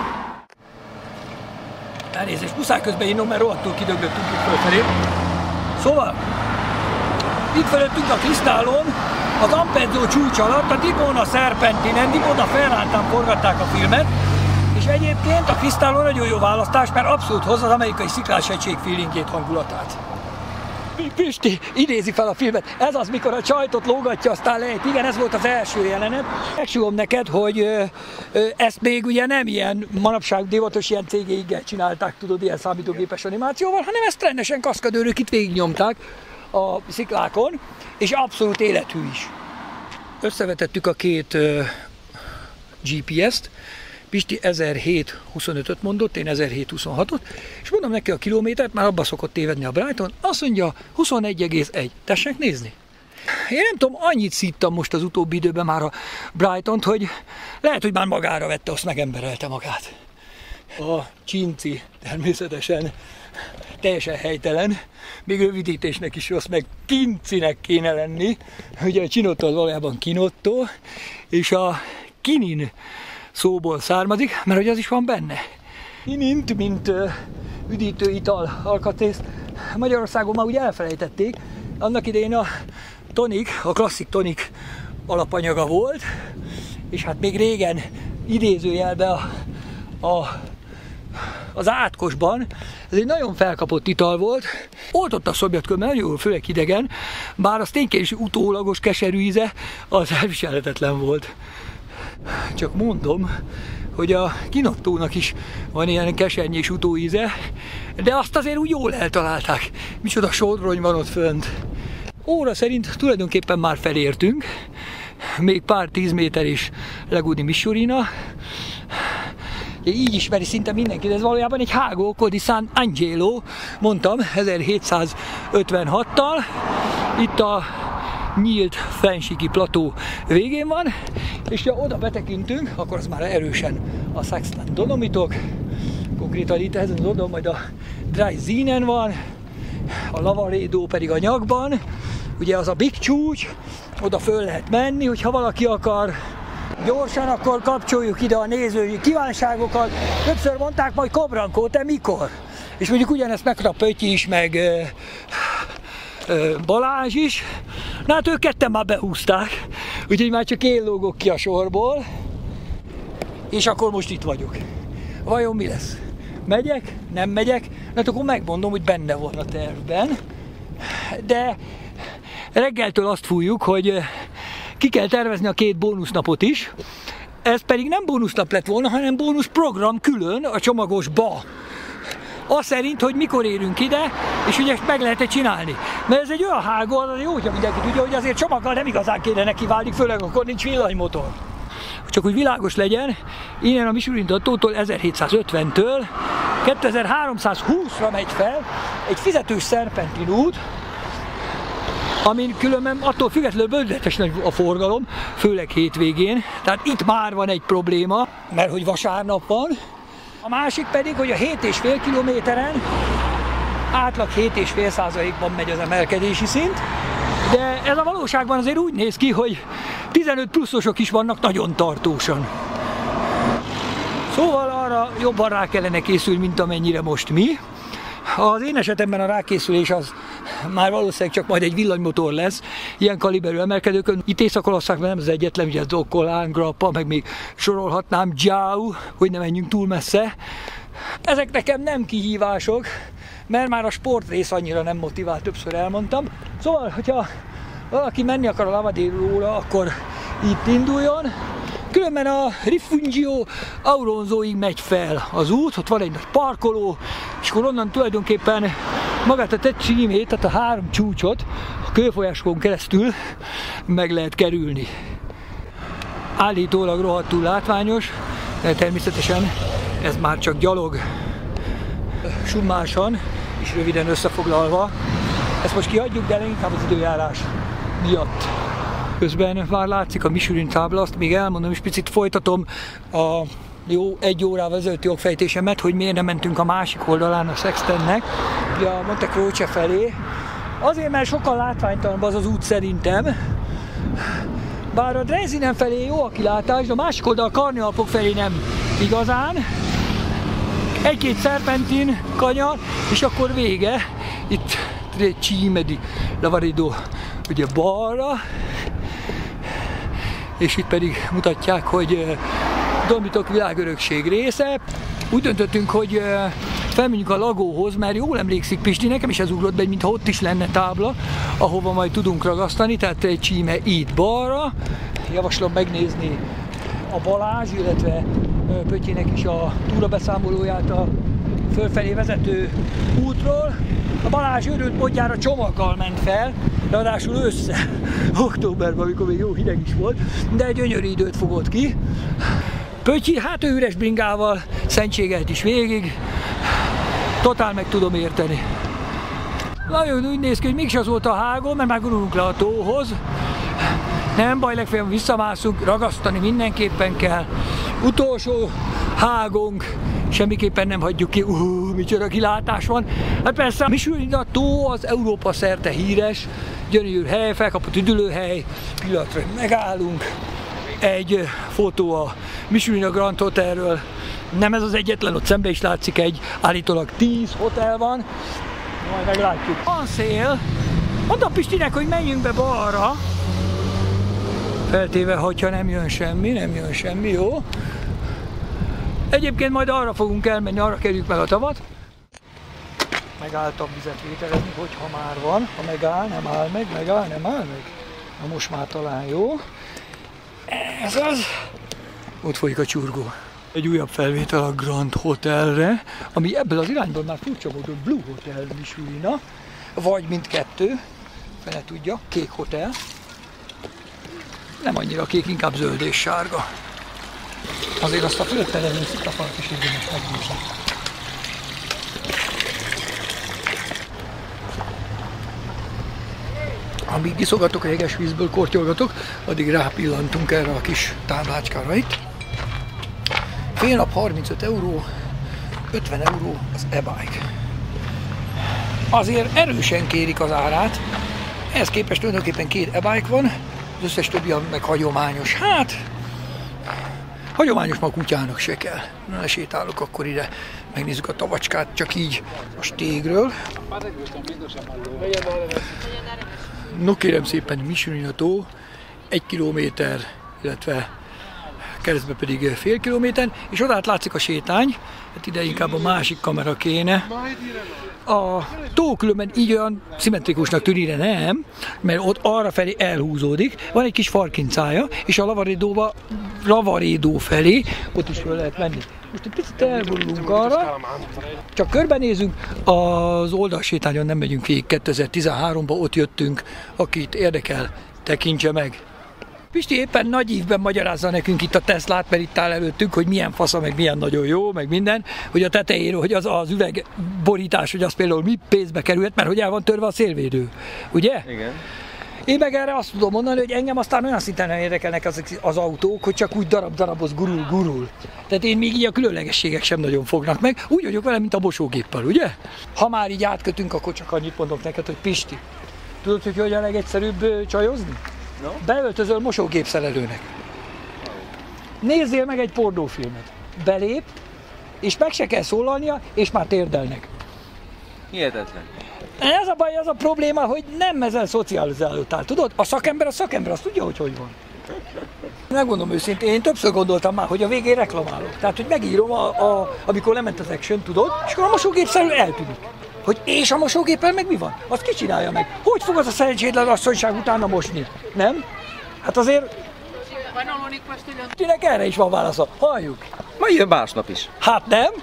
Elnézést, muszáj közben innom, mert rohadtul kidöglöttünk itt fölfelé. Szóval, itt fölöttünk a Cristallon, az Ampezzo csúcs alatt, a Dimona Serpentinen, Dimona Ferrantán forgatták a filmet, és egyébként a Cristallo nagyon jó választás, mert abszolút hozza az amerikai Sziklás hegység feelingét, hangulatát. Pisti idézi fel a filmet. Ez az, mikor a csajtot lógatja, aztán lejt. Igen, ez volt az első jelenet. Megsúgom neked, hogy ö, ö, ezt még ugye nem ilyen manapság divatos ilyen cégéiggel csinálták, tudod, ilyen számítógépes animációval, hanem ezt rendesen kaszkadőrök itt végignyomták a sziklákon, és abszolút élethű is. Összevetettük a két ö, gé pé est, Pisti ezerhét huszonötöt mondott, én ezerhét huszonhatot, és mondom neki a kilométert, már abba szokott tévedni a Brighton, azt mondja huszonegy egész egy. Tessék nézni? Én nem tudom, annyit szíttam most az utóbbi időben már a Brightont, hogy lehet, hogy már magára vette, azt megemberelte magát. A Cinci természetesen teljesen helytelen, még rövidítésnek is rossz, meg Kincinek kéne lenni, ugye a Cinotto az valójában Kinotto, és a Kinin szóból származik, mert hogy az is van benne. Kinint, mint uh, üdítő ital alkatrészt Magyarországon már úgy elfelejtették. Annak idején a tonik, a klasszik tonik alapanyaga volt, és hát még régen idézőjelben a, a, az átkosban ez egy nagyon felkapott ital volt. Oltott a szobjatkör, nagyon jól, főleg idegen, bár az tényleg is utólagos keserű íze, az elviselhetetlen volt. Csak mondom, hogy a Kinottónak is van ilyen kesernyés utóíze, de azt azért úgy jól eltalálták. Micsoda sodrony van ott fönt. Óra szerint tulajdonképpen már felértünk, még pár tíz méter is Laguna Micciolina. Így ismeri szinte mindenki, de ez valójában egy hágó, Col di San Angelo, mondtam, ezerhétszázötvenhattal. Itt a nyílt fensíki plató végén van, és ha oda betekintünk, akkor az már erősen a Sextant Dolomitok, konkrétan itt ezen az oldalon majd a Draisinen van, a Lavaredo pedig a nyakban, ugye az a Big csúcs, oda föl lehet menni, hogyha valaki akar gyorsan, akkor kapcsoljuk ide a nézői kívánságokat. Többször mondták majd Cobrancó, te mikor? És mondjuk ugyanezt megkapta Pötyi is, meg Balázs is. Na hát ők ketten már behúzták, úgyhogy már csak én lógok ki a sorból, és akkor most itt vagyok. Vajon mi lesz? Megyek? Nem megyek? Na akkor megmondom, hogy benne van a tervben, de reggeltől azt fújjuk, hogy ki kell tervezni a két bónusznapot is. Ez pedig nem bónusznap lett volna, hanem bónuszprogram külön a csomagosba. Az szerint, hogy mikor érünk ide, és hogy ezt meg lehet-e csinálni. Mert ez egy olyan hágó, az jó, hogyha mindenki tudja, hogy azért csomaggal nem igazán kéne nekiválni, főleg akkor nincs villanymotor. Csak hogy világos legyen, innen a Michelin-Dattótól ezerhétszázötventől kétezer-háromszázhúszra megy fel egy fizetős szerpentin út, amin különben attól függetlenül bődületes a forgalom, főleg hétvégén. Tehát itt már van egy probléma, mert hogy vasárnap van. A másik pedig, hogy a hét és fél kilométeren átlag hét és fél százalékban megy az emelkedési szint, de ez a valóságban azért úgy néz ki, hogy tizenöt pluszosok is vannak nagyon tartósan. Szóval arra jobban rá kellene készülni, mint amennyire most mi. Az én esetemben a rákészülés az már valószínűleg csak majd egy villanymotor lesz, ilyen kaliberű emelkedőkön. Itt Észak-Olaszországban nem az egyetlen, ugye Zoccolán, Grappa, meg még sorolhatnám, Giao, hogy ne menjünk túl messze. Ezek nekem nem kihívások, mert már a sportrész annyira nem motivál, többször elmondtam. Szóval, hogyha valaki menni akar a Lavaredo-ra, akkor itt induljon. Különben a Rifugio Auronzoig megy fel az út, ott van egy nagy parkoló, és akkor onnan tulajdonképpen magát a tett címét, tehát a három csúcsot a kőfolyásokon keresztül meg lehet kerülni. Állítólag rohadtul látványos, de természetesen ez már csak gyalog. Summásan és röviden összefoglalva, ezt most kihagyjuk, de inkább az időjárás miatt. Közben már látszik a Michelin tábla, azt még elmondom, és picit folytatom a jó egy órával ezelőtti okfejtésemet, hogy miért nem mentünk a másik oldalán a Sextantnek, a Monte Croce felé. Azért, mert sokkal látványtalanabb az az út szerintem. Bár a Draisinen felé jó a kilátás, de a másik oldal a Karni-Alpok felé nem igazán. Egy-két szerpentin kanyar, és akkor vége. Itt Cime di Lavaredo ugye balra, és itt pedig mutatják, hogy Dolomitok világörökség része. Úgy döntöttünk, hogy felmegyünk a lagóhoz, mert jól emlékszik Pisti, nekem is ez ugrott be, mintha ott is lenne tábla, ahova majd tudunk ragasztani, tehát egy csíme itt balra. Javaslom megnézni a Balázs, illetve Pöttyének is a túrabeszámolóját a fölfelé vezető útról. A Balázs őrült módjára csomaggal ment fel, ráadásul össze, októberben, amikor még jó hideg is volt, de egy gyönyörű időt fogott ki. Pöttyi, hát ő üres bringával szentségelt is végig, totál meg tudom érteni. Nagyon úgy néz ki, hogy mégis az volt a hágó, mert már gurulunk le a tóhoz. Nem baj, legfeljebb visszamászunk, ragasztani mindenképpen kell. Utolsó hágónk, semmiképpen nem hagyjuk ki, uh, micsoda kilátás van. Hát persze a Michelin tó az Európa szerte híres, gyönyörű hely, felkapott üdülőhely, pillanatra megállunk. Egy fotó a Michelin Grand Hotelről, nem ez az egyetlen, ott szembe is látszik egy, állítólag tíz hotel van, majd meglátjuk. Van szél, mondtam Pistinek, hogy menjünk be balra, feltéve, hogyha nem jön semmi, nem jön semmi, jó? Egyébként majd arra fogunk elmenni, arra kerüljük meg a tavat. Megálltam vizet vételezni, hogyha már van, ha megáll, nem áll meg, megáll, nem áll meg. Na most már talán jó. Ez az. Ott folyik a csurgó. Egy újabb felvétel a Grand Hotelre, ami ebből az irányból már furcsa módon Blue Hotel Michelin, vagy mindkettő, fene tudja, kék hotel. Nem annyira kék, inkább zöld és sárga. Azért azt a fölötte levő szikafalt is érdemes megnézni. Amíg iszogatok a jeges vízből, kortyolgatok, addig rápillantunk erre a kis táblácskára itt. Fél nap harmincöt euró, ötven euró az e-bike. Azért erősen kérik az árát, ehhez képest tulajdonképpen két e-bike van, az összes többi meg hagyományos. Hát, hagyományos ma a kutyának se kell. Na, sétálok akkor ide, megnézzük a tavacskát, csak így a stégről. No kérem szépen, Michelin tó, egy kilométer, illetve keresztbe pedig fél kilométer, és oda át látszik a sétány, hát ide inkább a másik kamera kéne. A tó különben így olyan szimmetrikusnak tűnire nem, mert ott arra felé elhúzódik, van egy kis farkincája, és a lavarédóba, lavarédó felé ott is föl lehet menni. Most egy picit elgurulunk arra, csak körbenézünk, az oldalsétányon nem megyünk végig, kétezer-tizenháromban ott jöttünk, akit érdekel, tekintse meg. Pisti éppen nagy ívben magyarázza nekünk itt a Teslát, mert itt áll előttünk, hogy milyen fasza, meg milyen nagyon jó, meg minden, hogy a tetejéről, hogy az az üvegborítás, hogy az például mi pénzbe került, mert hogy el van törve a szélvédő, ugye? Igen. Én meg erre azt tudom mondani, hogy engem aztán olyan szinten nem érdekelnek az, az autók, hogy csak úgy darab-daraboz, gurul, gurul. Tehát én még így a különlegességek sem nagyon fognak meg. Úgy vagyok vele, mint a mosógéppel, ugye? Ha már így átkötünk, akkor csak annyit mondok neked, hogy Pisti, tudod, hogy hogy a legegyszerűbb csajozni? No? Beöltözöl mosógépszerelőnek. Nézzél meg egy pornófilmet. Belép, és meg se kell szólalnia, és már térdelnek. Hihetetlen. Ez a baj, az a probléma, hogy nem ezzel szocializálódtál, tudod? A szakember a szakember, azt tudja, hogy hogy van. Megmondom őszintén, én többször gondoltam már, hogy a végén reklamálok. Tehát, hogy megírom, a, a, amikor lement az action, tudod, és akkor a mosógépszerelő eltűnik. Hogy és a mosógéppel meg mi van? Azt ki csinálja meg? Hogy fog az a szerencsétlen asszonyság utána mosni? Nem? Hát azért... Tényleg erre is van válasza. Halljuk. Majd jön másnap is. Hát nem?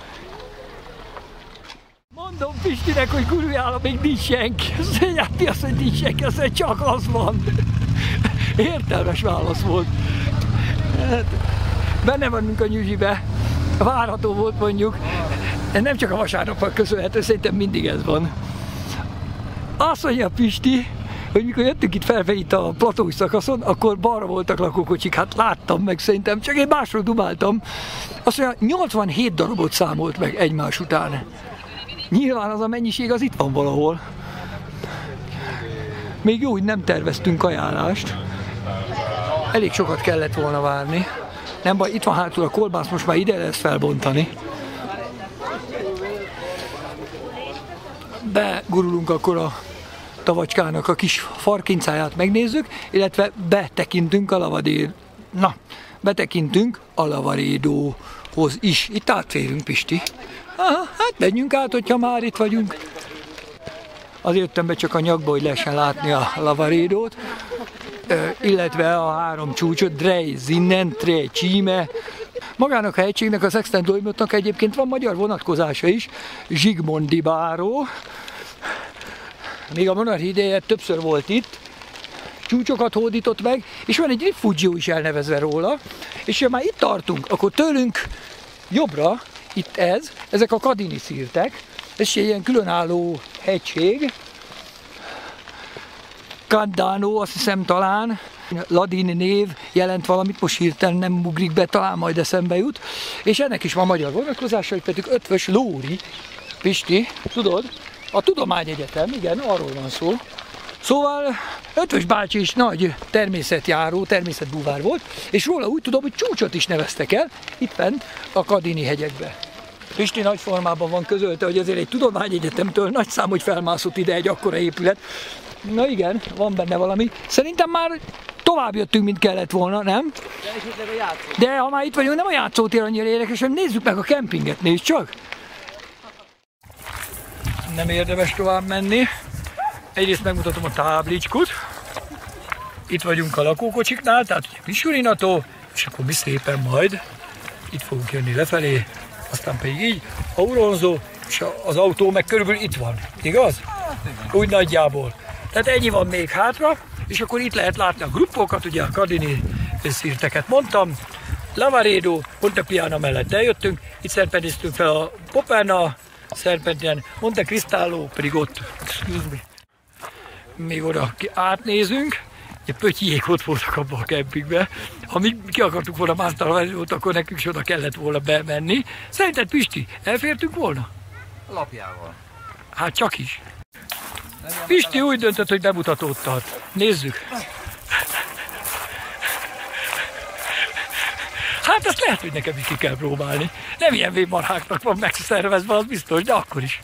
Mondom Pistinek, hogy guruljára még nincs senki. Azt mondja, mi az, hogy nincs senki? Azt mondja, csak az van. Értelmes válasz volt. Hát, benne vagyunk a nyüzsibe. Várható volt mondjuk. Nem csak a vasárnapnak köszönhető, szerintem mindig ez van. Azt mondja Pisti, hogy mikor jöttünk itt felfelé itt a platós szakaszon, akkor balra voltak lakókocsik, hát láttam meg szerintem, csak én másról dumáltam. Azt mondja, nyolcvanhét darabot számolt meg egymás után. Nyilván az a mennyiség az itt van valahol. Még jó, hogy nem terveztünk ajánlást. Elég sokat kellett volna várni. Nem baj, itt van hátul a kolbász, most már ide lesz felbontani. Begurulunk akkor a tavacskának a kis farkincáját megnézzük, illetve betekintünk a lavadér... Na, betekintünk a lavarédóhoz is. Itt átférünk, Pisti. Aha, hát menjünk át, hogyha már itt vagyunk. Azért jöttem be csak a nyakba, hogy lehessen látni a Lavaredót, illetve a három csúcsot, Drei Zinnen, Tre Cime. Magának a hegységnek, a Sexten-Dolomitnak egyébként van magyar vonatkozása is, Zsigmondy báró. Még a monarchia ideje többször volt itt, csúcsokat hódított meg, és van egy rifugio is elnevezve róla, és ha már itt tartunk, akkor tőlünk jobbra, itt ez, ezek a Kadini szirtek, ez egy ilyen különálló hegység, Candano, azt hiszem talán, ladin név jelent valamit, most hirtelen nem ugrik be, talán majd eszembe jut, és ennek is van magyar vonatkozása, hogy pedig Ötvös Lóri, Pisti, tudod? A Tudományegyetem, igen, arról van szó. Szóval Ötvös bácsi is nagy természetjáró, természetbúvár volt, és róla úgy tudom, hogy csúcsot is neveztek el, itt fent a Kadini hegyekbe. Pisti nagy formában van közölte, hogy azért egy tudományegyetemtől nagy szám, hogy felmászott ide egy akkora épület. Na igen, van benne valami. Szerintem már tovább jöttünk, mint kellett volna, nem? De ha már itt vagyunk, nem a játszótér annyira érdekes, hanem nézzük meg a kempinget, nézd csak! Nem érdemes tovább menni. Egyrészt megmutatom a táblicskut. Itt vagyunk a lakókocsiknál, tehát ugye Misurinató, és akkor mi szépen majd itt fogunk jönni lefelé, aztán pedig így, Auronzo, és az autó meg körülbelül itt van, igaz? Úgy nagyjából. Tehát ennyi van még hátra, és akkor itt lehet látni a gruppokat, ugye a Kadini szirteket mondtam, Lavaredo, Monte Piana mellett eljöttünk, itt szerpentiztünk fel a Poperna szerpentinen, Monte Cristallo pedig ott, még oda átnézünk, egy pöttyék ott voltak abban a kempingben, ha mi ki akartuk volna mászni a Lavaredót, akkor nekünk is oda kellett volna bemenni. Szerinted, Pisti, elfértünk volna? Lapjával. Hát csak is. Pisti úgy döntött, hogy bemutatót tart. Nézzük. Hát ezt lehet, hogy nekem is ki kell próbálni. Nem ilyen vémarháknak van megszervezve, az biztos, de akkor is.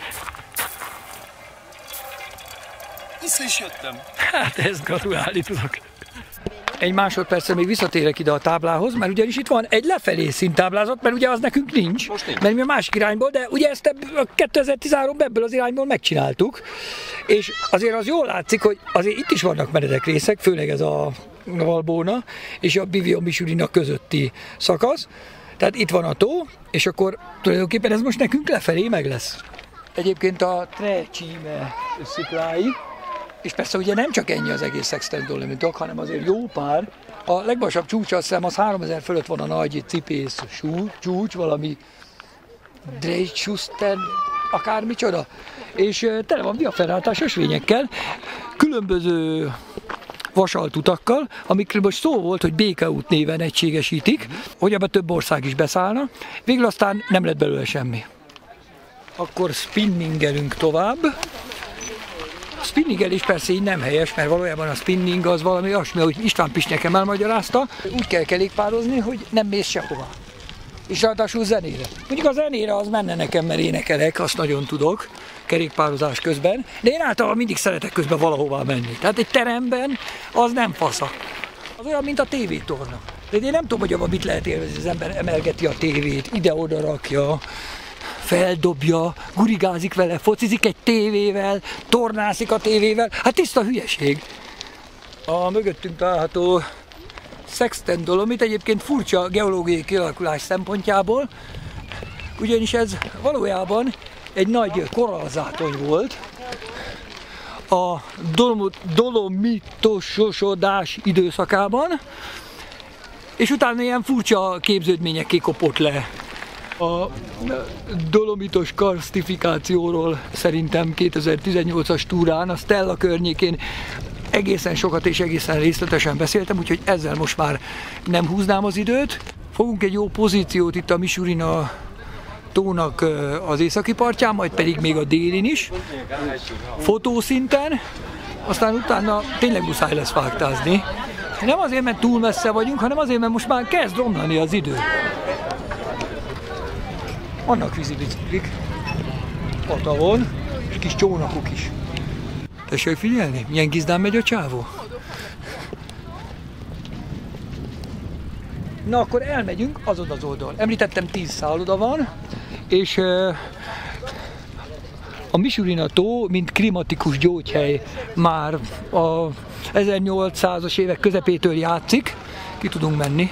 Vissza is jöttem. Hát ezt gratulálni tudok. Egy másodpercre még visszatérek ide a táblához, mert ugyanis itt van egy lefelé színtáblázat, mert ugye az nekünk nincs, nincs. Mert mi a másik irányból, de ugye ezt a kétezer-tizenháromban ebből az irányból megcsináltuk, és azért az jól látszik, hogy azért itt is vannak meredek részek, főleg ez a Valbona és a Bivio Misurina közötti szakasz, tehát itt van a tó, és akkor tulajdonképpen ez most nekünk lefelé meg lesz. Egyébként a Tre Cime sziklái, és persze ugye nem csak ennyi az egész Sexten-Dolomitok, hanem azért jó pár. A legmagasabb csúcs, azt hiszem, az háromezer fölött van a nagy cipész csúcs, valami Dreitschuster, akármicsoda. És tele van diaferráltás ösvényekkel, különböző vasaltutakkal, amikről most szó volt, hogy Békeút néven egységesítik, hogy ebbe több ország is beszállna. Végül aztán nem lett belőle semmi. Akkor spinningelünk tovább. A spinningelés persze így nem helyes, mert valójában a spinning az valami olyasmi, ahogy István Pist nekem elmagyarázta, úgy kell kerékpározni, hogy nem mész sehova. És ráadásul zenére. Mondjuk a zenére az menne nekem, mert énekelek, azt nagyon tudok, kerékpározás közben, de én általában mindig szeretek közben valahová menni. Tehát egy teremben az nem fasza. Az olyan, mint a tévétorna. De én nem tudom, hogy abban mit lehet élvezni, az ember emelgeti a tévét, ide-oda rakja, feldobja, gurigázik vele, focizik egy tévével, tornászik a tévével, hát tiszta hülyeség. A mögöttünk található Sexten-Dolomit egyébként furcsa geológiai kialakulás szempontjából, ugyanis ez valójában egy nagy korallzátony volt. A dolomitosodás időszakában, és utána ilyen furcsa képződményekké kopott le. A dolomitos karsztifikációról szerintem kétezer-tizennyolcas túrán a Stella környékén egészen sokat és egészen részletesen beszéltem, úgyhogy ezzel most már nem húznám az időt. Fogunk egy jó pozíciót itt a Misurina tónak az északi partján, majd pedig még a délin is, fotószinten, aztán utána tényleg muszáj lesz vágtázni. Nem azért, mert túl messze vagyunk, hanem azért, mert most már kezd romlani az idő. Vannak vízibiciklik a tavon, és kis csónakok is. Tessék figyelni, milyen gizdán megy a csávó. Na akkor elmegyünk azon az oldalon. Említettem tíz szálloda van, és a Misurina tó, mint klimatikus gyógyhely már a ezernyolcszázas évek közepétől játszik, ki tudunk menni.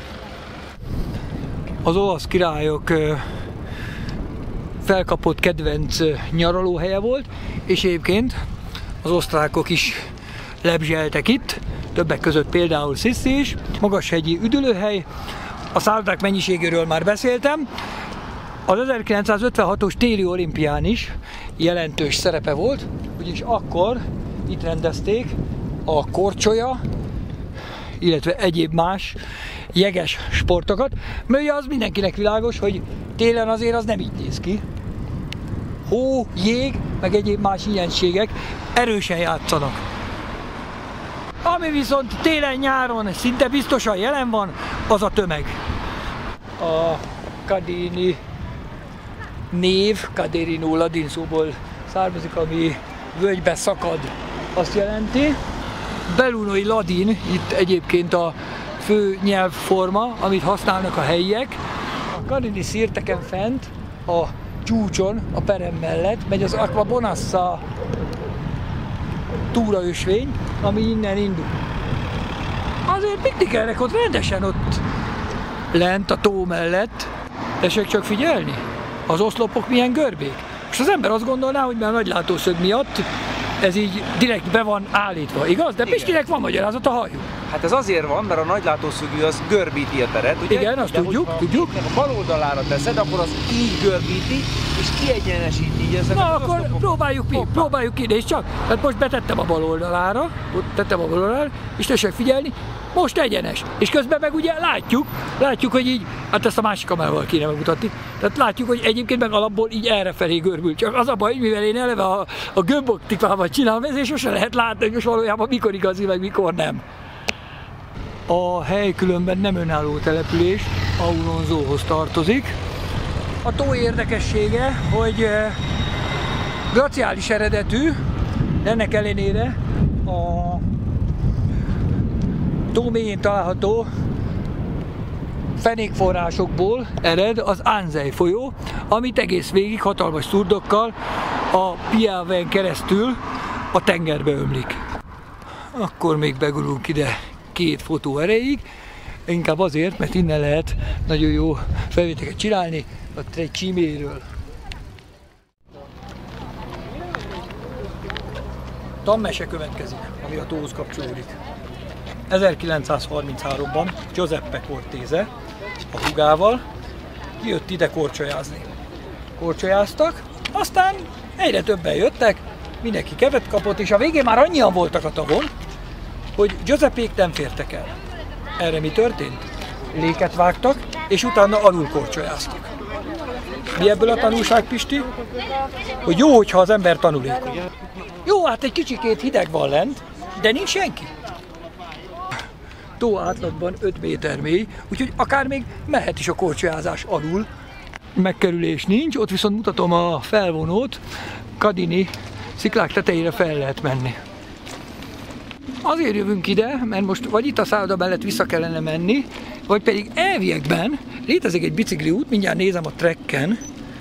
Az olasz királyok felkapott kedvenc nyaralóhelye volt, és egyébként az osztrákok is lebzseltek itt, többek között például Sissi is, magashegyi üdülőhely. A szállodák mennyiségéről már beszéltem. Az ezerkilencszázötvenhatos téli olimpián is jelentős szerepe volt, ugyanis akkor itt rendezték a korcsolya, illetve egyéb más jeges sportokat, mert ugye az mindenkinek világos, hogy télen azért az nem így néz ki. Hó, jég, meg egyéb más ilyenségek erősen játszanak. Ami viszont télen-nyáron szinte biztosan jelen van, az a tömeg. A Cadini név, Caderino ladin szóból származik, ami völgybe szakad, azt jelenti. Belunoi ladin itt egyébként a fő nyelvforma, amit használnak a helyiek. A Cadini szirteken fent, a csúcson, a perem mellett megy az Aqua Bonassa túraösvény, ami innen indul. Azért piknikelnek ott rendesen, ott lent a tó mellett. Tessék csak figyelni, az oszlopok milyen görbék. És az ember azt gondolná, hogy már a nagy látószög miatt ez így direkt be van állítva, igaz? De Pistinek van magyarázat a hajú. Hát ez azért van, mert a nagylátószögű az görbíti a teret, ugye? Igen, azt de tudjuk, tudjuk. Ha a bal oldalára teszed, akkor az így görbíti, és kiegyenesíti így ezeket. Na az akkor oszlopok. próbáljuk ki, Hoppá. próbáljuk ki, és csak. Hát most betettem a bal oldalára, ott tettem a bal oldalára, és tessék figyelni, most egyenes. És közben meg ugye látjuk, látjuk, hogy így, hát ezt a másik kamerával kéne megmutatni, tehát látjuk, hogy egyébként meg alapból így errefelé görbül. Csak az a baj, mivel én eleve a, a gömboptikával csinálom, ezért sose lehet látni, hogy most valójában mikor igazi, meg mikor nem. A hely különben nem önálló település, Auronzóhoz tartozik. A tó érdekessége, hogy glaciális eredetű, ennek ellenére a tó mélyén található fenékforrásokból ered az Anzei folyó, amit egész végig hatalmas szurdokkal a Piaven keresztül a tengerbe ömlik. Akkor még begurulunk ide két fotó erejéig, inkább azért, mert innen lehet nagyon jó felvételeket csinálni a Trecimiről. Tanmese következik, ami a tóhoz kapcsolódik. ezerkilencszázharmincháromban Giuseppe Cortese a hugával jött ide korcsolyázni. Korcsolyáztak, aztán egyre többen jöttek, mindenki kevet kapott, és a végén már annyian voltak a tavon, hogy Giuseppék nem fértek el. Erre mi történt? Léket vágtak, és utána alul korcsolyáztak. Mi ebből a tanulság, Pisti? Hogy jó, hogyha az ember tanulékony. Jó, hát egy kicsikét hideg van lent, de nincs senki. Tó átlagban öt méter mély, úgyhogy akár még mehet is a korcsolyázás alul. Megkerülés nincs, ott viszont mutatom a felvonót, Cadini sziklák tetejére fel lehet menni. Azért jövünk ide, mert most vagy itt a szálloda mellett vissza kellene menni, vagy pedig elviekben létezik egy bicikliút, mindjárt nézem a trekken,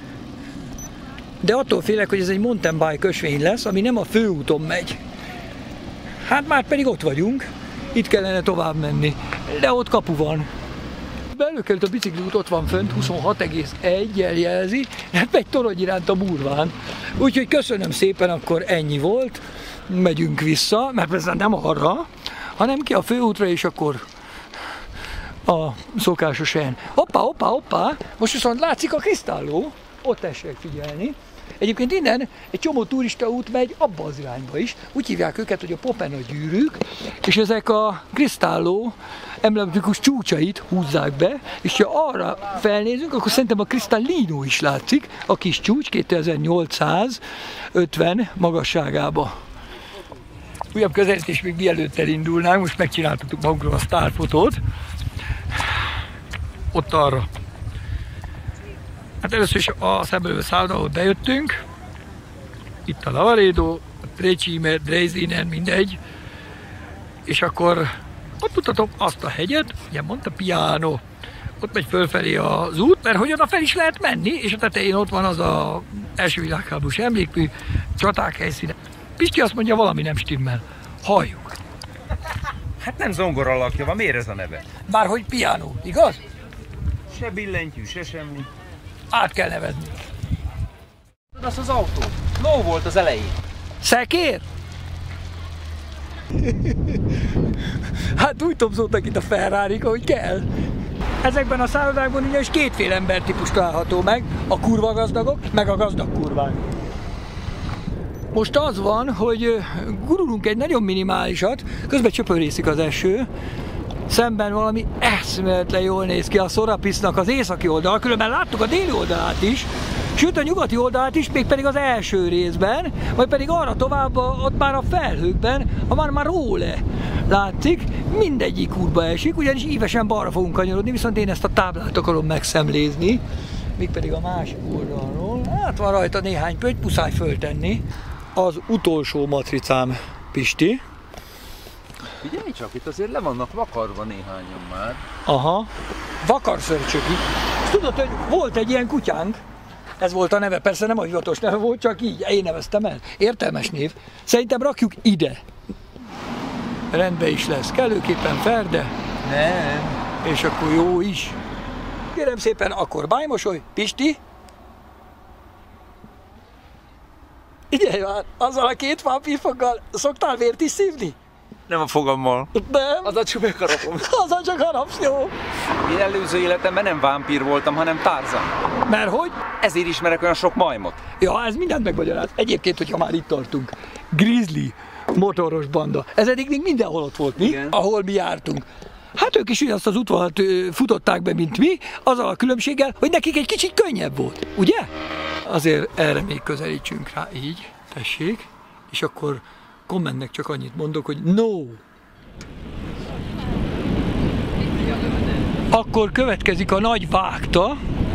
de attól félek, hogy ez egy mountain bike ösvény lesz, ami nem a főúton megy. Hát már pedig ott vagyunk, itt kellene tovább menni, de ott kapu van. Előkerült a bicikliút, ott van fönt, huszonhat egész egy-jel jelzi, hát megy torony iránt a burván. Úgyhogy köszönöm szépen, akkor ennyi volt, megyünk vissza, mert persze nem arra, hanem ki a főútra, és akkor a szokásos helyen. Hoppá, hoppá, hoppá, most viszont látszik a Cristallo, ott tessék figyelni. Egyébként innen egy csomó turistaút megy abba az irányba is, úgy hívják őket, hogy a Popena gyűrűk, és ezek a Cristallo emblematikus csúcsait húzzák be, és ha arra felnézünk, akkor szerintem a Cristallino is látszik, a kis csúcs kétezer-nyolcszázötven magasságába. Újabb közelítés még mielőtt elindulnánk, most megcsináltuk magunkról a sztárfotót. Ott arra. Hát először is a Szemlővő szálloda, ahol bejöttünk. Itt a Lavaredo, a Trecime, Draisinen, mindegy. És akkor ott mutatom azt a hegyet, ugye mondta Piano, ott megy fölfelé az út, mert hogy oda fel is lehet menni, és a tetején ott van az a első világháborús emlékmű, csaták helyszíne. Pisti azt mondja, valami nem stimmel. Halljuk. Hát nem zongora alakja van, miért ez a neve? Bárhogy piánó, igaz? Se billentyű, se semmi. Át kell nevezni. Az az autó. Ló volt az elején. Szekér? Hát úgy topzódtak itt a Ferrarik, ahogy kell. Ezekben a szállodákban ugyanis kétféle embertípus található meg, a kurva gazdagok, meg a gazdag kurvák. Most az van, hogy gurulunk egy nagyon minimálisat, közben csöpörészik az eső, szemben valami eszméletlen jól néz ki a Sorapisznak az északi oldal, különben láttuk a déli oldalát is, sőt a nyugati oldalát is, mégpedig az első részben, vagy pedig arra tovább, ott már a felhőkben, ha már már róle látszik, mindegyik útba esik, ugyanis ívesen balra fogunk kanyarodni, viszont én ezt a táblát akarom megszemlézni, mégpedig a másik oldalról. Hát van rajta néhány pötty, muszáj föltenni. Az utolsó matricám, Pisti. Figyelj csak, itt azért le vannak vakarva néhányan már. Aha, vakarszörcsöki. Tudod, hogy volt egy ilyen kutyánk, ez volt a neve, persze nem a hivatalos neve volt, csak így, én neveztem el. Értelmes név. Szerintem rakjuk ide. Rendben is lesz. Kellőképpen ferde. Nem. És akkor jó is. Kérem szépen, akkor bájmosolj. Pisti? Figyelj már, azzal a két vámpírfoggal szoktál vért is szívni? Nem a fogammal. Nem. Az a csupek harapom. Azzal csak harapsz, jó? Én előző életemben nem vámpír voltam, hanem Tarzan. Mert hogy? Ezért ismerek olyan sok majmot. Ja, ez mindent megmagyaráz. Egyébként, hogyha már itt tartunk. Grizzly motoros banda. Ez eddig még mindenhol ott volt, mi? Igen. Ahol mi jártunk. Hát ők is ugyanazt az útvonalat ö, futották be, mint mi, azzal a különbséggel, hogy nekik egy kicsit könnyebb volt, ugye? Azért erre még közelítsünk rá, így, tessék, és akkor kommentnek csak annyit mondok, hogy no. Akkor következik a nagy vágta.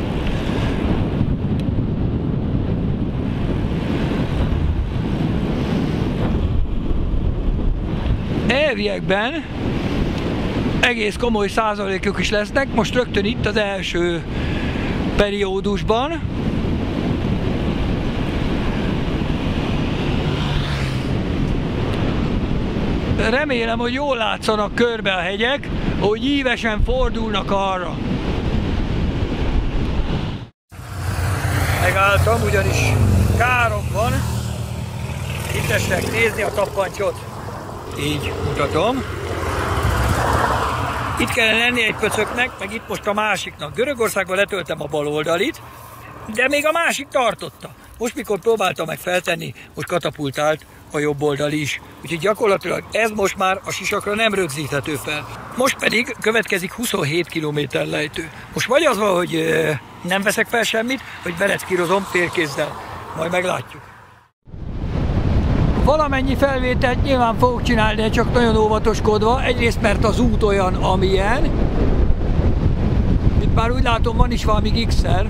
Elviekben egész komoly százalékok is lesznek, most rögtön itt az első periódusban. Remélem, hogy jól látszanak körbe a hegyek, hogy ívesen fordulnak arra. Megálltam, ugyanis károm van. Itt testek nézni a tappancsot. Így mutatom. Itt kellene lenni egy pöcöknek, meg itt most a másiknak. Görögországban letöltem a bal oldalit, de még a másik tartotta. Most mikor próbáltam meg feltenni, most katapultált a jobb oldal is. Úgyhogy gyakorlatilag ez most már a sisakra nem rögzíthető fel. Most pedig következik huszonhét kilométer lejtő. Most vagy az van, hogy nem veszek fel semmit, vagy beleckírozom félkézzel. Majd meglátjuk. Valamennyi felvételt nyilván fogok csinálni, de csak nagyon óvatoskodva. Egyrészt, mert az út olyan, amilyen. Itt már úgy látom, van is valami gigszer.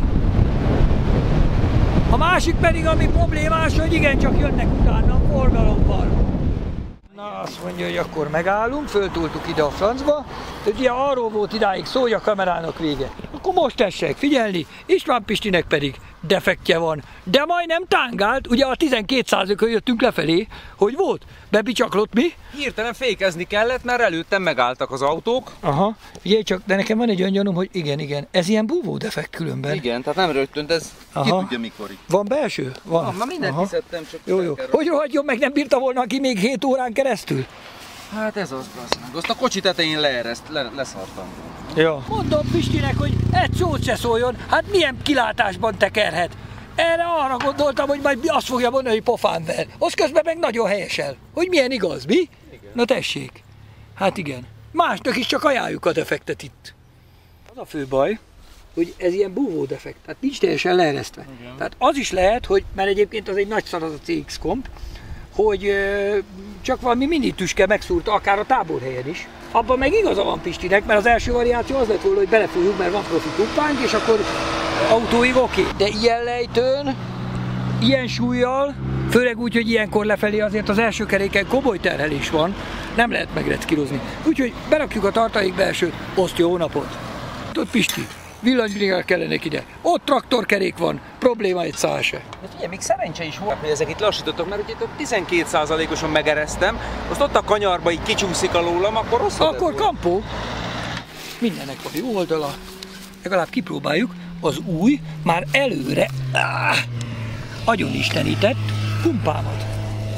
A másik pedig, ami problémás, hogy igencsak jönnek utána, forgalom van. Na, azt mondja, hogy akkor megállunk, föltoltuk ide a francba. De ugye arról volt idáig szó, hogy a kamerának vége. Akkor most tessék figyelni, István Pistinek pedig defektje van. De majdnem tángált, ugye a tizenkét százalékon jöttünk lefelé, hogy volt? Bebicsaklott mi? Hirtelen fékezni kellett, mert előttem megálltak az autók. Aha, figyelj csak, de nekem van egy olyan gyanúm, hogy igen, igen, ez ilyen búvó defekt különben. Igen, tehát nem rögtön, ez Aha. ki tudja mikor itt. Van belső? Van. Ah, már mindent hiszedtem, csak Jó, jó. Hogy rohadjon meg, nem bírta volna ki még hét órán keresztül? Hát ez az, az meg. Azt a kocsi tetején leereszt, le, leszartam. Ja. Mondom Pistinek, hogy egy szót se szóljon, hát milyen kilátásban tekerhet. Erre arra gondoltam, hogy majd azt fogja mondani, hogy pofán ver. Azt közben meg nagyon helyesel. Hogy milyen igaz, mi? Igen. Na tessék. Hát igen. Másnak is csak ajánljuk a defektet itt. Az a fő baj, hogy ez ilyen búvó defekt, tehát nincs teljesen leeresztve. Igen. Tehát az is lehet, hogy, mert egyébként az egy nagy szar az a cé iksz komp, hogy ö, csak valami mini tüske megszúrta, akár a táborhelyen is. Abban meg igaza van Pistinek, mert az első variáció az lett volna, hogy belefújjuk, mert van profi pumpánk, és akkor autóig oké. Okay. De ilyen lejtőn, ilyen súlyjal, főleg úgy, hogy ilyenkor lefelé azért az első keréken komoly terhelés van, nem lehet megreckirozni. Úgyhogy berakjuk a tartalékbelsőt, oszt jó napot! Látod, Pisti? Villanybrigál kellenek ide. Ott traktorkerék van, probléma egy szál se. De figyelj, még szerencse is volt, hogy ezek itt lassítottak, mert ugye tizenkét százalékosan megeresztem, most ott a kanyarba így kicsúszik alólam, akkor rossz. Akkor kampó. Mindennek van jó oldala. Legalább kipróbáljuk az új, már előre áh, agyonistenített pumpámat.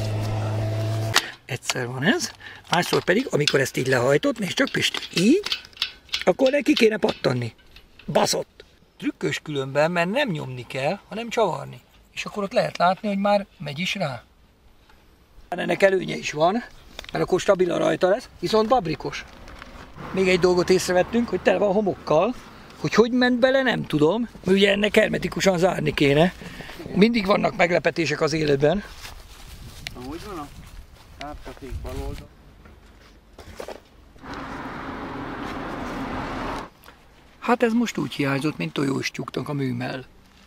Egyszer van ez, másszor pedig, amikor ezt így lehajtott, nézd csak Pisti, így, akkor neki kéne pattanni. Baszott. Trükkös különben, mert nem nyomni kell, hanem csavarni. És akkor ott lehet látni, hogy már megy is rá. Ennek előnye is van, mert akkor stabilan rajta lesz, viszont babrikos. Még egy dolgot észrevettünk, hogy tele van homokkal, hogy hogy ment bele, nem tudom, mert ugye ennek hermetikusan zárni kéne. Mindig vannak meglepetések az életben. Ahogy van a hátraték bal oldal. Hát ez most úgy hiányzott, mint tojós tyúknak a műmell.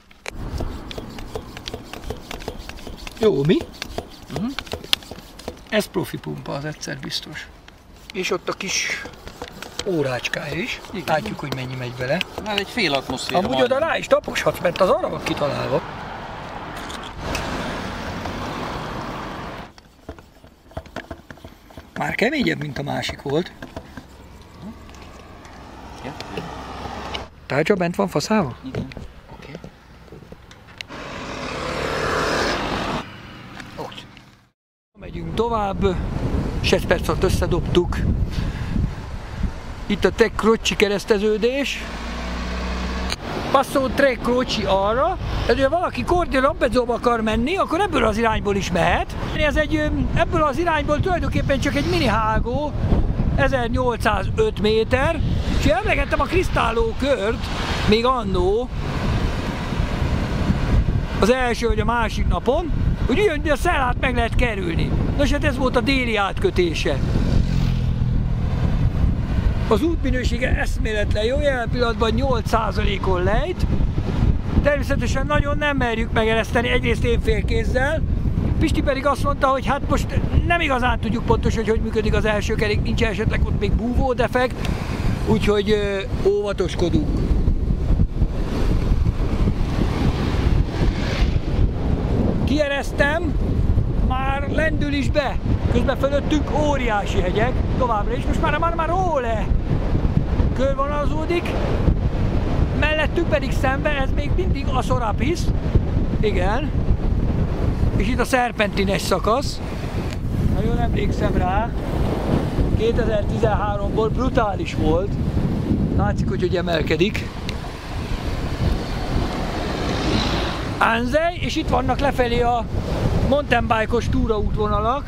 Jó, mi? Uh-huh. Ez profi pumpa, az egyszer biztos. És ott a kis órácskája is. Igen. Látjuk, hogy mennyi megy bele. Hát egy fél atmoszféra. Amúgy oda rá is taposhatsz, mert az arra van kitalálva. Már keményebb, mint a másik volt. Ja. Tárcsa bent van faszával? Igen. Oké. Okay. Megyünk tovább. Set perc alatt összedobtuk. Itt a Tre Croci kereszteződés. Passzó Tre Croci arra. Tehát, ha valaki Cordio Lampezzóba akar menni, akkor ebből az irányból is mehet. Ez egy, ebből az irányból tulajdonképpen csak egy mini hágó, ezernyolcszázöt méter. És emlegettem a Cristallo kört, még annó, az első vagy a másik napon, hogy ugyan a Sellát meg lehet kerülni. Nos, hát ez volt a déli átkötése. Az útminősége eszméletlen jó, jelen pillanatban nyolc százalékon lejt. Természetesen nagyon nem merjük megereszteni, egyrészt én félkézzel. Pisti pedig azt mondta, hogy hát most nem igazán tudjuk pontosan, hogy hogy működik az első kerék, nincs esetleg ott még búvó defekt, úgyhogy ö, óvatoskodunk. Kieresztem, már lendül is be, közben fölöttünk óriási hegyek, továbbra is, most már már, már róle körvonalazódik, mellettünk pedig szemben, ez még mindig a Sorapis, igen, és itt a szerpentines szakasz, nagyon emlékszem rá, kétezer-tizenháromból brutális volt, látszik, hogy, hogy emelkedik. Anzei, és itt vannak lefelé a mountain bike-os túraútvonalak.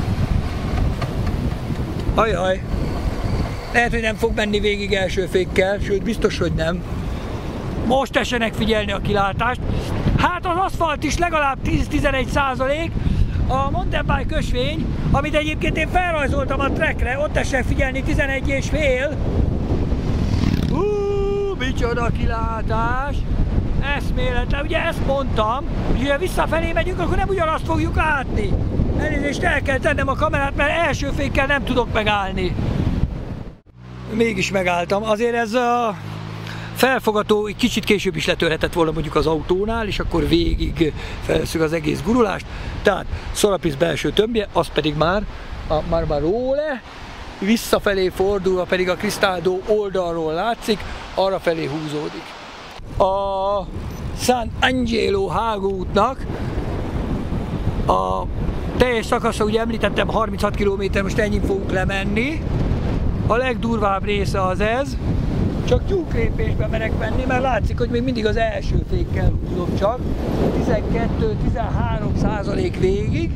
Ajaj, lehet, hogy nem fog menni végig első fékkel, sőt biztos, hogy nem. Most tessenek figyelni a kilátást. Hát az aszfalt is legalább tíz-tizenegy százalék, a mountain bike ösvény, amit egyébként én felrajzoltam a trekre, ott tessenek figyelni, tizenegy és fél. Hú, micsoda kilátás! Eszméletlen, ugye ezt mondtam, hogy ha visszafelé megyünk, akkor nem ugyanazt fogjuk látni. Elnézést, el kell tennem a kamerát, mert első fékkel nem tudok megállni. Mégis megálltam, azért ez a felfogató egy kicsit később is letörhetett volna mondjuk az autónál, és akkor végig felszük az egész gurulást. Tehát Sorapis belső tömbje, az pedig már a Marmarole, visszafelé fordulva pedig a Cristallo oldalról látszik, arra felé húzódik. A San Angelo hágóútnak a teljes szakasza, ugye említettem, harminchat kilométer, most ennyit fogunk lemenni. A legdurvább része az ez, csak tyúklépésbe merek menni, mert látszik, hogy még mindig az első fékkel húzom csak, tizenkettő-tizenhárom százalék végig,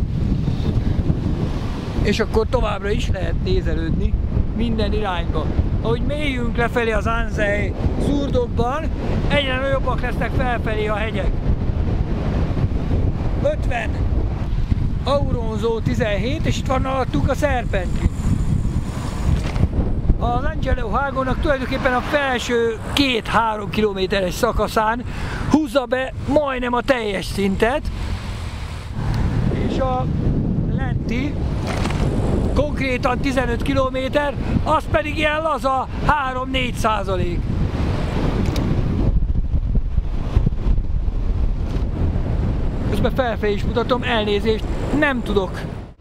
és akkor továbbra is lehet nézelődni minden irányba. Ahogy mélyünk lefelé az Anzei szurdokban, egyre nagyobbak lesznek felfelé a hegyek. ötven, Auronzo tizenhét, és itt van alattuk a Serpentin. Az Angelo hágónak tulajdonképpen a felső két-három kilométeres szakaszán húzza be majdnem a teljes szintet, és a lenti konkrétan tizenöt kilométer, az pedig ilyen laza három-négy százalék. közben felfelé is mutatom, elnézést, nem tudok.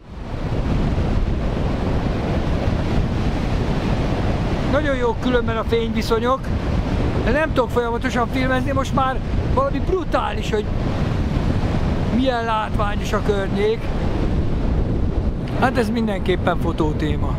Nagyon jók különben a fényviszonyok, de nem tudok folyamatosan filmezni, most már valami brutális, hogy milyen látványos a környék. Hát ez mindenképpen fotótéma.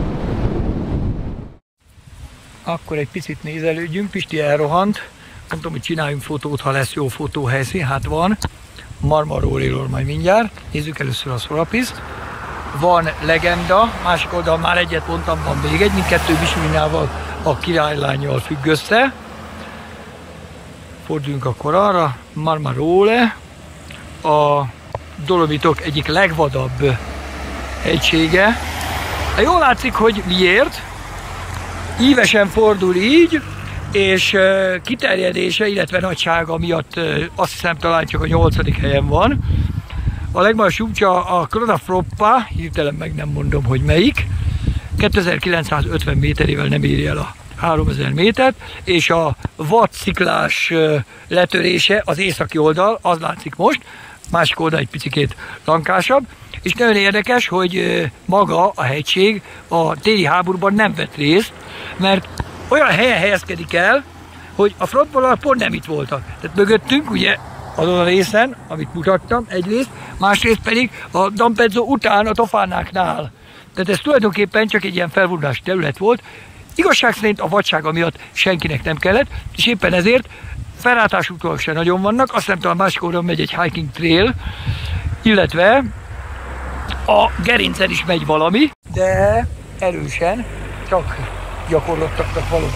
Akkor egy picit nézelődjünk, Pisti elrohant. Mondtam, hogy csináljunk fotót, ha lesz jó fotóhelyszín, hát van. Marmaróléról majd mindjárt. Nézzük először a Solapiszt. Van Legenda, másik oldalon már egyet mondtam, van még egy, mindkettő Visminával, a királylánnyal függ össze. Forduljunk akkor arra. Marmarole, a Dolomitok egyik legvadabb hegysége. Jól látszik, hogy miért. Ívesen fordul így, és kiterjedése, illetve nagysága miatt azt hiszem talán csak a nyolcadik helyen van. A legmagasabb csúcsa a Crodafroppa, hirtelen meg nem mondom, hogy melyik, kétezer-kilencszázötven méterével nem éri el a háromezer métert, és a Watt sziklás letörése az északi oldal, az látszik most, másik oldal egy picikét lankásabb, és nagyon érdekes, hogy maga a hegység a téli háborúban nem vett részt, mert olyan helyen helyezkedik el, hogy a frontvonalak pont nem itt voltak. Tehát mögöttünk, ugye, azon a részen, amit mutattam egyrészt, másrészt pedig a D'Ampezzo után a Tofánáknál. Tehát ez tulajdonképpen csak egy ilyen felvonulási terület volt. Igazság szerint a vadsága miatt senkinek nem kellett, és éppen ezért felrátásútól sem nagyon vannak, azt hiszem talán másik oldalon megy egy hiking trail, illetve a gerincen is megy valami, de erősen, csak gyakorlottaknak való.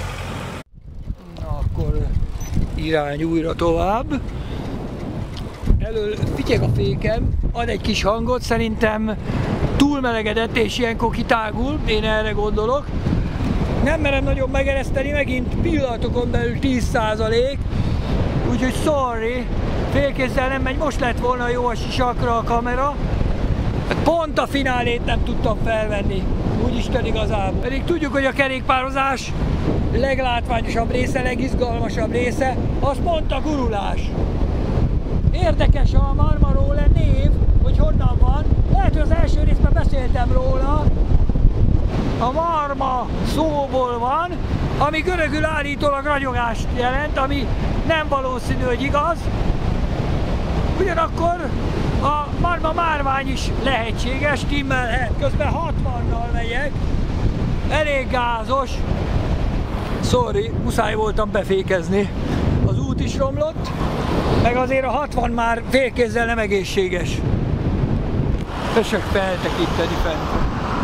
Na akkor irány újra tovább. Elől fityeg a fékem, ad egy kis hangot, szerintem túlmelegedett és ilyenkor kitágul, én erre gondolok. Nem merem nagyon megereszteni, megint pillanatokon belül tíz százalék, úgyhogy sorry, félkézzel nem megy, most lett volna jó a sisakra a kamera. Pont a finálét nem tudtam felvenni, úgyisten igazából. Pedig tudjuk, hogy a kerékpározás leglátványosabb része, legizgalmasabb része, az pont a gurulás. Érdekes a Marmarole név, hogy honnan van. Lehet, hogy az első részben beszéltem róla. A marma szóból van, ami görögül állítólag ragyogást jelent, ami nem valószínű, hogy igaz. Ugyanakkor a marma márvány is lehetséges, timmelhet. Közben hatvannal megyek, elég gázos. Sorry, muszáj voltam befékezni. Az út is romlott, meg azért a hatvan már félkézzel nem egészséges. Tessék feltekinteni fent.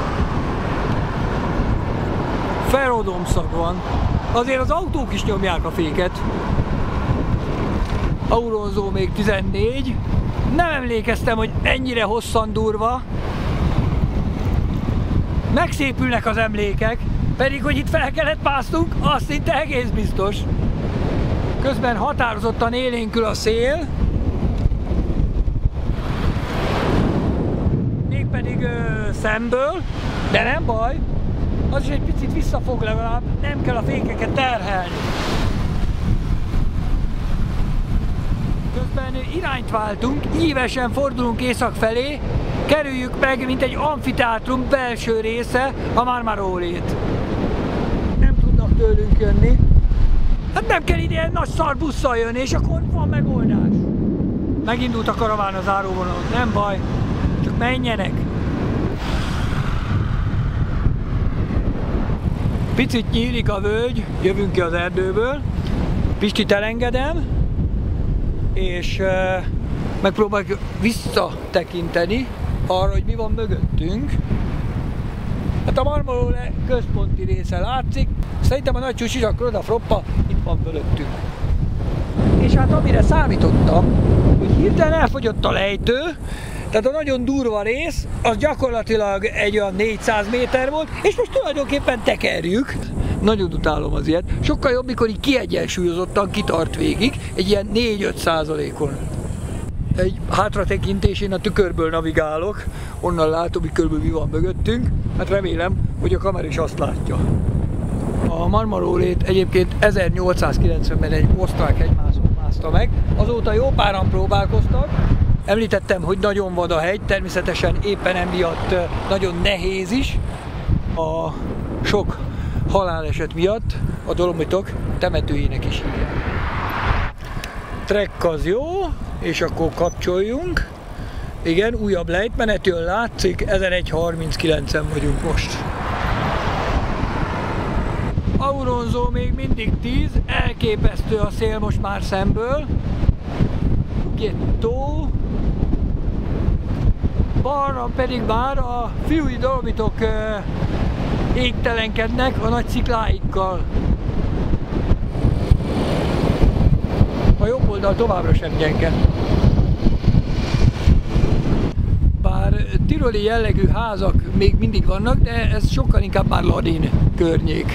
Ferrodomszag van. Azért az autók is nyomják a féket. Auronzó még tizennégy. Nem emlékeztem, hogy ennyire hosszan durva. Megszépülnek az emlékek, pedig hogy itt fel kellett másznunk, az szinte egész biztos. Közben határozottan élénkül a szél. Mégpedig ö, szemből, de nem baj. Az is egy picit visszafog legalább, nem kell a fékeket terhelni. Közben irányt váltunk, ívesen fordulunk észak felé, kerüljük meg, mint egy amfiteátrum belső része a Marmarolét. Nem tudnak tőlünk jönni. Hát nem kell ide ilyen nagy szar busszal jönni, és akkor van megoldás. Megindult a karaván az záróvonalon, nem baj, csak menjenek. Picit nyílik a völgy, jövünk ki az erdőből, Pistit elengedem, és uh, megpróbáljuk visszatekinteni arra, hogy mi van mögöttünk. Hát a Marmarole központi része látszik, szerintem a nagy csúcs is, a Crodafroppa itt van fölöttünk. És hát amire számítottam, hogy hirtelen elfogyott a lejtő, tehát a nagyon durva rész, az gyakorlatilag egy olyan négyszáz méter volt, és most tulajdonképpen tekerjük. Nagyon utálom az ilyet. Sokkal jobb, mikor így kiegyensúlyozottan kitart végig, egy ilyen négy-öt százalékon. Egy hátratekintésén a tükörből navigálok, onnan látom, hogy körülbelül mi van mögöttünk. Hát remélem, hogy a kamera is azt látja. A Marmarolét egyébként ezernyolcszázkilencvenben egy osztrák hegymászó mászta meg, azóta jó páran próbálkoztak, Említettem, hogy nagyon vad a hegy, természetesen éppen emiatt nagyon nehéz is. A sok haláleset miatt a Dolomitok temetőjének is hívják. Trek az jó, és akkor kapcsoljunk. Igen, újabb lejtmenet jön, látszik, ezerszázharminckilencen vagyunk most. Auronzó még mindig tíz, elképesztő a szél most már szemből. Gettó. Balra pedig már a fiúi Dolomitok égtelenkednek a nagy szikláikkal. A jobb oldal továbbra sem gyenge. Bár tiroli jellegű házak még mindig vannak, de ez sokkal inkább már ladin környék.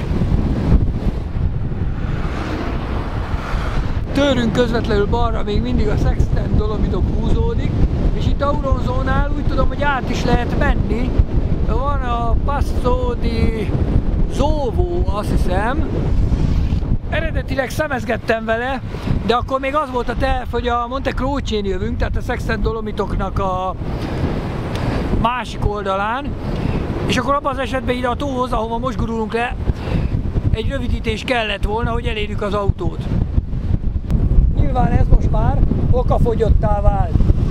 Tőlünk közvetlenül balra még mindig a Sexten Dolomitok húzódik, és itt Auronzónál úgy tudom, hogy át is lehet menni. Van a Passo di Zovo, azt hiszem. Eredetileg szemezgettem vele, de akkor még az volt a terv, hogy a Monte Croce-n jövünk, tehát a Sexten Dolomitoknak a másik oldalán, és akkor abban az esetben ide a tóhoz, ahova most gurulunk le, egy rövidítés kellett volna, hogy elérjük az autót. Nyilván ez most már okafogyottá vált.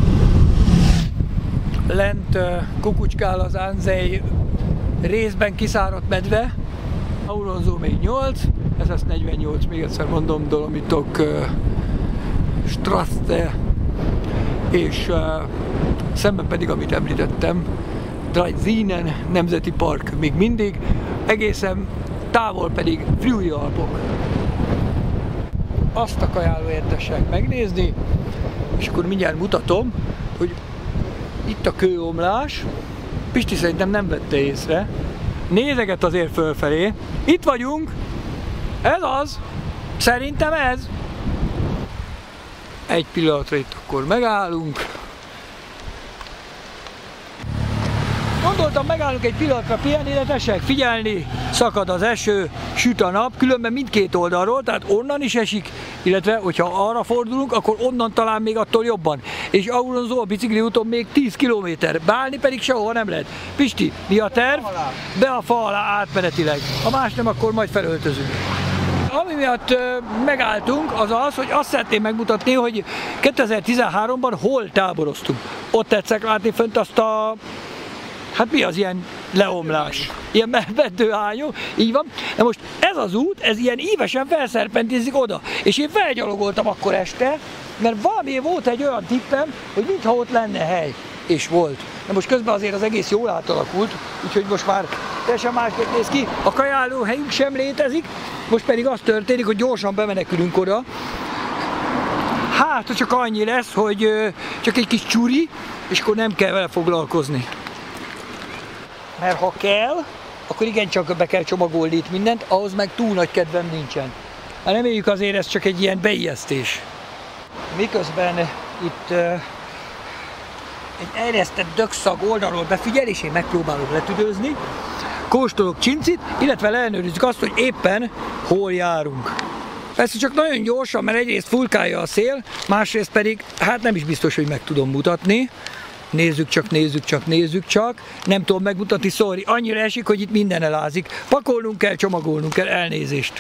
Lent kukucskál az Anzei részben kiszáradt medve, Auronzó még nyolc, ez az negyvennyolc, még egyszer mondom, Dolomitok, uh, Strasse, és uh, szemben pedig, amit említettem, Draisinen Nemzeti Park még mindig, egészen távol pedig Friuli-Alpok. Azt a kajálóért tessék megnézni, és akkor mindjárt mutatom, hogy itt a kőomlás, Pisti szerintem nem vette észre, nézeget azért fölfelé, itt vagyunk, ez az, szerintem ez. Egy pillanatra itt akkor megállunk. Gondoltam, megállunk egy pillanatra pihenni, de tessék figyelni, szakad az eső, süt a nap, különben mindkét oldalról, tehát onnan is esik, illetve hogyha arra fordulunk, akkor onnan talán még attól jobban. És Auronzó a bicikliúton még tíz kilométer, beállni pedig sehova nem lehet. Pisti, mi a terv? Be a fa alá átmenetileg. Ha más nem, akkor majd felöltözünk. Ami miatt uh, megálltunk, az az, hogy azt szeretném megmutatni, hogy kétezer-tizenháromban hol táboroztunk. Ott tetszek látni fönt azt a... Hát mi az ilyen leomlás? Ilyen bedőhányó, így van. De most ez az út, ez ilyen ívesen felszerpentizik oda. És én felgyalogoltam akkor este, mert valami volt egy olyan tippem, hogy mintha ott lenne hely. És volt. De most közben azért az egész jól átalakult, úgyhogy most már teljesen másképp néz ki. A kajáló helyünk sem létezik, most pedig az történik, hogy gyorsan bemenekülünk oda. Hát, csak annyi lesz, hogy csak egy kis csuri, és akkor nem kell vele foglalkozni. Mert ha kell, akkor igencsak be kell csomagolni itt mindent, ahhoz meg túl nagy kedvem nincsen. Hát reméljük azért ez csak egy ilyen beijesztés. Miközben itt uh, egy erjesztett dögszag oldalról befigyel, és én megpróbálok letüdőzni, kóstolok csincit, illetve leellenőrizzük azt, hogy éppen hol járunk. Persze csak nagyon gyorsan, mert egyrészt fulkálja a szél, másrészt pedig hát nem is biztos, hogy meg tudom mutatni. Nézzük csak, nézzük csak, nézzük csak. Nem tudom megmutatni, sorry, annyira esik, hogy itt minden elázik. Pakolnunk kell, csomagolnunk kell, elnézést.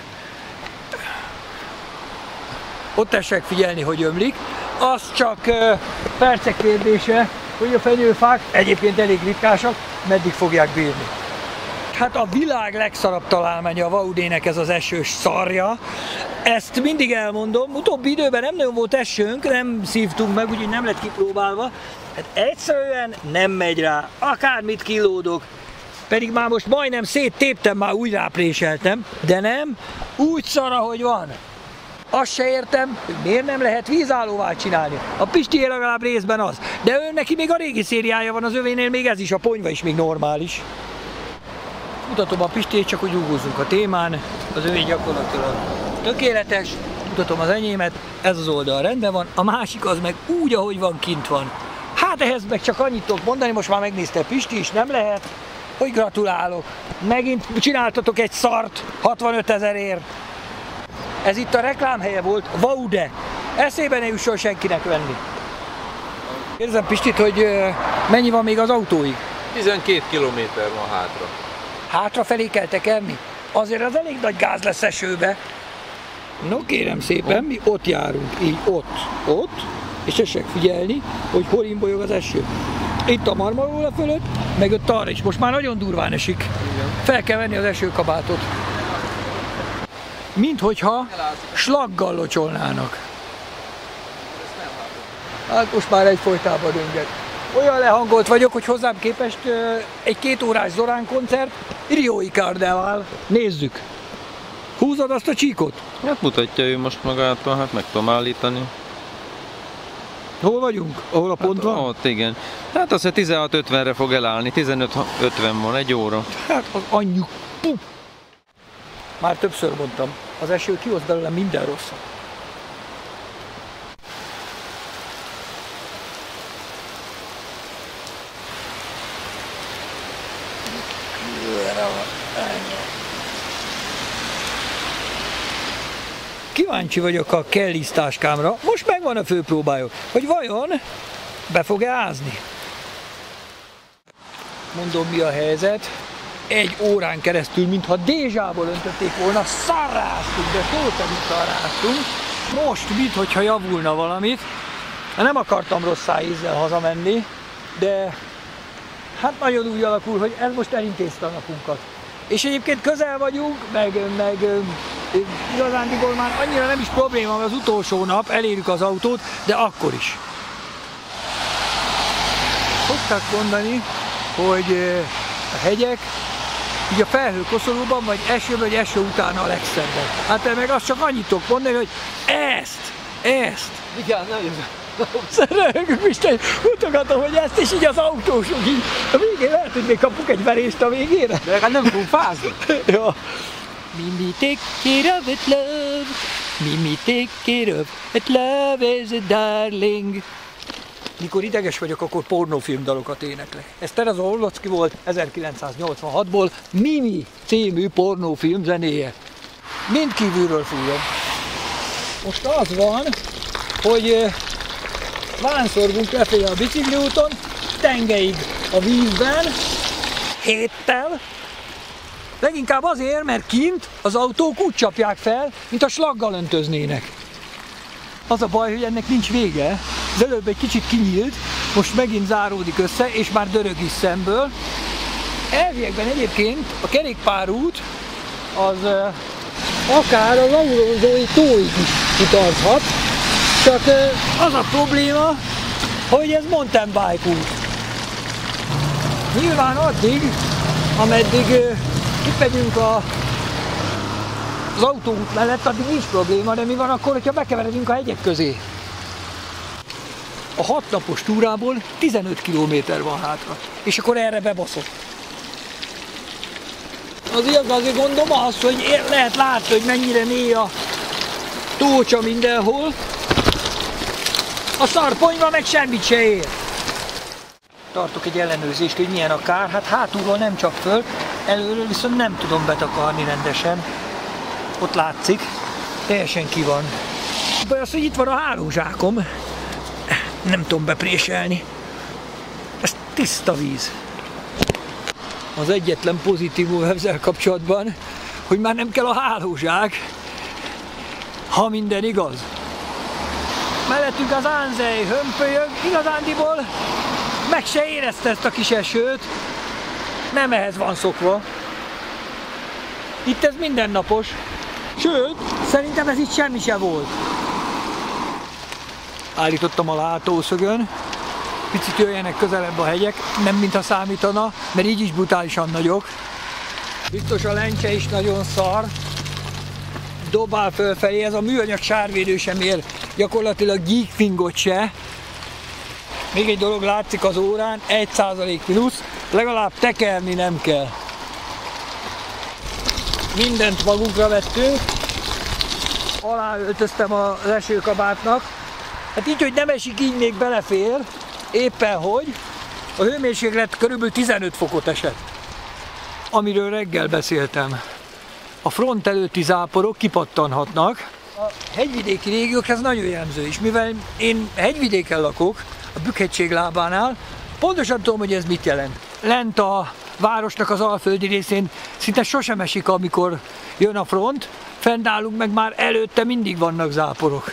Ott tessék figyelni, hogy ömlik. Az csak uh, percek kérdése, hogy a fenyőfák egyébként elég ritkásak, meddig fogják bírni. Hát a világ legszarabb találmánya a Vaudének ez az esős szarja. Ezt mindig elmondom, utóbbi időben nem nagyon volt esőnk, nem szívtunk meg, úgyhogy nem lett kipróbálva. Hát egyszerűen nem megy rá, akármit kilódok. Pedig már most majdnem széttéptem, már úgy rápréseltem, de nem, úgy szar, ahogy van. Azt se értem, hogy miért nem lehet vízállóvá csinálni. A Pistié legalább részben az, de ő neki még a régi szériája van, az övénél még ez is, a ponyva is még normális. Mutatom a Pistét, csak hogy rúgózzunk a témán, az övé gyakorlatilag tökéletes, mutatom az enyémet, ez az oldal rendben van, a másik az meg úgy, ahogy van, kint van. Hát ehhez meg csak annyit tudok mondani, most már megnézte Pisti is, nem lehet, hogy gratulálok. Megint csináltatok egy szart hatvanöt ezerért. Ez itt a reklámhelye volt, Vaude. Eszébe ne jusson senkinek venni. Érzem, Pistit, hogy mennyi van még az autóig? tizenkét kilométer van hátra. Hátrafelé kell tekerni? Azért az elég nagy gáz lesz esőbe. No kérem szépen, mi ott járunk, így ott, ott, és tessék figyelni, hogy hol imbolyog az eső. Itt a Marmaróla fölött, meg ott arra is. Most már nagyon durván esik. Igen. Fel kell venni az esőkabátot. Minthogyha slaggal locsolnának. Hát most már egyfolytában dönget. Olyan lehangolt vagyok, hogy hozzám képest egy két órás Zorán koncert, Riói Kardevál. Nézzük! Húzod azt a csíkot? Hát mutatja ő most magától, hát meg tudom állítani. Hol vagyunk? Ahol a pont hát, van? Ott, igen. Hát azt tizenhat ötvenre fog elállni, tizenöt ötven van, egy óra. Hát az annyi. Puh. Már többször mondtam, az eső kihoz belőle minden rosszat. Kíváncsi vagyok a Kelly's táskámra, most megvan a főpróbájuk, hogy vajon be fog-e ázni. Mondom, mi a helyzet. Egy órán keresztül, mintha dézsából öntötték volna, szarráztunk, de szó szerint szarráztunk. Most, minthogyha javulna valamit. Nem akartam rossz ízzel hazamenni, de hát nagyon úgy alakul, hogy ez most elintézte a napunkat. És egyébként közel vagyunk, meg, meg igazándiból már annyira nem is probléma, mert az utolsó nap elérjük az autót, de akkor is. Szokták mondani, hogy a hegyek így a felhőkoszorúban, vagy eső, vagy eső után a legszebbek. Hát meg azt csak annyit tudok mondani, hogy ezt, ezt. Igen, nagyon. Szerelgünk Isten, mutogatom, hogy ezt, és így az autósok így. A végén lehet, hogy még kapunk egy verést a végére. De hát nem fogunk fázni. Ja. Mimi, take care of it, love. Mimi, take care of it, love is a darling. Mikor ideges vagyok, akkor pornófilmdalokat éneklek. Ez Tereza Orlocki volt ezerkilencszáznyolcvanhatból, Mimi című pornófilm zenéje. Mind kívülről fújom. Most az van, hogy vánszorgunk lefelé a bicikliúton, tengeig a vízben, héttel. Leginkább azért, mert kint az autók úgy csapják fel, mint a slaggal öntöznének. Az a baj, hogy ennek nincs vége. Az előbb egy kicsit kinyílt, most megint záródik össze, és már dörög is szemből. Elviekben egyébként a kerékpárút az uh, akár az auronzói tóig is utazhat, csak uh, az a probléma, hogy ez mountain bike út. Nyilván addig, ameddig uh, itt megyünk a, az autóút mellett, addig nincs probléma, de mi van akkor, hogyha bekeveredünk a hegyek közé? A hat napos túrából tizenöt kilométer van hátra, és akkor erre bebaszott. Az igazi gondom az, hogy lehet látni, hogy mennyire mély a tócsa mindenhol. A szarponyva meg semmit se ér. Tartok egy ellenőrzést, hogy milyen a kár, hát hátulról nem csap föl, előről viszont nem tudom betakarni rendesen. Ott látszik, teljesen ki van. Baj az, hogy itt van a hálózsákom. Nem tudom bepréselni. Ez tiszta víz. Az egyetlen pozitívum ezzel kapcsolatban, hogy már nem kell a hálózsák, ha minden igaz. Mellettünk az Ánzej hömpölyög, igazándiból meg se érezte ezt a kis esőt, nem ehhez van szokva. Itt ez mindennapos, sőt, szerintem ez itt semmi se volt. Állítottam a látószögön, picit jöjjenek közelebb a hegyek, nem mintha számítana, mert így is brutálisan nagyok. Biztos a lencse is nagyon szar, dobál fölfelé, ez a műanyag sárvédő sem ér gyakorlatilag gyíkfingot se. Még egy dolog látszik az órán, egy százalék mínusz, legalább tekerni nem kell. Mindent magunkra vettünk, aláöltöztem az esőkabátnak. Hát így, hogy nem esik, így még belefér, éppen hogy a hőmérséklet körülbelül tizenöt fokot esett. Amiről reggel beszéltem. A front előtti záporok kipattanhatnak. A hegyvidéki régiókra ez nagyon jellemző is, mivel én hegyvidéken lakok, a Bükk-hegység lábánál. Pontosan tudom, hogy ez mit jelent. Lent a városnak az alföldi részén szinte sosem esik, amikor jön a front, fent állunk meg már előtte mindig vannak záporok.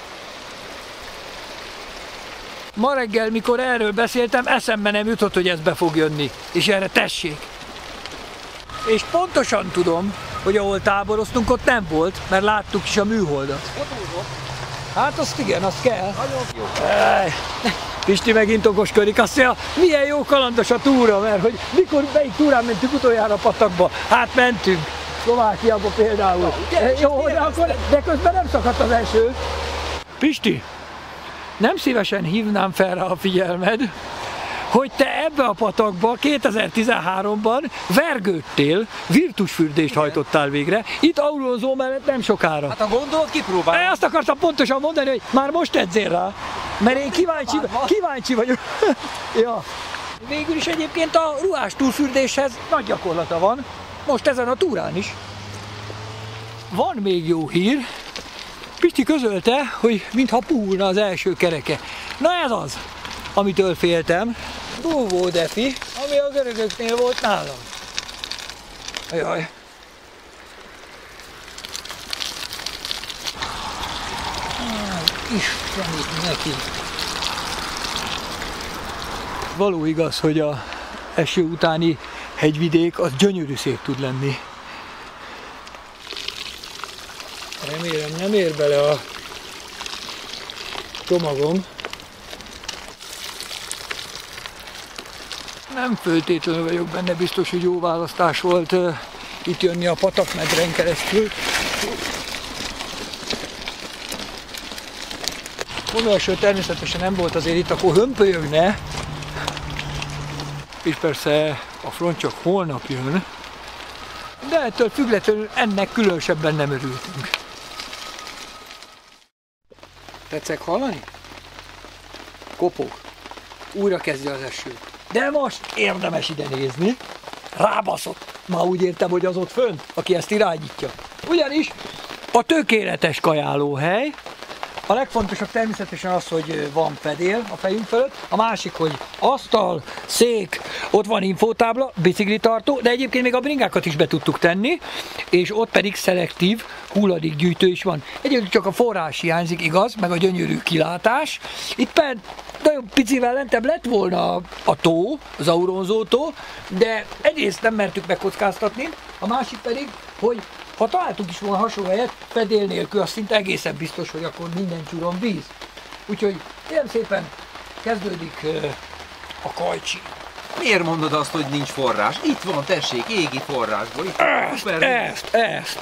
Ma reggel, mikor erről beszéltem, eszembe nem jutott, hogy ez be fog jönni, és erre tessék. És pontosan tudom, hogy ahol táboroztunk, ott nem volt, mert láttuk is a műholdat. Hát azt igen, azt kell. Nagyon jó. Pisti megint okoskodik, azt mondja, milyen jó kalandos a túra, mert hogy mikor, melyik túrán mentünk utoljára a patakba? Hát mentünk, Szlovákiába például. Ja, jó, de, akkor, de közben nem szakadt az eső. Pisti, nem szívesen hívnám fel rá a figyelmed, hogy te ebbe a patakba kétezer-tizenháromban vergődtél, virtusfürdést hajtottál végre, itt Auronzó mellett nem sokára. Hát a gondolat kipróbálom. Azt akartam pontosan mondani, hogy már most edzél rá, mert én kíváncsi, kíváncsi vagyok. Ja. Végül is egyébként a ruhás túlfürdéshez nagy gyakorlata van, most ezen a túrán is. Van még jó hír, Pisti közölte, hogy mintha puhulna az első kereke. Na ez az, amitől féltem. Dúvó defi, ami a görögöknél volt nálam. Jaj. Istenit neki. Való igaz, hogy a eső utáni hegyvidék az gyönyörű szép tud lenni. Remélem nem ér bele a csomagom. Nem föltétlenül vagyok benne biztos, hogy jó választás volt uh, itt jönni a patakmedren keresztül. Vonalső természetesen nem volt azért itt, akkor hömpölyegne. És persze a front csak holnap jön. De ettől függetlenül ennek különösebben nem örültünk. Tetszek hallani? Kopog. Újra kezdje az eső. De most érdemes ide nézni. Rábaszott. Már úgy értem, hogy az ott fönt, aki ezt irányítja. Ugyanis a tökéletes kajálóhely. A legfontosabb természetesen az, hogy van fedél a fejünk fölött, a másik, hogy asztal, szék, ott van infótábla, biciklitartó, de egyébként még a bringákat is be tudtuk tenni, és ott pedig szelektív hulladékgyűjtő is van. Egyébként csak a forrás hiányzik, igaz, meg a gyönyörű kilátás. Itt például nagyon picivel lentebb lett volna a tó, az Auronzó tó, de egyrészt nem mertük megkockáztatni, a másik pedig, hogy ha találtuk is volna hasonló helyet, fedél nélkül, az szinte egészen biztos, hogy akkor minden csúron víz. Úgyhogy ilyen szépen kezdődik uh, a kajcsi. Miért mondod azt, hogy nincs forrás? Itt van, tessék, égi forrásból. Itt ezt, szuper, ezt, ezt.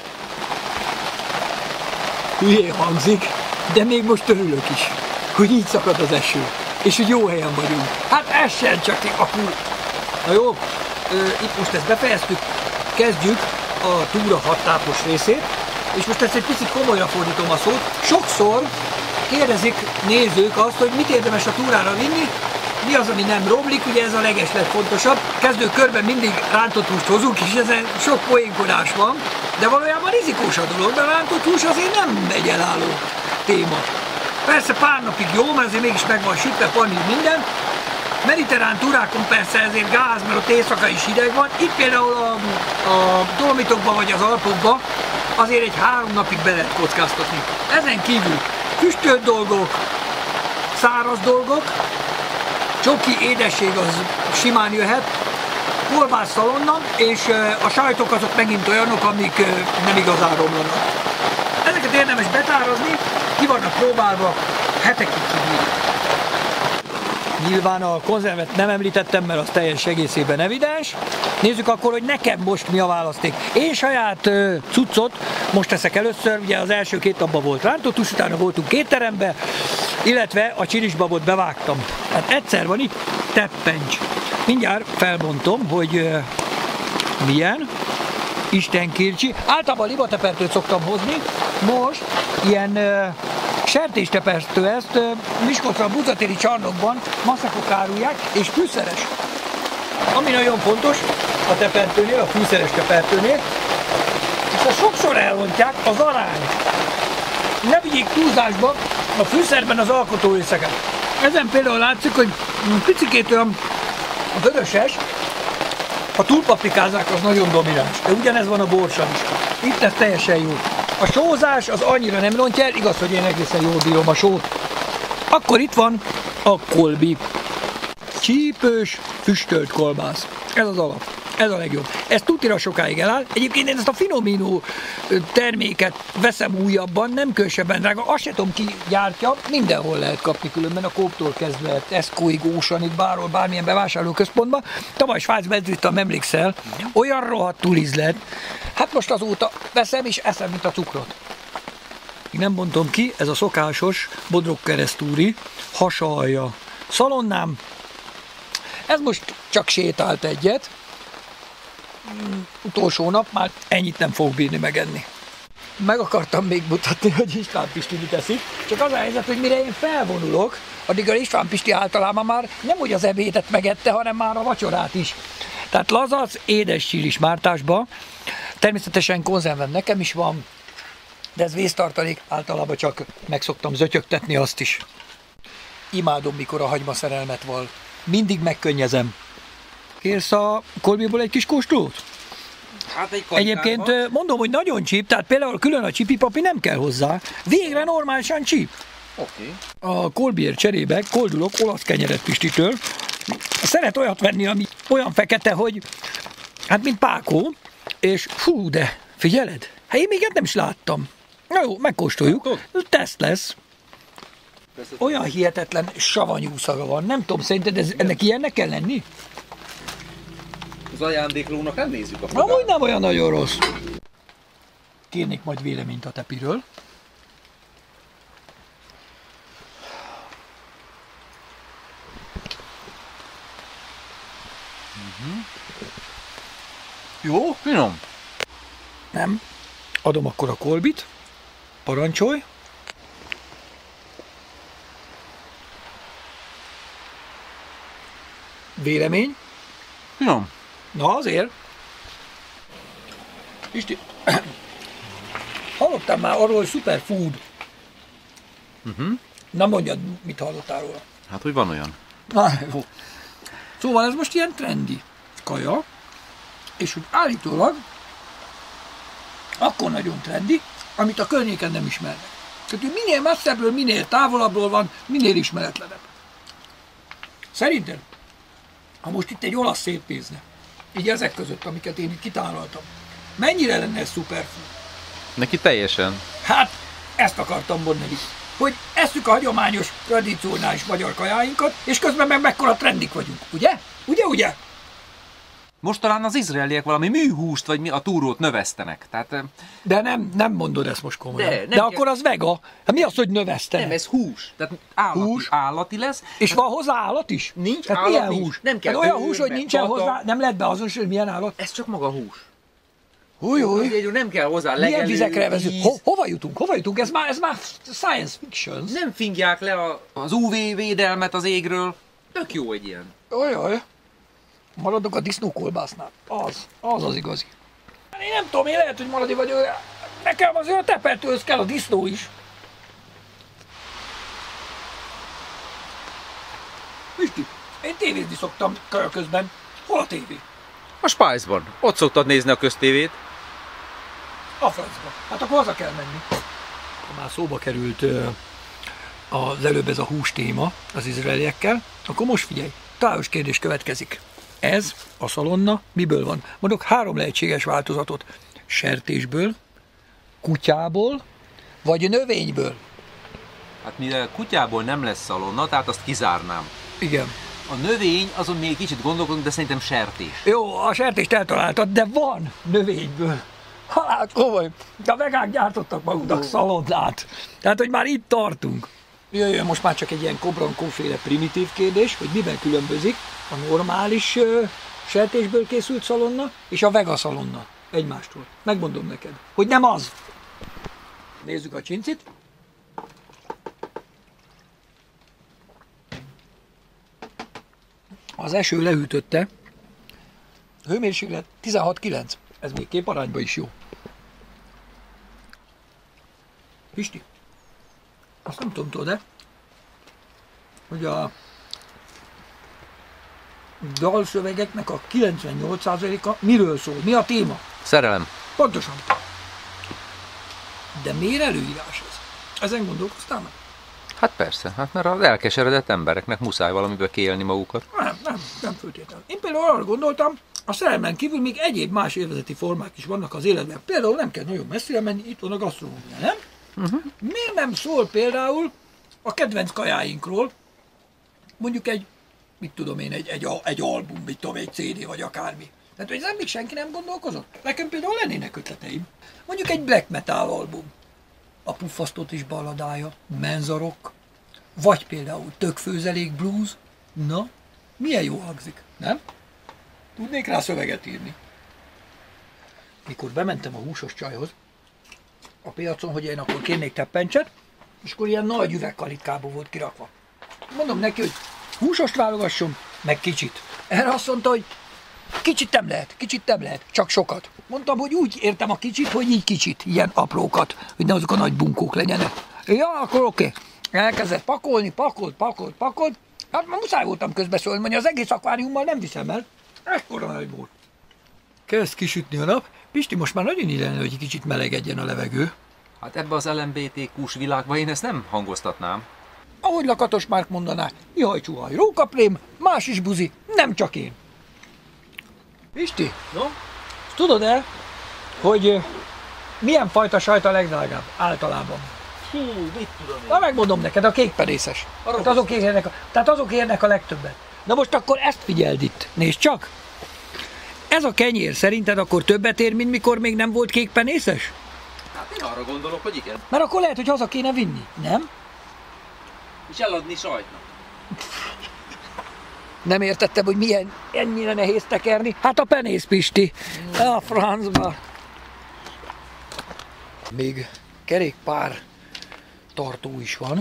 Hülyén hangzik, de még most örülök is, hogy így szakad az eső, és hogy jó helyen vagyunk. Hát essen csak ti, akkor. Na jó, uh, itt most ezt befejeztük, kezdjük a túra hattápos részét, és most ezt egy picit komolyra fordítom a szót. Sokszor kérdezik nézők azt, hogy mit érdemes a túrára vinni, mi az, ami nem romlik, ugye ez a legeslegfontosabb. Kezdő körben mindig rántott húst hozunk, és ezen sok poénkodás van, de valójában rizikós a dolog, mert a rántott hús azért nem egy elálló téma. Persze pár napig jó, mert azért mégis meg van sütve, panír, minden. Mediterrán túrákon persze ezért gáz, mert ott éjszaka is hideg van. Itt például a, a Dolomitokban vagy az Alpokban azért egy három napig be lehet kockáztatni. Ezen kívül füstölt dolgok, száraz dolgok, csoki, édesség az simán jöhet, kolbász szalonna, és a sajtok azok megint olyanok, amik nem igazán romlanak. Ezeket érdemes betárazni, ki vannak próbálva, hetekig kibírják. Nyilván a konzervet nem említettem, mert az teljes egészében evidens. Nézzük akkor, hogy nekem most mi a választék. Én saját uh, cuccot most teszek először, ugye az első két napban volt rántott hús, utána voltunk kétterembe, illetve a csirisbabot bevágtam. Hát egyszer van itt teppencs. Mindjárt felbontom, hogy uh, milyen. Istenkircsi. Általában libatepertőt szoktam hozni, most ilyen uh, sertéstepertő, ezt uh, Miskolcra a Buzatéri csarnokban maszakok árulják, és fűszeres. Ami nagyon fontos a tepertőnél, a fűszeres tepertőnél, és ezt sokszor elrontják, az arány. Ne vigyék túlzásba a fűszerben az alkotórészeket. Ezen például látszik, hogy picikét olyan a vöröses, ha túlpaprikázzák, az nagyon domináns. De ugyanez van a borsan is. Itt ez teljesen jó. A sózás az annyira nem rontja el, igaz, hogy én egészen jól bírom a sót. Akkor itt van a kolbi. Csípős, füstölt kolbász. Ez az alap. Ez a legjobb. Ez tutira sokáig eláll. Egyébként én ezt a Finomino terméket veszem újabban, nem különösebben drága. Azt se tudom, ki gyártja, mindenhol lehet kapni különben, a Coop-tól kezdve Tescoig, Oceanig, bárhol, bármilyen bevásárlóközpontban. Tavaly Svájcban ezüttem, emlékszel, olyan rohadtul ízlet. Hát most azóta veszem és eszem, mint a cukrot. Még nem bontom ki, ez a szokásos Bodrogkeresztúri hasalja szalonnám. Ez most csak sétált egyet. Utolsó nap már ennyit nem fogok bírni megenni. Meg akartam még mutatni, hogy István Pisti mit eszik, csak az a helyzet, hogy mire én felvonulok, addig a István Pisti általában már nem úgy az ebédet megette, hanem már a vacsorát is. Tehát lazac, édes csilis mártásba, természetesen konzervem nekem is van, de ez vésztartalék, általában csak meg szoktam zötyögtetni azt is. Imádom, mikor a hagyma szerelmet val. Mindig megkönnyezem. Kérsz a kolbiból egy kis kóstolót? Hát egy karikában. Egyébként mondom, hogy nagyon csíp, tehát például külön a csipipapi nem kell hozzá. Végre normálisan csíp. Oké. Okay. A kolbiért cserébe koldulok olasz kenyeret Pistitől. Szeret olyat venni, ami olyan fekete, hogy hát mint pákó, és fú, de figyeled? Hát én még ilyet nem is láttam. Na jó, megkóstoljuk. Teszt lesz. Olyan hihetetlen savanyú szaga van. Nem tudom, szerinted ez, ennek ilyennek kell lenni? Az ajándéklónak nem nézzük a fogát. Amúgy nem olyan nagyon rossz. Kérnék majd véleményt a tepiről. Uh-huh. Jó? Finom. Nem. Adom akkor a kolbit. Parancsolj. Vélemény? Finom. Na azért. Pisti, hallottam már arról, hogy superfood. Uh-huh. Na mondjad, mit hallottál róla? Hát, hogy van olyan. Na, jó. Szóval ez most ilyen trendi kaja, és hogy állítólag akkor nagyon trendi, amit a környéken nem ismernek. Tehát, hogy minél messzebbről, minél távolabbról van, minél ismeretlenebb. Szerinted, ha most itt egy olasz szétnézne, így ezek között, amiket én itt kitállaltam, mennyire lenne ez superfood? Neki teljesen. Hát, ezt akartam mondani, hogy esszük a hagyományos, tradicionális magyar kajáinkat, és közben meg mekkora trendik vagyunk, ugye? Ugye, ugye? Most talán az izraeliek valami műhúst, vagy mi a túrót növesztenek. Tehát, De nem, nem mondod ezt most komolyan. De, De, nem De kell- akkor az vega. Hát mi az, hogy növesztenek? nem, ez hús. Tehát állati, Hús? állati lesz. És van hozzá állat is? Nincs Tehát állat, milyen nincs. hús? Nem kell hát olyan bőr, hús, hogy meg nincsen pata. hozzá, nem lehet beazonosítani, hogy milyen állat. Ez csak maga hús. Húj, húj. Azért nem kell hozzá Milyen legelő, vizekre vezünk? víz. Ho, hova jutunk? Hova jutunk? Ez már, ez már science fiction. Nem fingják le a, az ú vé védelmet az égről. Tök jó egy ilyen. Ojaj. Maradok a disznókolbásznál. Az, az az igazi. Én nem tudom, én lehet, hogy maradi vagyok. Nekem azért a tepertőhöz kell a disznó is. Pisti, én tévézni szoktam kaja közben. Hol a tévé? A Spice-ban. Ott szoktad nézni a köztévét. A francba. Hát akkor haza kell menni. Ha már szóba került ö, az előbb ez a hús téma az izraeliekkel, akkor most figyelj, tájos kérdés következik. Ez a szalonna miből van? Mondok három lehetséges változatot. Sertésből, kutyából, vagy növényből. Hát mivel kutyából nem lesz szalonna, tehát azt kizárnám. Igen. A növény, azon még kicsit gondolkodunk, de szerintem sertés. Jó, a sertést eltaláltad, de van növényből. Hát komoly, de a vegák gyártottak maguknak szalonnát. Tehát, hogy már itt tartunk. Jöjjön most már csak egy ilyen Kobrankó-féle primitív kérdés, hogy miben különbözik a normális ö, sertésből készült szalonna és a vega szalonna egymástól. Megmondom neked, hogy nem az. Nézzük a csincit. Az eső lehűtötte. Hőmérséklet tizenhat kilenc. Ez még képarányban is jó. Pisti, azt nem tudom, tudod, de hogy a dalszövegeknek a kilencvennyolc százaléka miről szól, mi a téma? Szerelem. Pontosan. De miért előírás ez? Ezen gondolkoztál meg? Hát persze, hát mert az elkeseredett embereknek muszáj valamiből kiélni magukat. Nem, nem, nem föltétlenül. Én például arra gondoltam, a szerelmen kívül még egyéb más élvezeti formák is vannak az életben. Például nem kell nagyon messzire menni, itt van a gasztronómia, nem? Uh-huh. Miért nem szól például a kedvenc kajáinkról, mondjuk egy, mit tudom én, egy, egy, egy album, mit tudom, egy cé dé vagy akármi. Tehát, hogy ez még senki nem gondolkozott? Nekem például lennének ötleteim. Mondjuk egy black metal album. A Puffasztott is balladája, Menza Rock, vagy például Tökfőzelék blues. Na, milyen jó hangzik, nem? Tudnék rá szöveget írni. Mikor bementem a húsos csajhoz a piacon, hogy én akkor kérnék teppencset, és akkor ilyen nagy üvegkalitkába volt kirakva. Mondom neki, hogy húsost válogasson, meg kicsit. Erre azt mondta, hogy kicsit nem lehet, kicsit nem lehet, csak sokat. Mondtam, hogy úgy értem a kicsit, hogy így kicsit, ilyen aprókat, hogy ne azok a nagy bunkók legyenek. Ja, akkor oké. Elkezdett pakolni, pakolt, pakolt, pakolt. Hát már muszáj voltam közbeszólni, mondja, az egész akváriummal nem viszem el. Ekkora nagy volt. Kezd kisütni a nap. Pisti, most már nagyon illene, hogy kicsit melegedjen a levegő. Hát ebbe az el em bé té kús világba én ezt nem hangoztatnám. Ahogy Lakatos Márk mondaná, ihaj csuhaj rókaprém, más is buzi, nem csak én. Pisti, no? Tudod-e, hogy uh, milyen fajta sajt a legdrágább általában? Hú, mit tudom én? Na megmondom neked, a kékpenészes. Tehát azok, érnek a, tehát azok érnek a legtöbbet. Na most akkor ezt figyeld itt, nézd csak! Ez a kenyér szerinted akkor többet ér, mint mikor még nem volt kékpenészes? Hát én arra gondolok, hogy igen. Mert akkor lehet, hogy haza kéne vinni, nem? És eladni sajtnak. Nem értettem, hogy milyen ennyire nehéz tekerni. Hát a penész, Pisti. A francba. Még kerékpár tartó is van.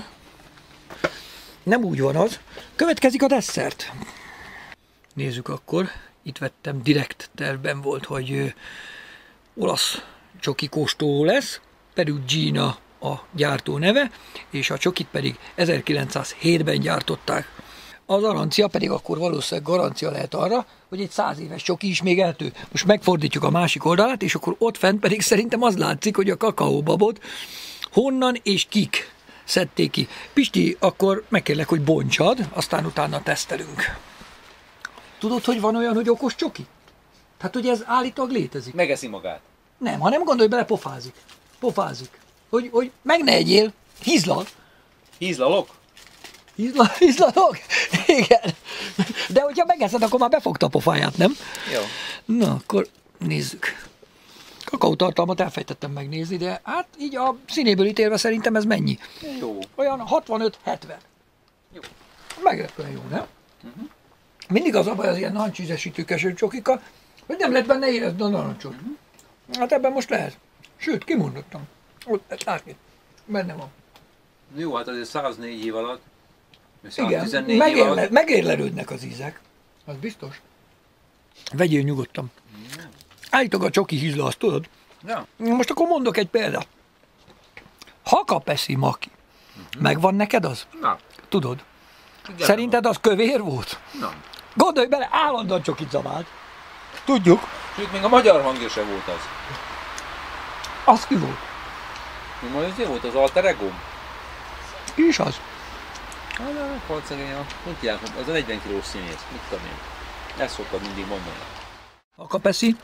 Nem úgy van az. Következik a desszert. Nézzük akkor. Itt vettem, direkt tervben volt, hogy ö, olasz csoki kóstoló lesz. Perugina a gyártó neve, és a csokit pedig ezerkilencszázhétben gyártották. Az arancia pedig akkor valószínűleg garancia lehet arra, hogy egy száz éves csoki is még eltő. Most megfordítjuk a másik oldalát, és akkor ott fent pedig szerintem az látszik, hogy a kakaóbabot honnan és kik szedték ki. Pisti, akkor megkérlek, hogy bontsad, aztán utána tesztelünk. Tudod, hogy van olyan, hogy okos csoki? Tehát, hogy ez állítólag létezik. Megeszi magát. Nem, ha nem gondolj bele, pofázik. Pofázik. Hogy, hogy meg ne egyél, hízlal. Hízlalok? Hízla, hízlalok? Igen. De hogyha megeszed, akkor már befogta a pofáját, nem? Jó. Na, akkor nézzük. Kakaótartalmat elfejtettem megnézni, de hát így a színéből ítélve szerintem ez mennyi? Jó. Olyan hatvanöt hetven. Jó. Meglepően jó, nem? Uh-huh. Mindig az a baj az ilyen narancsízesítőkeső csokika, hogy nem lehet benne érezni a narancsot. Uh-huh. Hát ebben most lehet. Sőt, kimondottam. Ott látni. Benne van. Jó, hát azért száznégy év alatt. Igen, megérle, megérlelődnek az ízek. Az biztos. Vegyél nyugodtan. Állítok a csoki hízla, azt tudod? Ja. Most akkor mondok egy példát. Hakapeszi maki. Uh-huh. Megvan neked az? Na. Tudod? Igen, szerinted az kövér volt? Nem. Gondolj bele, állandóan csokit zavált. Tudjuk. Sőt, még a magyar hangja se volt az. Az ki volt? Mi majd ez volt az alter egóm? Ki is az? Hát, nem volt szegény, hogy hívják, az a negyven kilós színész, mit tudom én. Ezt szoktad mindig mondani. Hakapeszi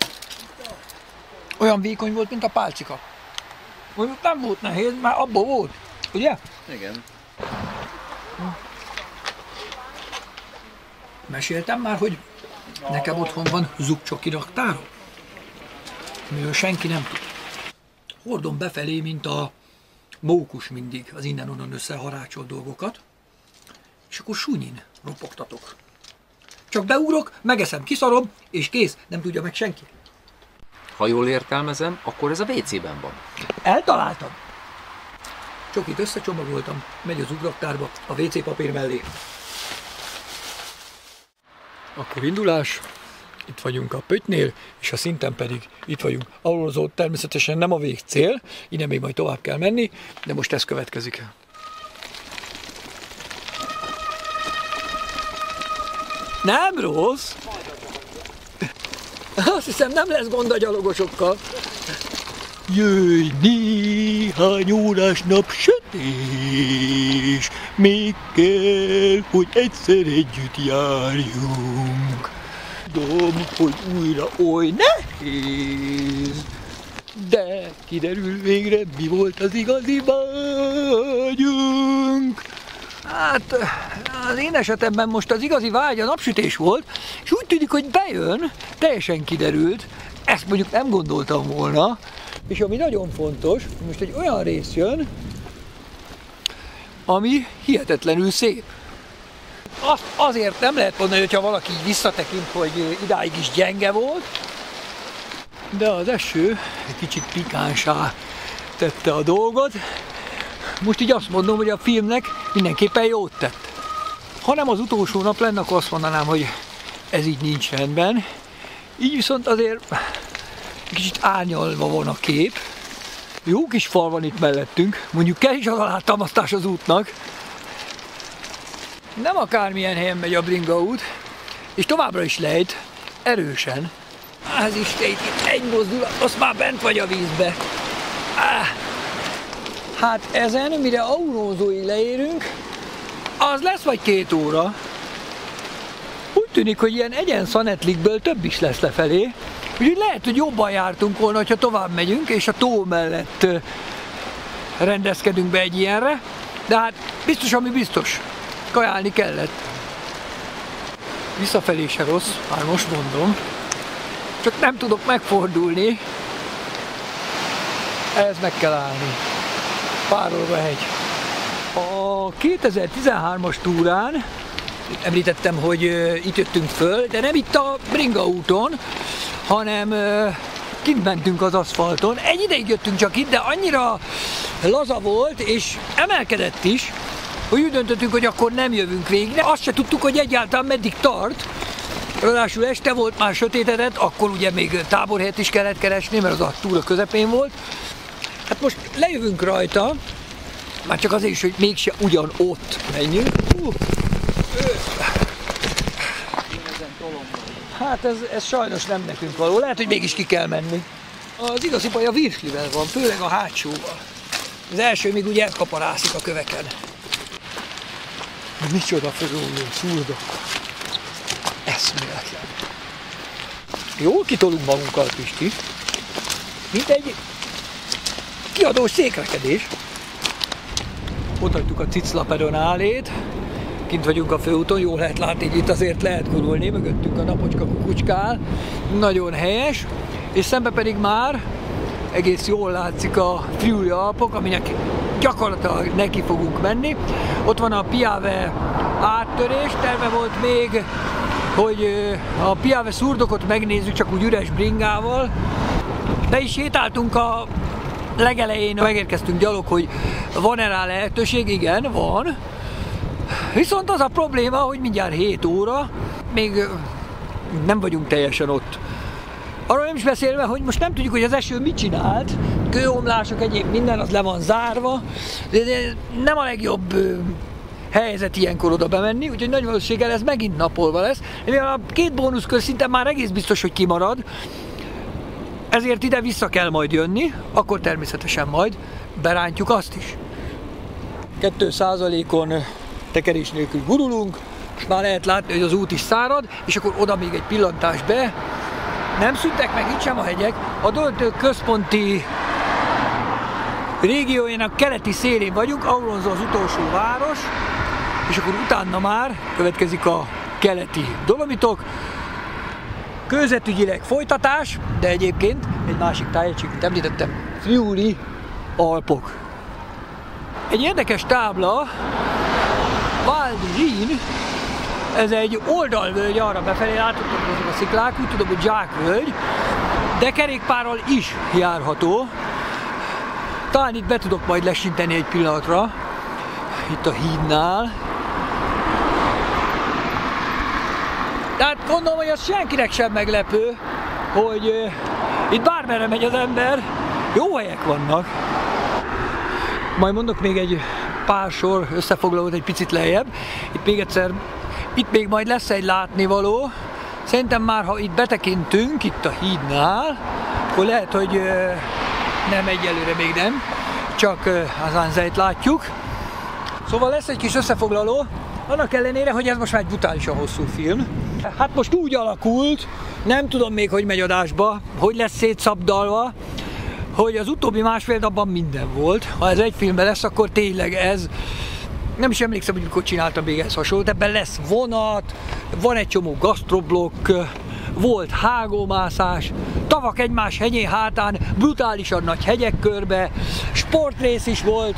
olyan vékony volt, mint a pálcika. Mondjuk nem volt nehéz, már abból volt, ugye? Igen. Meséltem már, hogy nekem otthon van zugcsoki raktárom, amiről senki nem tud. Hordom befelé, mint a mókus mindig, az innen-onnan összeharácsolt dolgokat, és akkor sunyin ropogtatok. Csak beugrok, megeszem, kiszarom, és kész, nem tudja meg senki. Ha jól értelmezem, akkor ez a vé cében van. Eltaláltam. Csokit összecsomagoltam, megy az ugraktárba, a vé cé papír mellé. Akkor indulás, itt vagyunk a pöttynél, és a szinten pedig itt vagyunk. Ahol az ott természetesen nem a végcél, innen még majd tovább kell menni, de most ez következik. Nem rossz. Azt hiszem, nem lesz gond a gyalogosokkal. Jöjj, néhány órás napsütés, még kell, hogy egyszer együtt járjunk. Tudom, hogy újra oly nehéz, de kiderül végre, mi volt az igazi vágyunk. Hát az én esetemben most az igazi vágy a napsütés volt, és úgy tűnik, hogy bejön, teljesen kiderült, ezt mondjuk nem gondoltam volna, és ami nagyon fontos, most egy olyan rész jön, ami hihetetlenül szép. Azt azért nem lehet mondani, hogyha valaki így visszatekint, hogy idáig is gyenge volt, de az eső egy kicsit pikánsá tette a dolgot. Most így azt mondom, hogy a filmnek mindenképpen jót tett. Ha nem az utolsó nap lenne, akkor azt mondanám, hogy ez így nincs rendben. Így viszont azért kicsit árnyalva van a kép. Jó kis fal van itt mellettünk, mondjuk kell is az alátámasztás az útnak. Nem akármilyen helyen megy a bringaút, és továbbra is lejt, erősen. Ez is itt egy mozdulat, azt már bent vagy a vízbe. Hát ezen, mire Aurónzóig leérünk, az lesz vagy két óra. Úgy tűnik, hogy ilyen egyen szanetlikből több is lesz lefelé. Úgyhogy lehet, hogy jobban jártunk volna, ha tovább megyünk, és a tó mellett rendezkedünk be egy ilyenre. De hát biztos, ami biztos. Kajálni kellett. Visszafelé se rossz, már most mondom. Csak nem tudok megfordulni. Ehhez meg kell állni. Párolva hegy. A kétezer-tizenhármas túrán említettem, hogy itt jöttünk föl, de nem itt a Bringa úton, hanem kint mentünk az aszfalton. Egy ideig jöttünk csak itt, de annyira laza volt, és emelkedett is, hogy úgy döntöttünk, hogy akkor nem jövünk végig. De azt se tudtuk, hogy egyáltalán meddig tart. Ráadásul este volt, már sötétedett, akkor ugye még táborhelyet is kellett keresni, mert az a túra közepén volt. Hát most lejövünk rajta, már csak azért is, hogy mégse ugyanott menjünk. Uh. Hát ez, ez sajnos nem nekünk való, lehet, hogy mégis ki kell menni. Az igazi baj a virslivel van, főleg a hátsóval. Az első még ugye elkaparászik a köveken. Micsoda fogónő, szurdok. Eszméletlen. Jól kitolunk magunkkal, Pisti. Mint egy kiadós székrekedés. Ott hagytuk a ciclapedonálét. Kint vagyunk a főúton, jól lehet látni, hogy itt azért lehet gurulni, mögöttünk a napocska kukucskál. Nagyon helyes. És szembe pedig már egész jól látszik a Friuli-Alpok, aminek gyakorlatilag neki fogunk menni. Ott van a Piave áttörés, terve volt még, hogy a Piave szurdokot megnézzük csak úgy üres bringával. De is sétáltunk a legelején, megérkeztünk gyalog, hogy van-e rá lehetőség? Igen, van. Viszont az a probléma, hogy mindjárt hét óra, még nem vagyunk teljesen ott. Arról nem is beszélve, hogy most nem tudjuk, hogy az eső mit csinált, kőomlások, egyéb minden, az le van zárva, de nem a legjobb helyzet ilyenkor oda bemenni, úgyhogy nagy valószínűséggel ez megint napolva lesz. Mivel a két bónuszkör szinte már egész biztos, hogy kimarad, ezért ide vissza kell majd jönni, akkor természetesen majd berántjuk azt is. Kettő százalékon tekerés nélkül gurulunk, és már lehet látni, hogy az út is szárad, és akkor oda még egy pillantás be. Nem szűntek meg itt sem a hegyek, a Döntők központi régiójának keleti szélén vagyunk, Aurónzó az utolsó város, és akkor utána már következik a keleti Dolomitok. Kőzetügyileg folytatás, de egyébként egy másik tájegység, mint említettem, Friuli-Alpok. Egy érdekes tábla, Val d'Irin, ez egy oldalvölgy arra befelé, láthatók azok a sziklák, úgy tudom, hogy zsákvölgy, de kerékpárral is járható. Talán itt be tudok majd lesinteni egy pillanatra, itt a hídnál. Tehát gondolom, hogy az senkinek sem meglepő, hogy uh, itt bármerre megy az ember, jó helyek vannak. Majd mondok még egy pár sor összefoglalót egy picit lejjebb. Itt még egyszer, itt még majd lesz egy látnivaló. Szerintem már, ha itt betekintünk, itt a hídnál, akkor lehet, hogy nem, egyelőre még nem, csak az Anzeit látjuk. Szóval lesz egy kis összefoglaló, annak ellenére, hogy ez most már egy brutálisan hosszú film. Hát most úgy alakult, nem tudom még, hogy megy adásba, hogy lesz szétszabdalva, hogy az utóbbi másfél napban minden volt. Ha ez egy filmben lesz, akkor tényleg ez, nem is emlékszem, hogy mikor csináltam még ehhez hasonlót, ebben lesz vonat, van egy csomó gasztroblokk, volt hágómászás, tavak egymás hegyén hátán, brutálisan nagy hegyek körbe, sportrész is volt.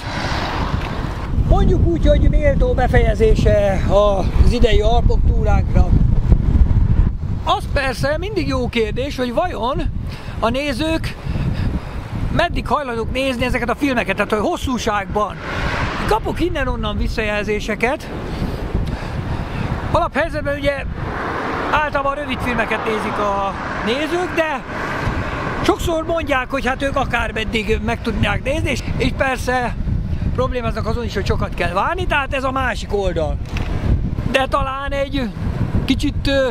Mondjuk úgy, hogy méltó befejezése az idei Alpok túránknak. Az persze mindig jó kérdés, hogy vajon a nézők meddig hajlandók nézni ezeket a filmeket, tehát hogy hosszúságban. Kapok innen-onnan visszajelzéseket. Alaphelyzetben ugye általában rövid filmeket nézik a nézők, de sokszor mondják, hogy hát ők akármeddig meg tudják nézni, és, és persze problémáznak azon is, hogy sokat kell várni, tehát ez a másik oldal. De talán egy kicsit uh,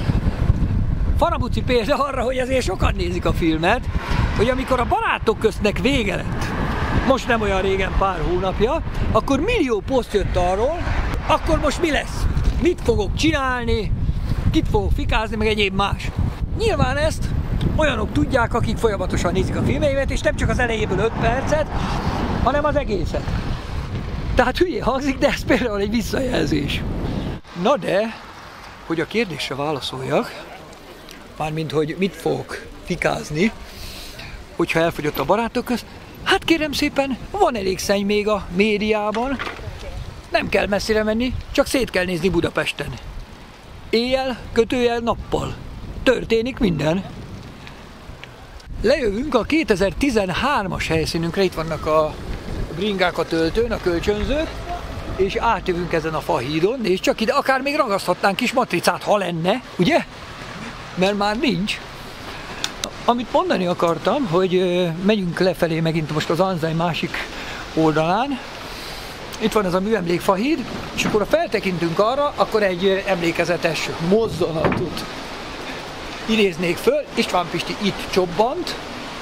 farabuci példa arra, hogy azért sokan nézik a filmet, hogy amikor a Barátok köztnek vége lett, most nem olyan régen, pár hónapja, akkor millió poszt jött arról, akkor most mi lesz? Mit fogok csinálni? Kit fogok fikázni, meg egyéb más. Nyilván ezt olyanok tudják, akik folyamatosan nézik a filmeimet, és nem csak az elejéből öt percet, hanem az egészet. Tehát hülyé hangzik, de ez például egy visszajelzés. Na de, hogy a kérdésre válaszoljak, mármint, hogy mit fogok fikázni, hogyha elfogyott a Barátok közt, hát kérem szépen, van elég szenny még a médiában, nem kell messzire menni, csak szét kell nézni Budapesten. Éjjel, kötőjel, nappal. Történik minden. Lejövünk a kétezer-tizenhármas helyszínünkre, itt vannak a bringák a töltőn, a kölcsönzők, és átjövünk ezen a fahídon, és csak ide akár még ragaszthatnánk kis matricát, ha lenne, ugye? Mert már nincs. Amit mondani akartam, hogy megyünk lefelé megint most az Anzei másik oldalán. Itt van ez a műemlékfahíd, és akkor ha feltekintünk arra, akkor egy emlékezetes mozzanatot idéznék föl. István Pisti itt csobbant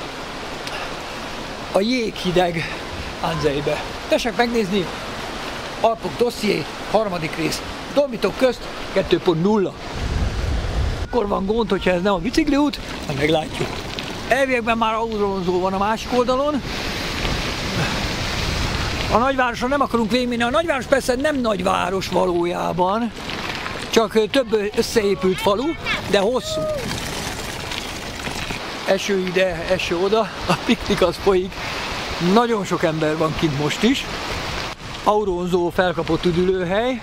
a jéghideg Anzeibe. Tessék megnézni, Alpok dosszié, harmadik rész, Dolmitok közt kettő pont nulla. Akkor van gond, hogyha ez nem a bicikliút, majd meglátjuk. Elviekben már autózó van a másik oldalon. A nagyvárosra nem akarunk végigmenni. A nagyváros persze nem nagyváros valójában, csak több összeépült falu, de hosszú. Eső ide, eső oda, a piknik az folyik. Nagyon sok ember van kint most is. Aurónzó felkapott üdülőhely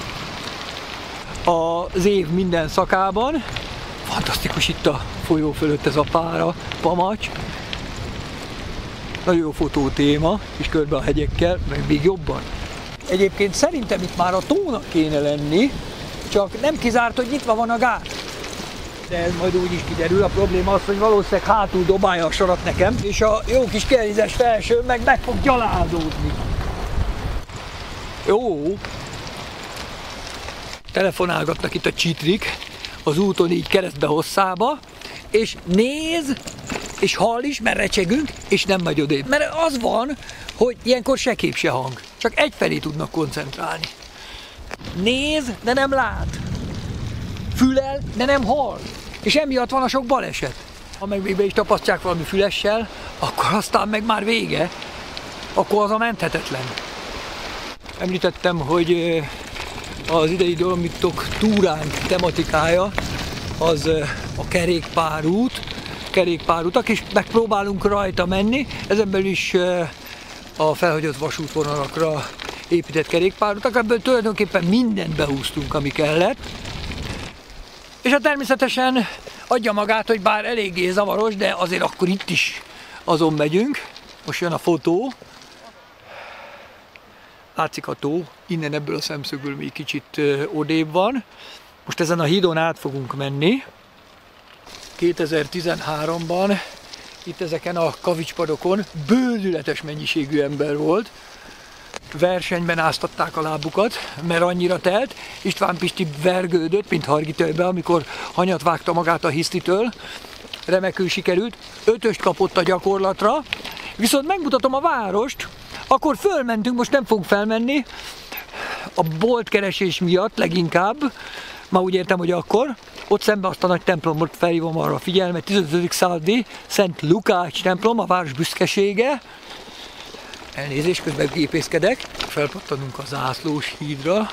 az év minden szakában. Fantasztikus itt a folyó fölött ez a pára, pamacs. Nagyon jó fotótéma, és körbe a hegyekkel, meg még jobban. Egyébként szerintem itt már a tónak kéne lenni, csak nem kizárt, hogy nyitva van a gát. De ez majd úgy is kiderül. A probléma az, hogy valószínűleg hátul dobálja a sarat nekem, és a jó kis kerízes felső meg meg fog gyalázódni. Jó. Telefonálgatnak itt a csitrik az úton így keresztbe hosszába, és néz, és hall is, mert recsegünk, és nem megy odébb. Mert az van, hogy ilyenkor se kép, se hang. Csak egyfelé tudnak koncentrálni. Néz, de nem lát. Fülel, de nem hall. És emiatt van a sok baleset. Ha meg még be is tapasztják valami fülessel, akkor aztán meg már vége. Akkor az a menthetetlen. Említettem, hogy az idei Dolomitok túránk tematikája az a kerékpárút, kerékpárutak, és megpróbálunk rajta menni. Ezen belül is a felhagyott vasútvonalakra épített kerékpárutak. Ebből tulajdonképpen mindent behúztunk, ami kellett. És hát természetesen adja magát, hogy bár eléggé zavaros, de azért akkor itt is azon megyünk. Most jön a fotó. Látszik a tó, innen ebből a szemszögből még kicsit odébb van. Most ezen a hídon át fogunk menni. kétezer-tizenháromban itt ezeken a kavicspadokon bődületes mennyiségű ember volt. versenyben áztatták a lábukat, mert annyira telt. István Pisti vergődött, mint Hargitőbe, amikor hanyat vágta magát a hisztitől. Remekül sikerült, ötöst kapott a gyakorlatra. Viszont megmutatom a várost, akkor fölmentünk, most nem fogunk felmenni, a boltkeresés miatt leginkább, már úgy értem, hogy akkor, ott szembe azt a nagy templomot felhívom arra a figyelmet, tizenötödik századi Szent Lukács templom, a város büszkesége. Elnézést, közben gépészkedek. Felpattanunk a Zászlós hídra.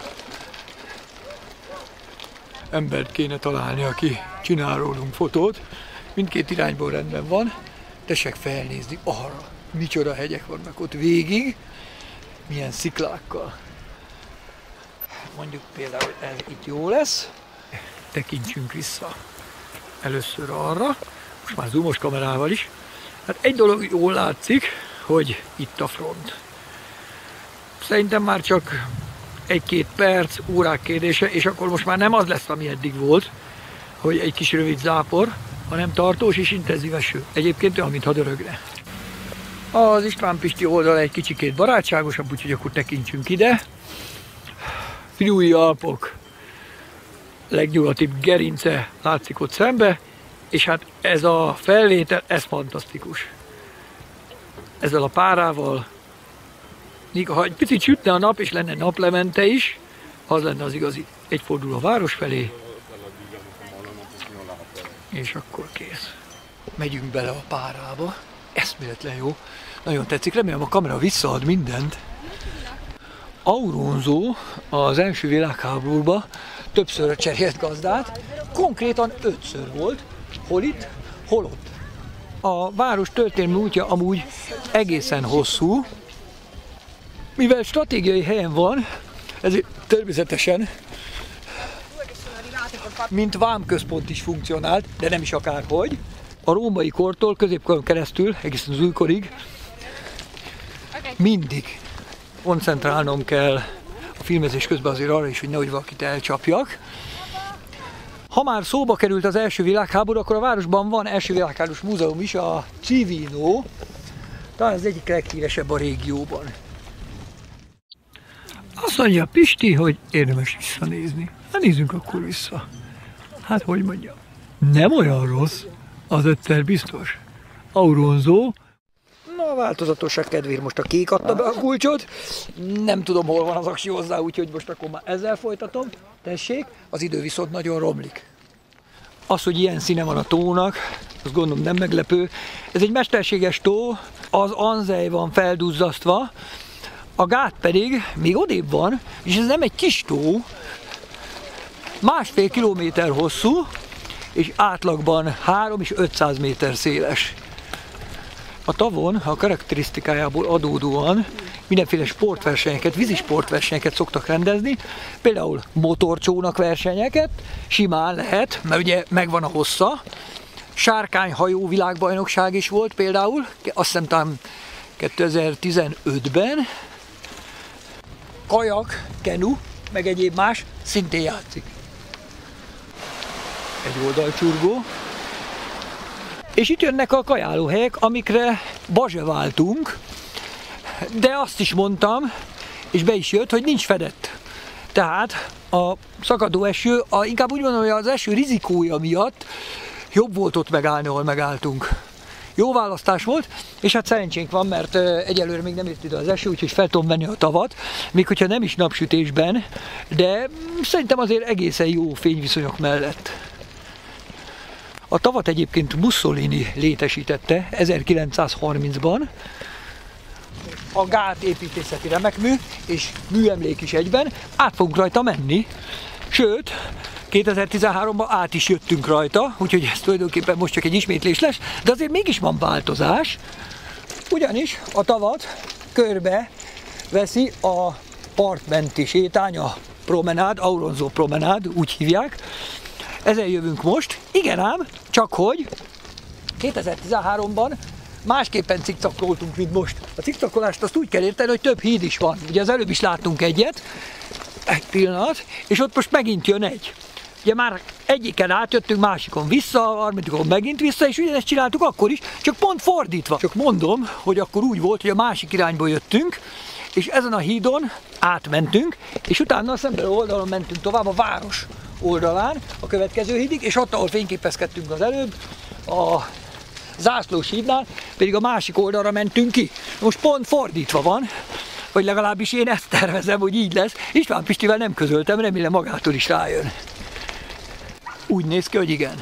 Embert kéne találni, aki csinál rólunk fotót. Mindkét irányból rendben van. Tessék felnézni arra. Micsoda hegyek vannak ott végig. Milyen sziklákkal. Mondjuk például, hogy ez itt jó lesz. Tekintsünk vissza először arra. Most már zoomos kamerával is. Hát egy dolog jól látszik, hogy itt a front. Szerintem már csak egy-két perc, órák kérdése, és akkor most már nem az lesz, ami eddig volt, hogy egy kis rövid zápor, hanem tartós és intenzív eső. Egyébként olyan, mintha dörögne. Az István Pisti oldal egy kicsikét barátságosabb, úgyhogy akkor tekintsünk ide. Friuli Alpok legnyugatibb gerince látszik ott szembe, és hát ez a felvétel, ez fantasztikus. Ezzel a párával, ha egy picit sütne a nap, és lenne naplemente is, az lenne az igazi. Egy fordul a város felé, és akkor kész. Megyünk bele a párába, eszméletlen jó. Nagyon tetszik, remélem a kamera visszaad mindent. Auronzó az első világháborúban többször cserélt gazdát, konkrétan ötször volt, hol itt, hol ott. A város történelmi útja amúgy egészen hosszú, mivel stratégiai helyen van, ezért természetesen, mint vámközpont is funkcionált, de nem is akárhogy. A római kortól, középkoron keresztül, egészen az újkorig mindig koncentrálnom kell a filmezés közben azért arra is, hogy nehogy valakit elcsapjak. Ha már szóba került az első világháború, akkor a városban van első világháborús múzeum is, a Civino, talán az egyik leghíresebb a régióban. Azt mondja Pisti, hogy érdemes visszanézni. Hát nézzünk akkor vissza. Hát hogy mondjam, nem olyan rossz, az egyszer biztos. Auronzó. Na, a változatosság kedvéért most a kék adta be a kulcsot. Nem tudom, hol van az aksi hozzá, úgyhogy most akkor már ezzel folytatom. Tessék, az idő viszont nagyon romlik. Az, hogy ilyen színe van a tónak, azt gondolom nem meglepő. Ez egy mesterséges tó, az anzej van felduzzasztva, a gát pedig még odébb van, és ez nem egy kis tó, másfél kilométer hosszú, és átlagban három és ötszáz méter széles. A tavon a karakterisztikájából adódóan mindenféle sportversenyeket, vízi sportversenyeket szoktak rendezni, például motorcsónak versenyeket, simán lehet, mert ugye megvan a hossza. Sárkányhajó világbajnokság is volt például, azt hiszem talán kétezer-tizenötben. Kajak, kenu, meg egyéb más szintén játszik. Egy oldalcsurgó. És itt jönnek a kajálóhelyek, amikre bazseváltunk, de azt is mondtam, és be is jött, hogy nincs fedett. Tehát a szakadó eső, a, inkább úgy mondom, hogy az eső rizikója miatt jobb volt ott megállni, ahol megálltunk. Jó választás volt, és hát szerencsénk van, mert egyelőre még nem ért ide az eső, úgyhogy fel tudom venni a tavat, még hogyha nem is napsütésben, de szerintem azért egészen jó fényviszonyok mellett. A tavat egyébként Mussolini létesítette ezerkilencszázharmincban, a gát építészeti remekmű, és műemlék is egyben, át fogunk rajta menni, sőt, kétezer-tizenháromban át is jöttünk rajta, úgyhogy ez tulajdonképpen most csak egy ismétlés lesz, de azért mégis van változás, ugyanis a tavat körbe veszi a partmenti sétány, a promenád, Auronzó promenád, úgy hívják. Ezen jövünk most, igen ám, csak hogy kétezer-tizenháromban másképpen cikcakoltunk, mint most. A cikcakolást azt úgy kell érteni, hogy több híd is van. Ugye az előbb is láttunk egyet, egy pillanat, és ott most megint jön egy. Ugye már egyiken átjöttünk, másikon vissza, harmadikon megint vissza, és ugyanezt csináltuk akkor is, csak pont fordítva. Csak mondom, hogy akkor úgy volt, hogy a másik irányból jöttünk, és ezen a hídon átmentünk, és utána a szemben oldalon mentünk tovább a város oldalán a következő hídig, és ott, ahol fényképezkedtünk az előbb, a Zászlós hídnál, pedig a másik oldalra mentünk ki. Most pont fordítva van, vagy legalábbis én ezt tervezem, hogy így lesz. István Pistivel nem közöltem, remélem magától is rájön. Úgy néz ki, hogy igen.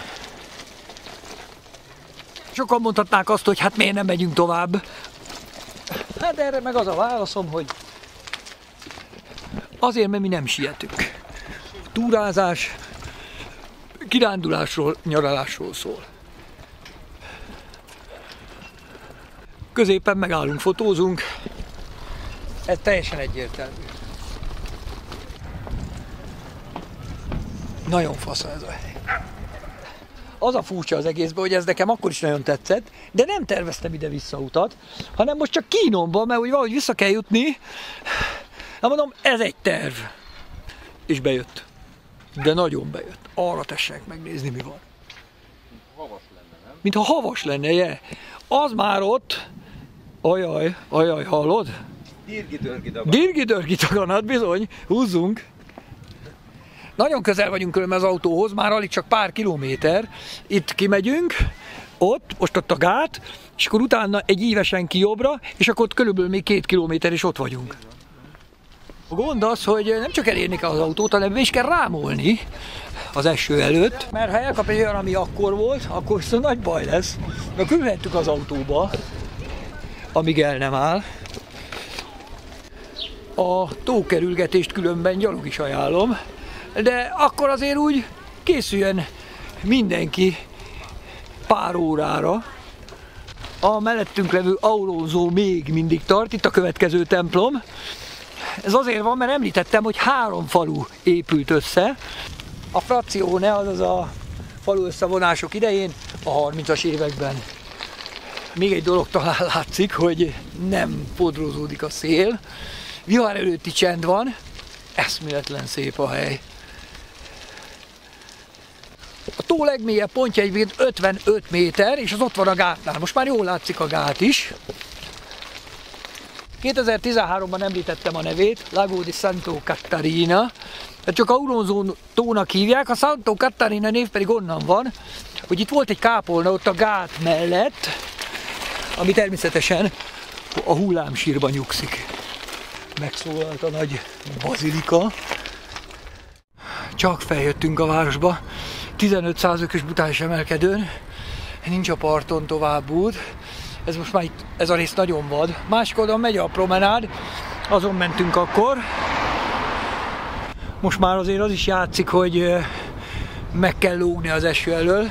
Sokan mondhatnák azt, hogy hát miért nem megyünk tovább. Hát erre meg az a válaszom, hogy azért, mert mi nem sietünk. Túrázás, kirándulásról, nyaralásról szól. Középen megállunk, fotózunk. Ez teljesen egyértelmű. Nagyon fasz ez a hely. Az a furcsa az egészben, hogy ez nekem akkor is nagyon tetszett, de nem terveztem ide visszautat, hanem most csak kínomban, mert úgy valahogy vissza kell jutni. Hát mondom, ez egy terv. És bejött. De nagyon bejött. Arra tessenek megnézni, mi van. Havas lenne, nem? Mintha havas lenne, je. Az már ott, ajaj, ajaj, hallod? Dirgi-dörgi daganat. Dirgi-dörgi daganat, bizony, húzzunk. Nagyon közel vagyunk különben az autóhoz, már alig csak pár kilométer. Itt kimegyünk, ott, most ott a gát, és akkor utána egy ívesen ki jobbra, és akkor ott körülbelül még két kilométer, és ott vagyunk. A gond az, hogy nem csak elérni kell az autót, hanem be is kell rámolni az eső előtt. Mert ha elkap egy olyan, ami akkor volt, akkor viszont nagy baj lesz. Mert különhetjük az autóba, amíg el nem áll. A tókerülgetést különben gyalog is ajánlom, de akkor azért úgy készüljön mindenki pár órára. A mellettünk levő aurózó még mindig tart, itt a következő templom. Ez azért van, mert említettem, hogy három falu épült össze. A frazione, azaz a falu összevonások idején, a harmincas években. Még egy dolog talán látszik, hogy nem podrózódik a szél. Vihar előtti csend van, eszméletlen szép a hely. A tó legmélyebb pontja egyébként ötvenöt méter, és az ott van a gátnál. Most már jól látszik a gát is. kétezer-tizenháromban említettem a nevét, Lago di Santo Catarina. Csak Auronzó tónak hívják, a Santo Catarina név pedig onnan van, hogy itt volt egy kápolna ott a gát mellett, ami természetesen a hullámsírban nyugszik. Megszólalt a nagy bazilika. Csak feljöttünk a városba, tizenöt százalékos brutális emelkedőn, nincs a parton tovább út. Ez most már itt, ez a rész nagyon vad. Másik oldalon megy a promenád, azon mentünk akkor. Most már azért az is játszik, hogy meg kell lógni az eső elől.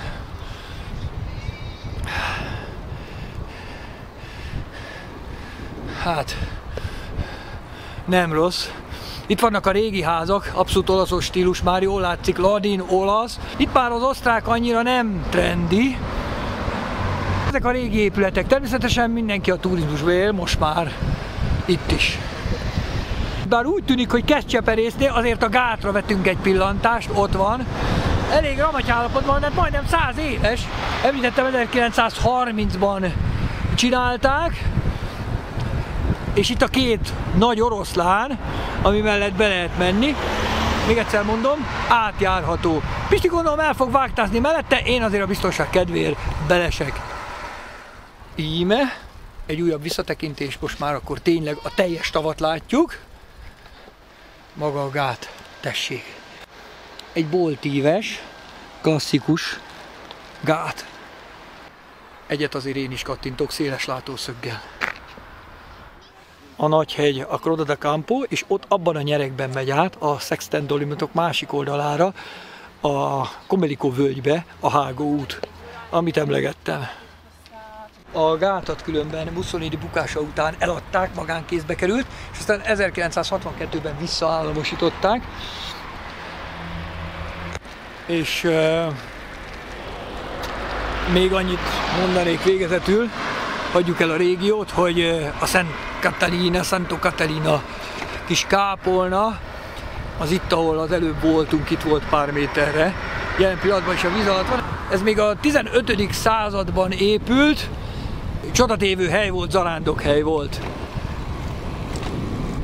Hát, nem rossz. Itt vannak a régi házak, abszolút olaszos stílus, már jól látszik, ladin, olasz. Itt már az osztrák annyira nem trendi. Ezek a régi épületek, természetesen mindenki a turizmusba él, most már itt is. Bár úgy tűnik, hogy Keszcseperésznél azért a gátra vetünk egy pillantást, ott van. Elég ramaty állapotban, de majdnem száz éves. Említettem, ezerkilencszázharmincban csinálták. És itt a két nagy oroszlán, ami mellett be lehet menni. Még egyszer mondom, átjárható. Pisti gondolom el fog vágtázni mellette, én azért a biztonság kedvéért belesek. Íme, egy újabb visszatekintés, most már akkor tényleg a teljes tavat látjuk. Maga a gát, tessék. Egy boltíves, klasszikus gát. Egyet azért én is kattintok széles látószöggel. A Nagyhegy, a Croda da Campo, és ott abban a nyerekben megy át a Sexten Dolomitok másik oldalára, a Comelico völgybe, a Hágó út, amit emlegettem. A gátat különben Mussolini bukása után eladták, magánkézbe került, és aztán ezerkilencszázhatvankettőben visszaállamosították. És euh, még annyit mondanék végezetül, hagyjuk el a régiót, hogy a Szent Catalina, Santo Catalina kis kápolna, az itt, ahol az előbb voltunk, itt volt pár méterre, jelen pillanatban is a víz alatt van. Ez még a tizenötödik században épült, csodatévő hely volt, zarándokhely volt.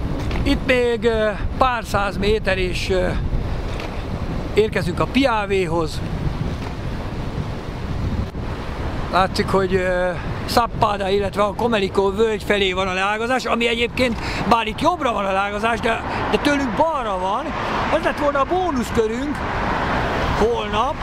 Itt még pár száz méter és érkezünk a Piavéhoz. Látszik, hogy Sappada, illetve a Comelico völgy felé van a leágazás, ami egyébként, bár itt jobbra van a leágazás, de, de tőlünk balra van. Ez lett volna a bónuszkörünk holnap.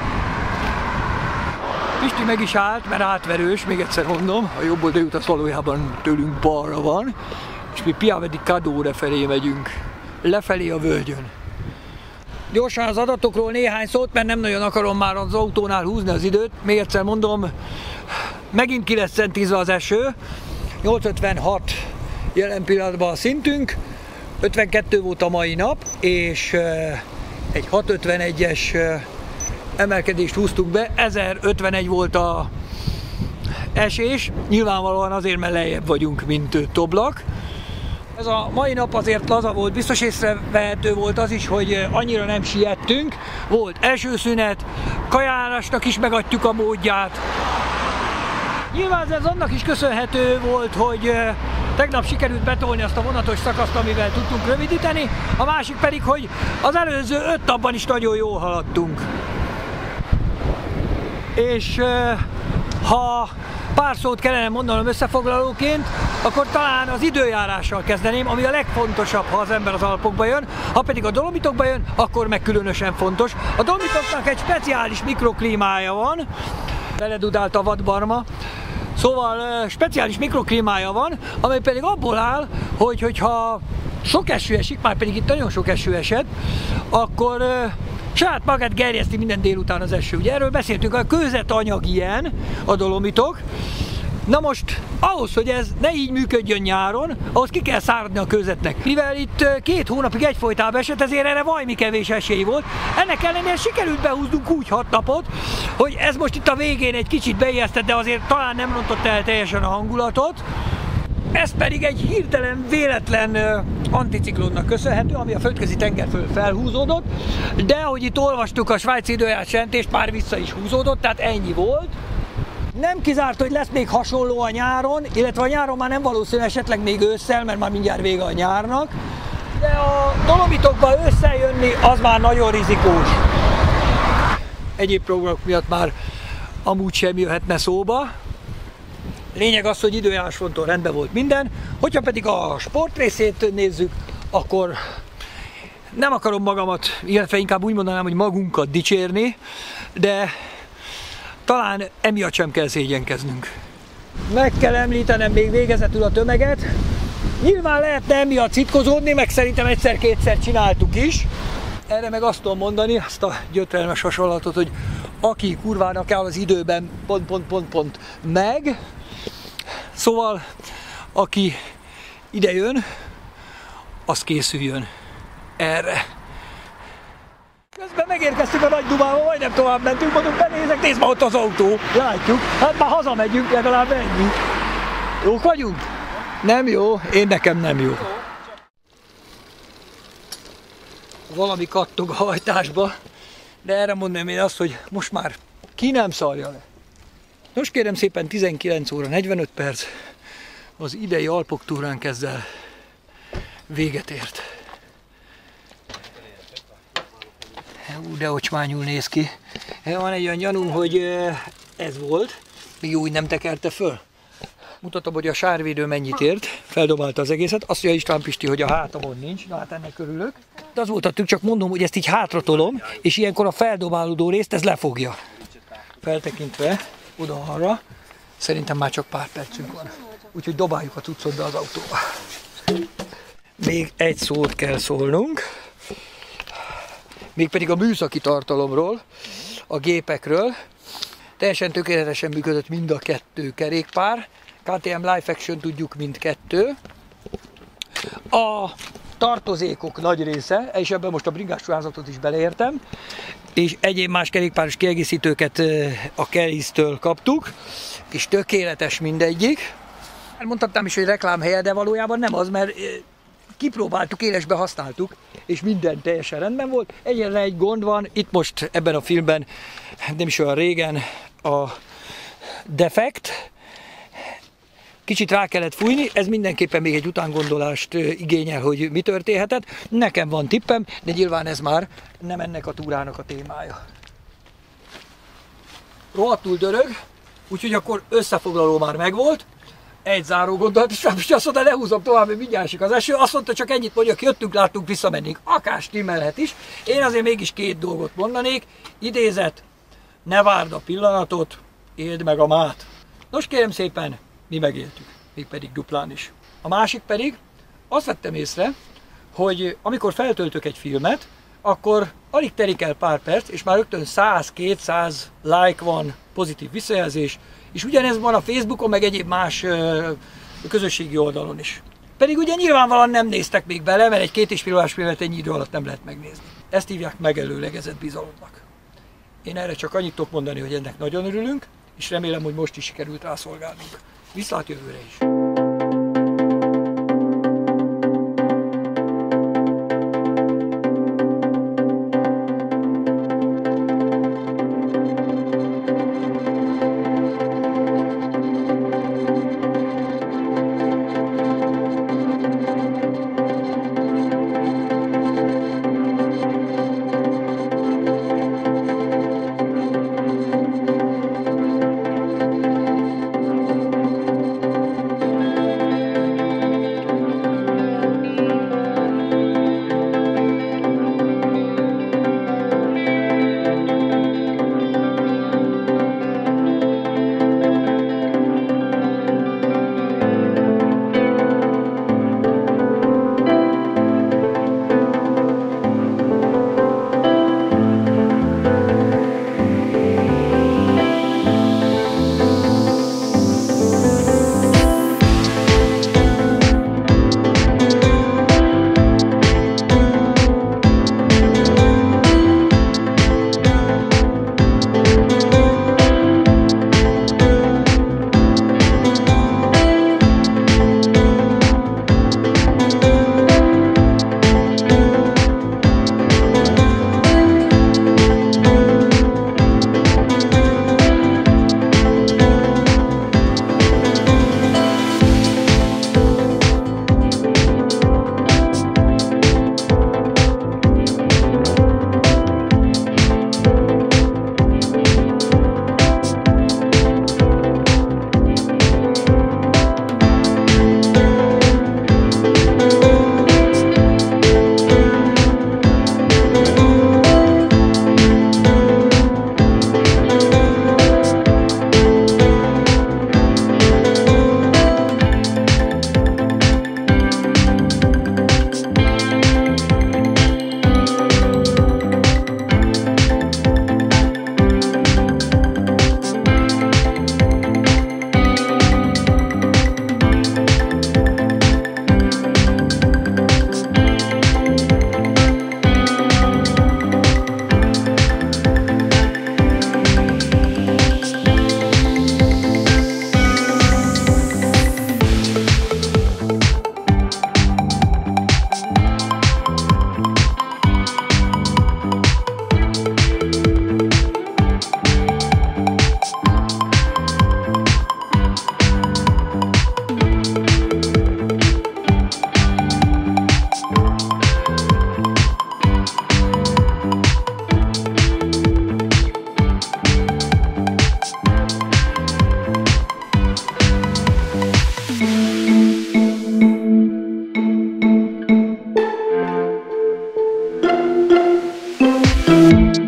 Pisti meg is állt, mert átverős, még egyszer mondom, a jobb oldali út az valójában tőlünk balra van, és mi Piave di Cadore felé megyünk, lefelé a völgyön. Gyorsan az adatokról néhány szót, mert nem nagyon akarom már az autónál húzni az időt. Még egyszer mondom, megint ki lesz centízve az eső, nyolc ötvenhat jelen pillanatban a szintünk, ötvenkettő volt a mai nap, és egy hat ötvenegyes emelkedést húztuk be, ezerötvenegy volt a esés, nyilvánvalóan azért, mert lejjebb vagyunk, mint Toblak. Ez a mai nap azért laza volt, biztos észrevehető volt az is, hogy annyira nem siettünk. Volt elsőszünet, kajárásnak is megadjuk a módját. Nyilván ez annak is köszönhető volt, hogy tegnap sikerült betolni azt a vonatos szakaszt, amivel tudtunk rövidíteni, a másik pedig, hogy az előző öt napban is nagyon jól haladtunk. És ha pár szót kellene mondanom összefoglalóként, akkor talán az időjárással kezdeném, ami a legfontosabb, ha az ember az Alpokba jön, ha pedig a Dolomitokba jön, akkor meg különösen fontos. A Dolomitoknak egy speciális mikroklímája van, beledudált a vadbarma, szóval speciális mikroklímája van, amely pedig abból áll, hogy hogyha sok eső esik, már pedig itt nagyon sok eső esett, akkor saját magát gerjeszti minden délután az eső. Ugye erről beszéltünk, a kőzetanyag ilyen, a Dolomitok. Na most, ahhoz, hogy ez ne így működjön nyáron, ahhoz ki kell száradni a kőzetnek. Mivel itt két hónapig egyfolytában esett, ezért erre vajmi kevés esély volt. Ennek ellenére sikerült behúznunk úgy hat napot, hogy ez most itt a végén egy kicsit beijesztett, de azért talán nem rontott el teljesen a hangulatot. Ez pedig egy hirtelen, véletlen uh, anticiklonnak köszönhető, ami a földközi tenger föl felhúzódott, de ahogy itt olvastuk a svájci időjárás jelentést, már vissza is húzódott, tehát ennyi volt. Nem kizárt, hogy lesz még hasonló a nyáron, illetve a nyáron már nem valószínű, esetleg még ősszel, mert már mindjárt vége a nyárnak, de a Dolomitokba ősszel jönni, az már nagyon rizikós. Egyéb programok miatt már amúgy sem jöhetne szóba. Lényeg az, hogy időjárás fronton rendben volt minden, hogyha pedig a sportrészét nézzük, akkor nem akarom magamat, illetve inkább úgy mondanám, hogy magunkat dicsérni, de talán emiatt sem kell szégyenkeznünk. Meg kell említenem még végezetül a tömeget. Nyilván lehetne emiatt szitkozódni, meg szerintem egyszer-kétszer csináltuk is. Erre meg azt tudom mondani, azt a gyötrelmes hasonlatot, hogy aki kurvának áll az időben pont, pont, pont, pont meg. Szóval, aki ide jön, az készüljön erre. Közben megérkeztünk a Nagy Dubába, majdnem tovább mentünk, mondjuk benézek, nézd már ott az autó, látjuk. Hát már hazamegyünk, legalább ennyi. Jók vagyunk? Nem jó? Én nekem nem jó. Valami kattog a hajtásba, de erre mondom én azt, hogy most már ki nem szarja le. Nos kérem szépen, tizenkilenc óra negyvenöt perc, az idei Alpok túránk ezzel véget ért. Ú, de ocsmányul néz ki. Van egy olyan gyanúm, hogy ez volt, még úgy nem tekerte föl. Mutatom, hogy a sárvédő mennyit ért, feldobálta az egészet. Azt mondja István Pisti, hogy a hátamon nincs, na hát ennek örülök. De az volt a trükk, csak mondom, hogy ezt így hátratolom, és ilyenkor a feldobálódó részt ez lefogja. Feltekintve oda-arra, szerintem már csak pár percünk van. Úgyhogy dobáljuk a cuccot be az autóba. Még egy szót kell szólnunk, mégpedig a műszaki tartalomról, a gépekről. Teljesen tökéletesen működött mind a kettő kerékpár. ká té em Live Action tudjuk mindkettő. A tartozékok nagy része, és ebben most a bringás ruházatot is beleértem, és egyéb más kerékpáros kiegészítőket a Kelly's-től kaptuk, és tökéletes mindegyik. Mondhatnám is, hogy reklámhelye, de valójában nem az, mert kipróbáltuk, élesbe használtuk, és minden teljesen rendben volt. Egyetlen egy gond van, itt most ebben a filmben, nem is olyan régen, a defekt, kicsit rá kellett fújni, ez mindenképpen még egy utángondolást igényel, hogy mi történhetett. Nekem van tippem, de nyilván ez már nem ennek a túrának a témája. Rohadtul dörög, úgyhogy akkor összefoglaló már megvolt. Egy záró gondolat, és azt mondta, ne húzom tovább, mert mindjárt esik az eső. Azt mondta, csak ennyit mondjak, jöttünk, láttunk, visszamennénk. Akár stimmelhet is. Én azért mégis két dolgot mondanék. Idézet, ne várd a pillanatot, éld meg a mát. Nos kérem szépen, mi megéltük, mégpedig duplán is. A másik pedig, azt vettem észre, hogy amikor feltöltök egy filmet, akkor alig telik el pár perc, és már rögtön száz-kétszáz like van, pozitív visszajelzés, és ugyanez van a Facebookon, meg egyéb más ö, közösségi oldalon is. Pedig ugye nyilvánvalóan nem néztek még bele, mert egy két és fél órás filmet ennyi idő alatt nem lehet megnézni. Ezt hívják megelőlegezett bizalomnak. Én erre csak annyit tudok mondani, hogy ennek nagyon örülünk, és remélem, hogy most is sikerült rászolgálnunk. Viszlát jövőre is! Thank you.